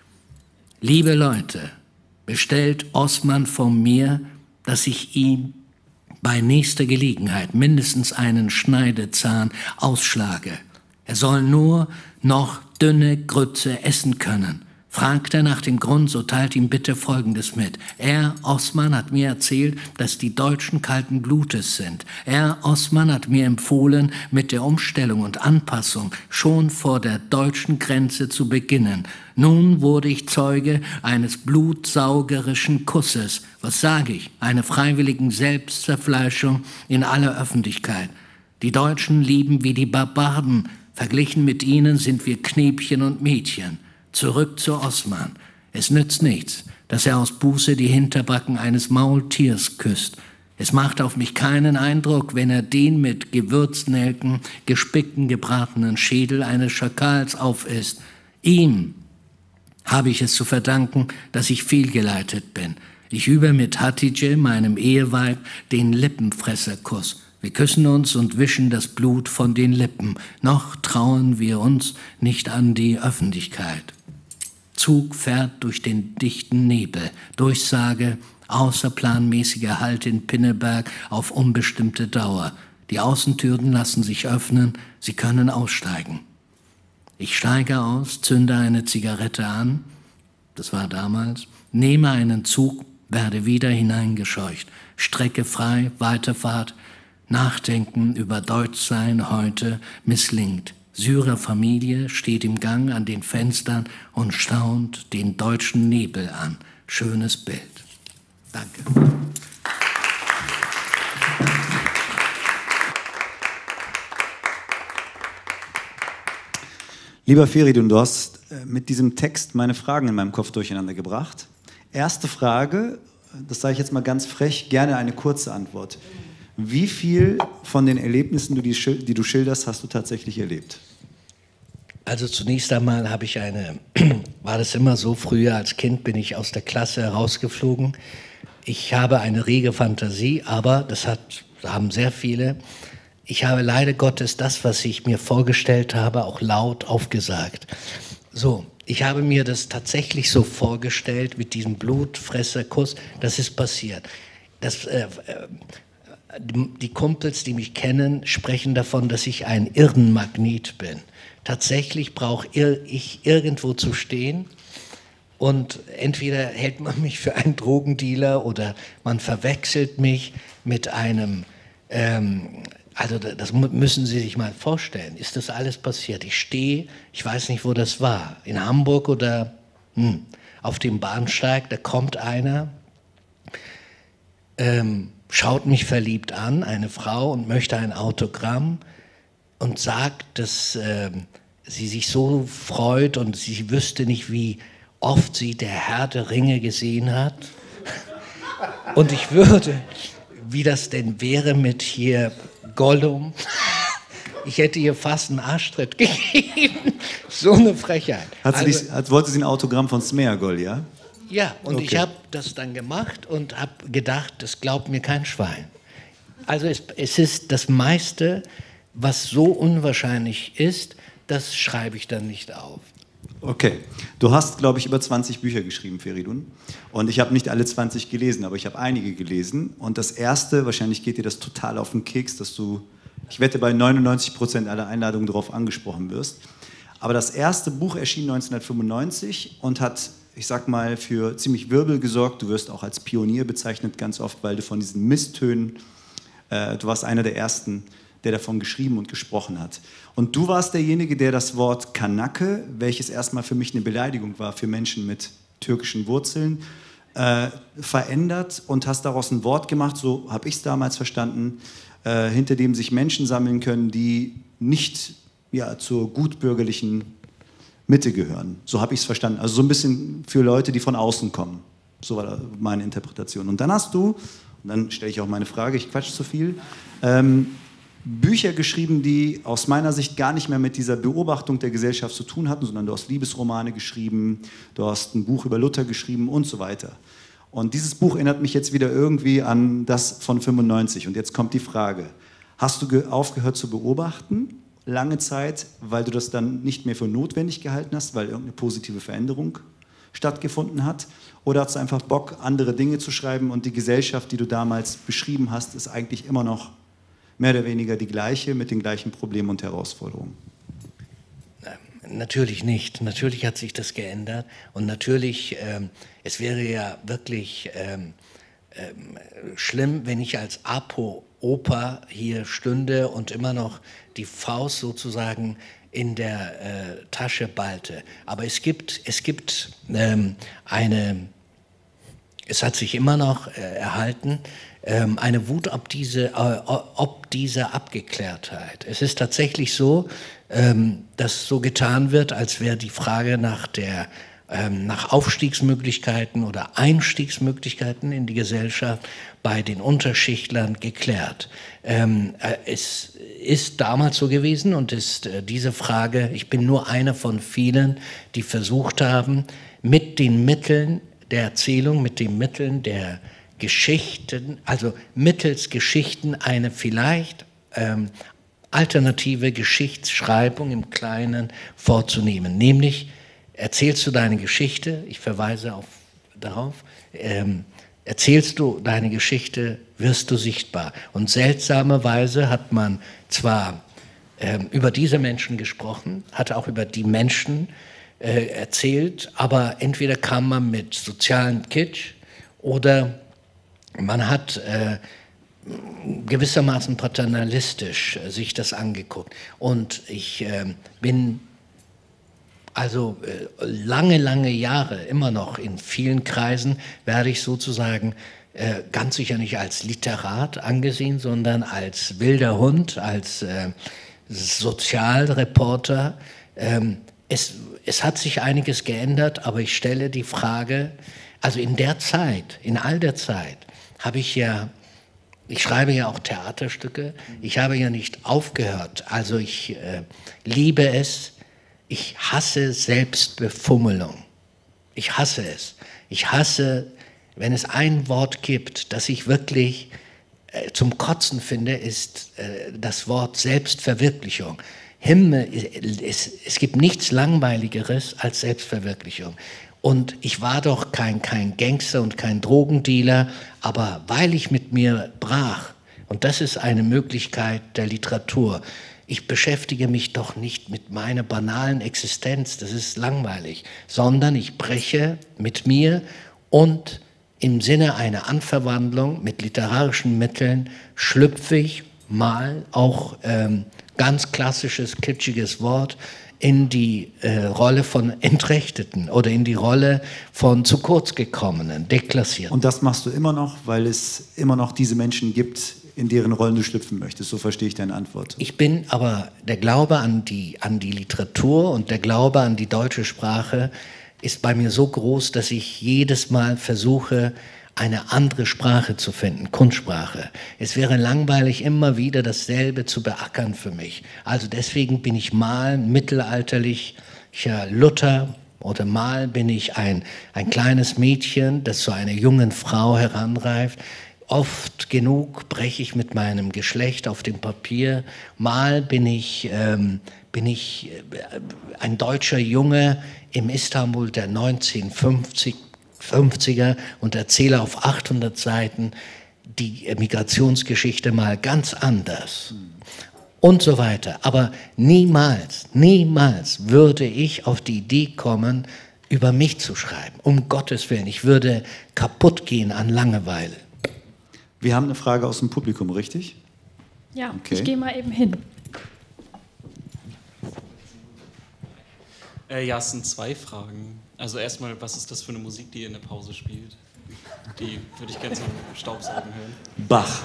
Liebe Leute, bestellt Osman von mir, dass ich ihm bei nächster Gelegenheit mindestens einen Schneidezahn ausschlage. Er soll nur noch dünne Grütze essen können. Fragt er nach dem Grund, so teilt ihm bitte Folgendes mit. Er, Osman, hat mir erzählt, dass die Deutschen kalten Blutes sind. Er, Osman, hat mir empfohlen, mit der Umstellung und Anpassung schon vor der deutschen Grenze zu beginnen. Nun wurde ich Zeuge eines blutsaugerischen Kusses. Was sage ich? Eine freiwilligen Selbstzerfleischung in aller Öffentlichkeit. Die Deutschen lieben wie die Barbaden. Verglichen mit ihnen sind wir Knäbchen und Mädchen. Zurück zu Osman. Es nützt nichts, dass er aus Buße die Hinterbacken eines Maultiers küsst. Es macht auf mich keinen Eindruck, wenn er den mit Gewürznelken gespickten gebratenen Schädel eines Schakals aufisst. Ihm habe ich es zu verdanken, dass ich fehlgeleitet bin. Ich übe mit Hatice, meinem Eheweib, den Lippenfresserkuss. Wir küssen uns und wischen das Blut von den Lippen. Noch trauen wir uns nicht an die Öffentlichkeit. Zug fährt durch den dichten Nebel. Durchsage, außerplanmäßiger Halt in Pinneberg auf unbestimmte Dauer. Die Außentüren lassen sich öffnen, Sie können aussteigen. Ich steige aus, zünde eine Zigarette an, das war damals, nehme einen Zug, werde wieder hineingescheucht. Strecke frei, Weiterfahrt, Nachdenken über Deutschsein heute misslingt. Syrerfamilie steht im Gang an den Fenstern und staunt den deutschen Nebel an. Schönes Bild. Danke. Lieber Feridun, du hast mit diesem Text meine Fragen in meinem Kopf durcheinander gebracht. Erste Frage, das sage ich jetzt mal ganz frech, gerne eine kurze Antwort. Wie viel von den Erlebnissen, die du schilderst, hast du tatsächlich erlebt? Also zunächst einmal war das immer so, früher als Kind bin ich aus der Klasse herausgeflogen. Ich habe eine rege Fantasie, aber das haben sehr viele. Ich habe leider Gottes das, was ich mir vorgestellt habe, auch laut aufgesagt. So, ich habe mir das tatsächlich so vorgestellt mit diesem Blutfresserkuss, das ist passiert. Die Kumpels, die mich kennen, sprechen davon, dass ich ein Irrenmagnet bin. Tatsächlich brauche ich irgendwo zu stehen und entweder hält man mich für einen Drogendealer oder man verwechselt mich mit einem, also das müssen Sie sich mal vorstellen, ist das alles passiert? Ich stehe, ich weiß nicht, wo das war, in Hamburg oder auf dem Bahnsteig, da kommt einer, schaut mich verliebt an, eine Frau, und möchte ein Autogramm und sagt, dass sie sich so freut und sie wüsste nicht, wie oft sie der Herr der Ringe gesehen hat. Und ich würde, wie das denn wäre mit hier Gollum, ich hätte ihr fast einen Arschtritt gegeben. So eine Frechheit. Wollte sie ein Autogramm von Smeagol, ja? Ja, und okay. Ich habe das dann gemacht und habe gedacht, das glaubt mir kein Schwein. Also es ist das meiste, was so unwahrscheinlich ist, das schreibe ich dann nicht auf. Okay. Du hast, glaube ich, über 20 Bücher geschrieben, Feridun. Und ich habe nicht alle 20 gelesen, aber ich habe einige gelesen. Und das erste, wahrscheinlich geht dir das total auf den Keks, dass du, ich wette, bei 99% aller Einladungen darauf angesprochen wirst. Aber das erste Buch erschien 1995 und hat ich sag mal, für ziemlich Wirbel gesorgt. Du wirst auch als Pionier bezeichnet ganz oft, weil du von diesen Misstönen, du warst einer der Ersten, der davon geschrieben und gesprochen hat. Und du warst derjenige, der das Wort Kanake, welches erstmal für mich eine Beleidigung war für Menschen mit türkischen Wurzeln, verändert und hast daraus ein Wort gemacht, so habe ich es damals verstanden, hinter dem sich Menschen sammeln können, die nicht zur gutbürgerlichen Mitte gehören. So habe ich es verstanden. Also so ein bisschen für Leute, die von außen kommen. So war meine Interpretation. Und dann hast du, und dann stelle ich auch meine Frage, ich quatsch zu viel, Bücher geschrieben, die aus meiner Sicht gar nicht mehr mit dieser Beobachtung der Gesellschaft zu tun hatten, sondern du hast Liebesromane geschrieben, du hast ein Buch über Luther geschrieben und so weiter. Und dieses Buch erinnert mich jetzt wieder irgendwie an das von 95. Und jetzt kommt die Frage, hast du aufgehört zu beobachten, lange Zeit, weil du das dann nicht mehr für notwendig gehalten hast, weil irgendeine positive Veränderung stattgefunden hat? Oder hast du einfach Bock, andere Dinge zu schreiben und die Gesellschaft, die du damals beschrieben hast, ist eigentlich immer noch mehr oder weniger die gleiche, mit den gleichen Problemen und Herausforderungen? Natürlich nicht. Natürlich hat sich das geändert. Und natürlich, es wäre ja wirklich schlimm, wenn ich als Apo-Opa hier stünde und immer noch die Faust sozusagen in der Tasche ballte. Aber es hat sich immer noch erhalten, eine Wut ob diese Abgeklärtheit. Es ist tatsächlich so, dass so getan wird, als wäre die Frage nach Aufstiegsmöglichkeiten oder Einstiegsmöglichkeiten in die Gesellschaft bei den Unterschichtlern geklärt. Es ist damals so gewesen und ist diese Frage, ich bin nur einer von vielen, die versucht haben, mit den Mitteln der Erzählung, mit den Mitteln der Geschichten, also mittels Geschichten eine vielleicht alternative Geschichtsschreibung im Kleinen vorzunehmen. Nämlich, erzählst du deine Geschichte, ich verweise darauf, erzählst du deine Geschichte, wirst du sichtbar. Und seltsamerweise hat man zwar über diese Menschen gesprochen, hat auch über die Menschen erzählt, aber entweder kam man mit sozialen Kitsch oder man hat gewissermaßen paternalistisch sich das angeguckt. Und ich bin also lange Jahre immer noch in vielen Kreisen werde ich sozusagen ganz sicher nicht als Literat angesehen, sondern als wilder Hund, als Sozialreporter. Es hat sich einiges geändert, aber ich stelle die Frage, also in all der Zeit habe ich schreibe ja auch Theaterstücke, ich habe ja nicht aufgehört, also ich liebe es, ich hasse Selbstbefummelung, ich hasse es. Ich hasse, wenn es ein Wort gibt, das ich wirklich zum Kotzen finde, ist das Wort Selbstverwirklichung. Es gibt nichts Langweiligeres als Selbstverwirklichung. Und ich war doch kein Gangster und kein Drogendealer, aber weil ich mit mir brach, und das ist eine Möglichkeit der Literatur, ich beschäftige mich doch nicht mit meiner banalen Existenz, das ist langweilig, sondern ich breche mit mir und im Sinne einer Anverwandlung mit literarischen Mitteln schlüpfe ich mal auch ganz klassisches, kitschiges Wort, in die Rolle von Entrechteten oder in die Rolle von zu kurz gekommenen, Deklassierten. Und das machst du immer noch, weil es immer noch diese Menschen gibt, in deren Rollen du schlüpfen möchtest. So verstehe ich deine Antwort. Ich bin aber, der Glaube an die Literatur und der Glaube an die deutsche Sprache ist bei mir so groß, dass ich jedes Mal versuche, eine andere Sprache zu finden, Kunstsprache. Es wäre langweilig, immer wieder dasselbe zu beackern für mich. Also deswegen bin ich mal mittelalterlicher Luther oder mal bin ich ein kleines Mädchen, das zu einer jungen Frau heranreift. Oft genug breche ich mit meinem Geschlecht auf dem Papier. Mal bin ich ein deutscher Junge im Istanbul der 1950er und erzähle auf 800 Seiten die Migrationsgeschichte mal ganz anders und so weiter. Aber niemals würde ich auf die Idee kommen, über mich zu schreiben. Um Gottes Willen, ich würde kaputt gehen an Langeweile. Wir haben eine Frage aus dem Publikum, richtig? Ja, Okay. ich gehe mal eben hin. Ja, es sind 2 Fragen. Also erstmal, was ist das für eine Musik, die ihr in der Pause spielt? Die würde ich gerne zum Staubsaugen hören. Bach.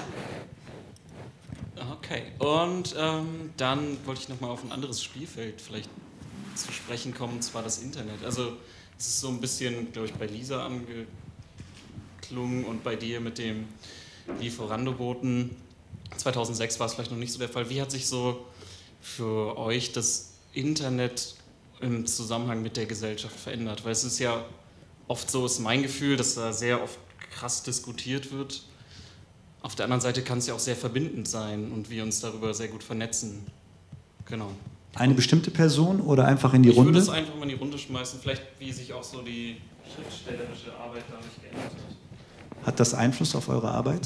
Okay, und dann wollte ich nochmal auf ein anderes Spielfeld vielleicht zu sprechen kommen, und zwar das Internet. Also es ist so ein bisschen, glaube ich, bei Lisa angeklungen und bei dir mit dem Lieferando-Boten. 2006 war es vielleicht noch nicht so der Fall. Wie hat sich so für euch das Internet im Zusammenhang mit der Gesellschaft verändert? Weil es ist ja oft so, ist mein Gefühl, dass da sehr oft krass diskutiert wird. Auf der anderen Seite kann es ja auch sehr verbindend sein und wir uns darüber sehr gut vernetzen. Genau. Eine bestimmte Person oder einfach in die Runde? Ich würde es einfach mal in die Runde schmeißen, vielleicht wie sich auch so die schriftstellerische Arbeit dadurch geändert hat. Hat das Einfluss auf eure Arbeit?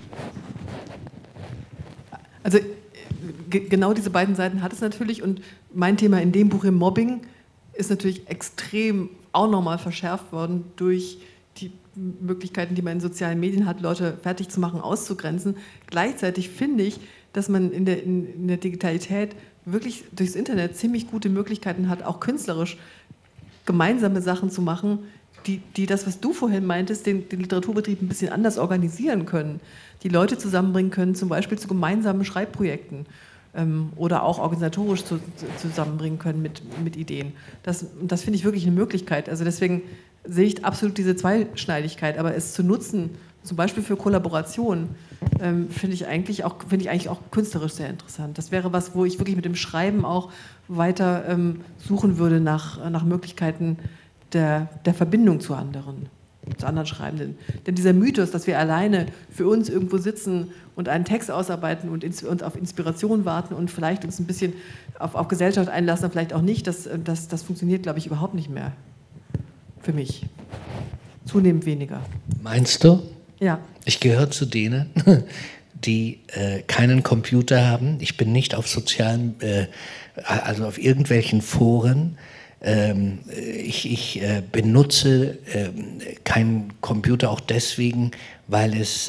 Also genau diese beiden Seiten hat es natürlich, und mein Thema in dem Buch im Mobbing ist natürlich extrem auch nochmal verschärft worden durch die Möglichkeiten, die man in sozialen Medien hat, Leute fertig zu machen, auszugrenzen. Gleichzeitig finde ich, dass man in der Digitalität wirklich durchs Internet ziemlich gute Möglichkeiten hat, auch künstlerisch gemeinsame Sachen zu machen, die das, was du vorhin meintest, den Literaturbetrieb ein bisschen anders organisieren können, die Leute zusammenbringen können, zum Beispiel zu gemeinsamen Schreibprojekten oder auch organisatorisch zusammenbringen können mit Ideen. Das finde ich wirklich eine Möglichkeit. Also deswegen sehe ich absolut diese Zweischneidigkeit, aber es zu nutzen, zum Beispiel für Kollaboration, finde ich eigentlich auch künstlerisch sehr interessant. Das wäre was, wo ich wirklich mit dem Schreiben auch weiter suchen würde nach Möglichkeiten der Verbindung zu anderen Schreibenden. Denn dieser Mythos, dass wir alleine für uns irgendwo sitzen und einen Text ausarbeiten und auf Inspiration warten und vielleicht uns ein bisschen auf Gesellschaft einlassen, vielleicht auch nicht, das funktioniert, glaube ich, überhaupt nicht mehr. Für mich. Zunehmend weniger. Meinst du? Ja. Ich gehöre zu denen, die keinen Computer haben. Ich bin nicht auf sozialen, also auf irgendwelchen Foren. Ich benutze keinen Computer auch deswegen, weil es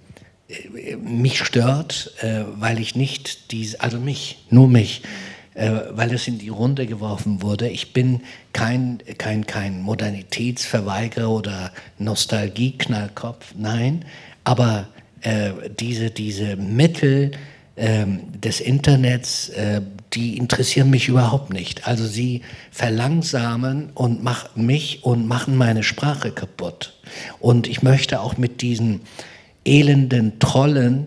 mich stört, weil ich nicht nur mich, weil es in die Runde geworfen wurde. Ich bin kein Modernitätsverweigerer oder Nostalgie-Knallkopf, nein, aber diese Mittel des Internets, die interessieren mich überhaupt nicht. Also sie verlangsamen und machen meine Sprache kaputt. Und ich möchte auch mit diesen elenden Trollen,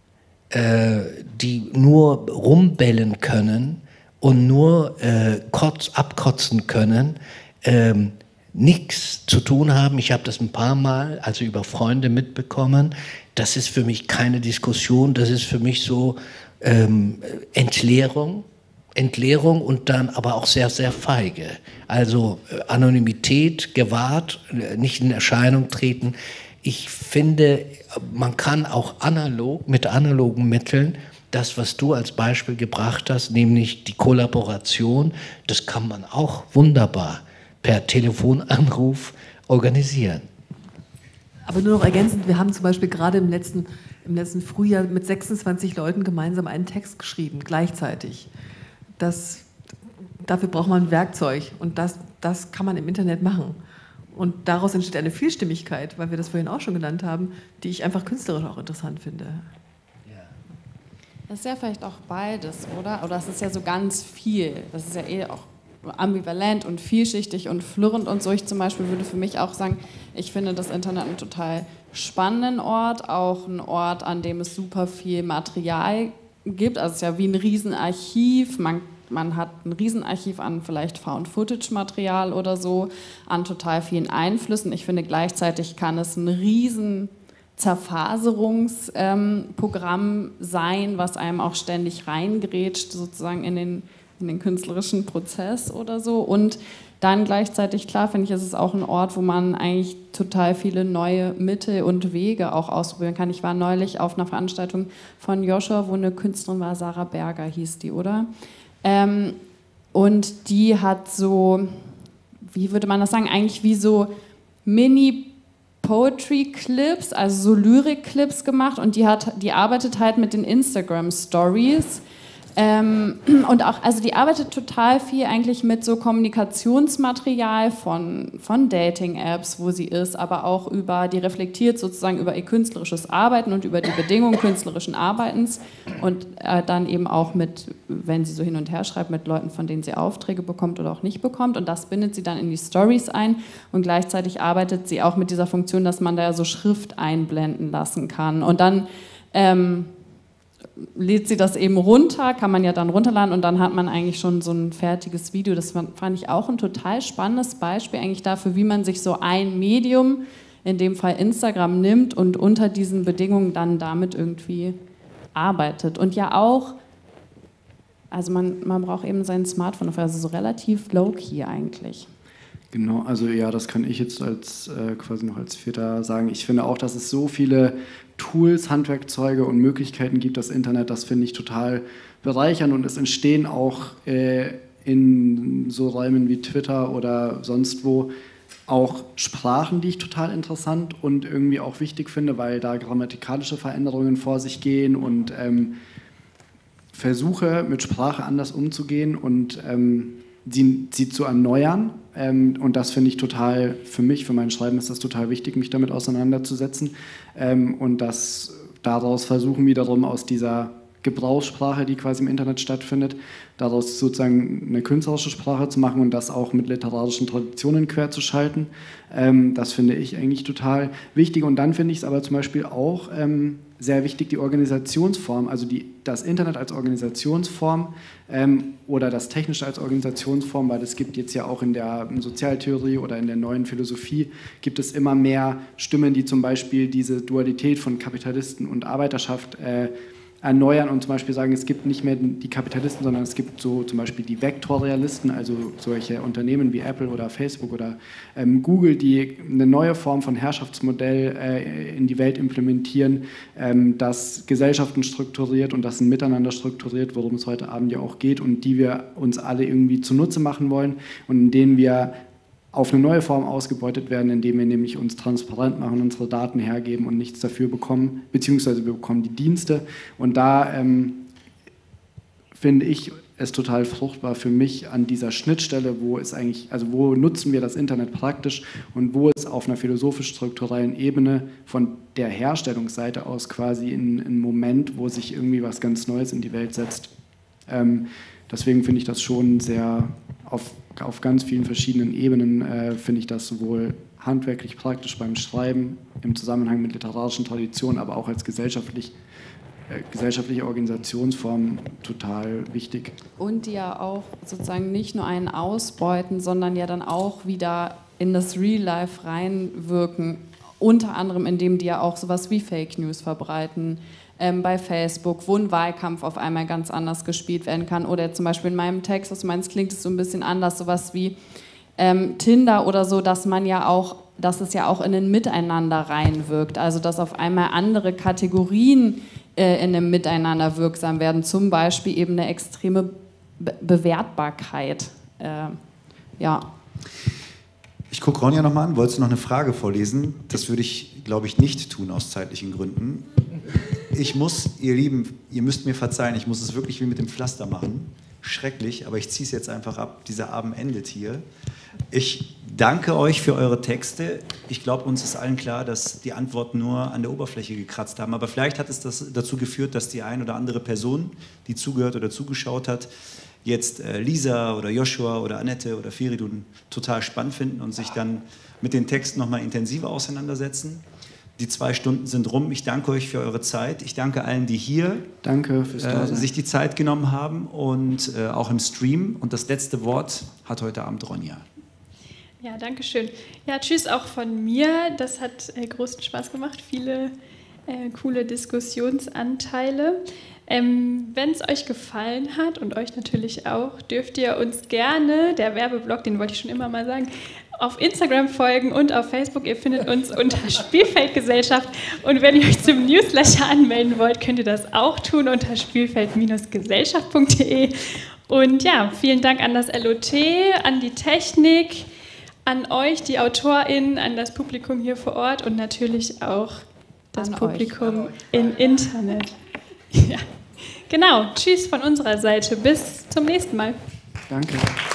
die nur rumbellen können und nur abkotzen können, nichts zu tun haben. Ich habe das ein paar Mal, also über Freunde mitbekommen. Das ist für mich keine Diskussion, das ist für mich so Entleerung und dann aber auch sehr, sehr feige. Also Anonymität gewahrt, nicht in Erscheinung treten. Ich finde, man kann auch mit analogen Mitteln das, was du als Beispiel gebracht hast, nämlich die Kollaboration, das kann man auch wunderbar per Telefonanruf organisieren. Aber nur noch ergänzend, wir haben zum Beispiel gerade im letzten Frühjahr mit 26 Leuten gemeinsam einen Text geschrieben, gleichzeitig. Dafür braucht man ein Werkzeug und das kann man im Internet machen. Und daraus entsteht eine Vielstimmigkeit, weil wir das vorhin auch schon genannt haben, die ich einfach künstlerisch auch interessant finde. Das ist ja vielleicht auch beides, oder? Oder es ist ja so ganz viel. Das ist ja auch ambivalent und vielschichtig und flirrend und so. Ich zum Beispiel würde für mich auch sagen, ich finde das Internet einen total spannenden Ort, auch ein Ort, an dem es super viel Material gibt. Also es ist ja wie ein Riesenarchiv. Man hat ein Riesenarchiv an vielleicht Found-Footage-Material oder so, an total vielen Einflüssen. Ich finde, gleichzeitig kann es ein riesen Zerfaserungsprogramm sein, was einem auch ständig reingrätscht, sozusagen in den künstlerischen Prozess oder so. Und dann gleichzeitig, klar, finde ich, ist es auch ein Ort, wo man eigentlich total viele neue Mittel und Wege auch ausprobieren kann. Ich war neulich auf einer Veranstaltung von Joshua, wo eine Künstlerin war, Sarah Berger hieß die, oder? Und die hat so wie würde man das sagen, eigentlich wie so Mini-Poetry-Clips, also so Lyrik-Clips gemacht und die arbeitet halt mit den Instagram-Stories. Und auch, also die arbeitet total viel eigentlich mit so Kommunikationsmaterial von Dating-Apps, wo sie ist, aber auch die reflektiert sozusagen über ihr künstlerisches Arbeiten und über die Bedingungen künstlerischen Arbeitens und dann eben auch mit, wenn sie so hin und her schreibt, mit Leuten, von denen sie Aufträge bekommt oder auch nicht bekommt, und das bindet sie dann in die Stories ein, und gleichzeitig arbeitet sie auch mit dieser Funktion, dass man da ja so Schrift einblenden lassen kann, und dann lädt sie das eben runter, kann man ja dann runterladen, und dann hat man eigentlich schon so ein fertiges Video. Das fand ich auch ein total spannendes Beispiel eigentlich dafür, wie man sich so ein Medium, in dem Fall Instagram, nimmt und unter diesen Bedingungen dann damit irgendwie arbeitet. Und ja auch, also man braucht eben sein Smartphone, also so relativ low-key eigentlich. Genau, also ja, das kann ich jetzt quasi noch als Vierter sagen. Ich finde auch, dass es so viele Tools, Handwerkzeuge und Möglichkeiten gibt, das Internet, das finde ich total bereichernd, und es entstehen auch in so Räumen wie Twitter oder sonst wo auch Sprachen, die ich total interessant und irgendwie auch wichtig finde, weil da grammatikalische Veränderungen vor sich gehen und Versuche mit Sprache anders umzugehen und sie zu erneuern. Und das finde ich total, für mein Schreiben ist das total wichtig, mich damit auseinanderzusetzen. Und daraus versuchen wiederum aus dieser Gebrauchssprache, die quasi im Internet stattfindet, daraus sozusagen eine künstlerische Sprache zu machen und das auch mit literarischen Traditionen querzuschalten. Das finde ich eigentlich total wichtig. Und dann finde ich es aber zum Beispiel auch sehr wichtig, die Organisationsform, also das Internet als Organisationsform oder das Technische als Organisationsform, weil es gibt jetzt ja auch in der Sozialtheorie oder in der neuen Philosophie, gibt es immer mehr Stimmen, die zum Beispiel diese Dualität von Kapitalisten und Arbeiterschaft erneuern und zum Beispiel sagen, es gibt nicht mehr die Kapitalisten, sondern es gibt so zum Beispiel die Vektorrealisten, also solche Unternehmen wie Apple oder Facebook oder Google, die eine neue Form von Herrschaftsmodell in die Welt implementieren, das Gesellschaften strukturiert und das ein Miteinander strukturiert, worum es heute Abend ja auch geht und die wir uns alle irgendwie zunutze machen wollen und in denen wir auf eine neue Form ausgebeutet werden, indem wir nämlich uns transparent machen, unsere Daten hergeben und nichts dafür bekommen, beziehungsweise wir bekommen die Dienste. Und da finde ich es total fruchtbar für mich an dieser Schnittstelle, wo nutzen wir das Internet praktisch und wo es auf einer philosophisch-strukturellen Ebene von der Herstellungsseite aus quasi in einen Moment, wo sich irgendwie was ganz Neues in die Welt setzt. Deswegen finde ich das schon sehr auf ganz vielen verschiedenen Ebenen finde ich das sowohl handwerklich praktisch beim Schreiben im Zusammenhang mit literarischen Traditionen, aber auch als gesellschaftliche Organisationsform total wichtig. Und die ja auch sozusagen nicht nur einen ausbeuten, sondern ja dann auch wieder in das Real Life reinwirken, unter anderem indem die ja auch sowas wie Fake News verbreiten, bei Facebook, wo ein Wahlkampf auf einmal ganz anders gespielt werden kann. Oder zum Beispiel in meinem Text, was du meinst, klingt es so ein bisschen anders, sowas wie Tinder oder so, dass es ja auch in ein Miteinander reinwirkt. Also dass auf einmal andere Kategorien in einem Miteinander wirksam werden, zum Beispiel eben eine extreme Bewertbarkeit. Ja. Ich gucke Ronja nochmal an. Wolltest du noch eine Frage vorlesen? Das würde ich, glaube ich, nicht tun aus zeitlichen Gründen. Ihr Lieben, ihr müsst mir verzeihen, ich muss es wirklich wie mit dem Pflaster machen. Schrecklich, aber ich ziehe es jetzt einfach ab. Dieser Abend endet hier. Ich danke euch für eure Texte. Ich glaube, uns ist allen klar, dass die Antworten nur an der Oberfläche gekratzt haben. Aber vielleicht hat es dazu geführt, dass die ein oder andere Person, die zugehört oder zugeschaut hat, jetzt Lisa oder Joshua oder Annette oder Feridun total spannend finden und sich dann mit den Texten nochmal intensiver auseinandersetzen. Die 2 Stunden sind rum. Ich danke euch für eure Zeit. Ich danke allen, die hier sich die Zeit genommen haben und auch im Stream. Und das letzte Wort hat heute Abend Ronja. Ja, danke schön. Ja, tschüss auch von mir. Das hat großen Spaß gemacht. Viele coole Diskussionsanteile. Wenn es euch gefallen hat und euch natürlich auch, dürft ihr uns gerne, der Werbeblock, den wollte ich schon immer mal sagen, auf Instagram folgen und auf Facebook. Ihr findet uns unter Spielfeldgesellschaft. Und wenn ihr euch zum Newsletter anmelden wollt, könnt ihr das auch tun unter spielfeld-gesellschaft.de. Und ja, vielen Dank an das LOT, an die Technik, an euch, die AutorInnen, an das Publikum hier vor Ort und natürlich auch das An Publikum im Internet. Ja. Genau, tschüss von unserer Seite. Bis zum nächsten Mal. Danke.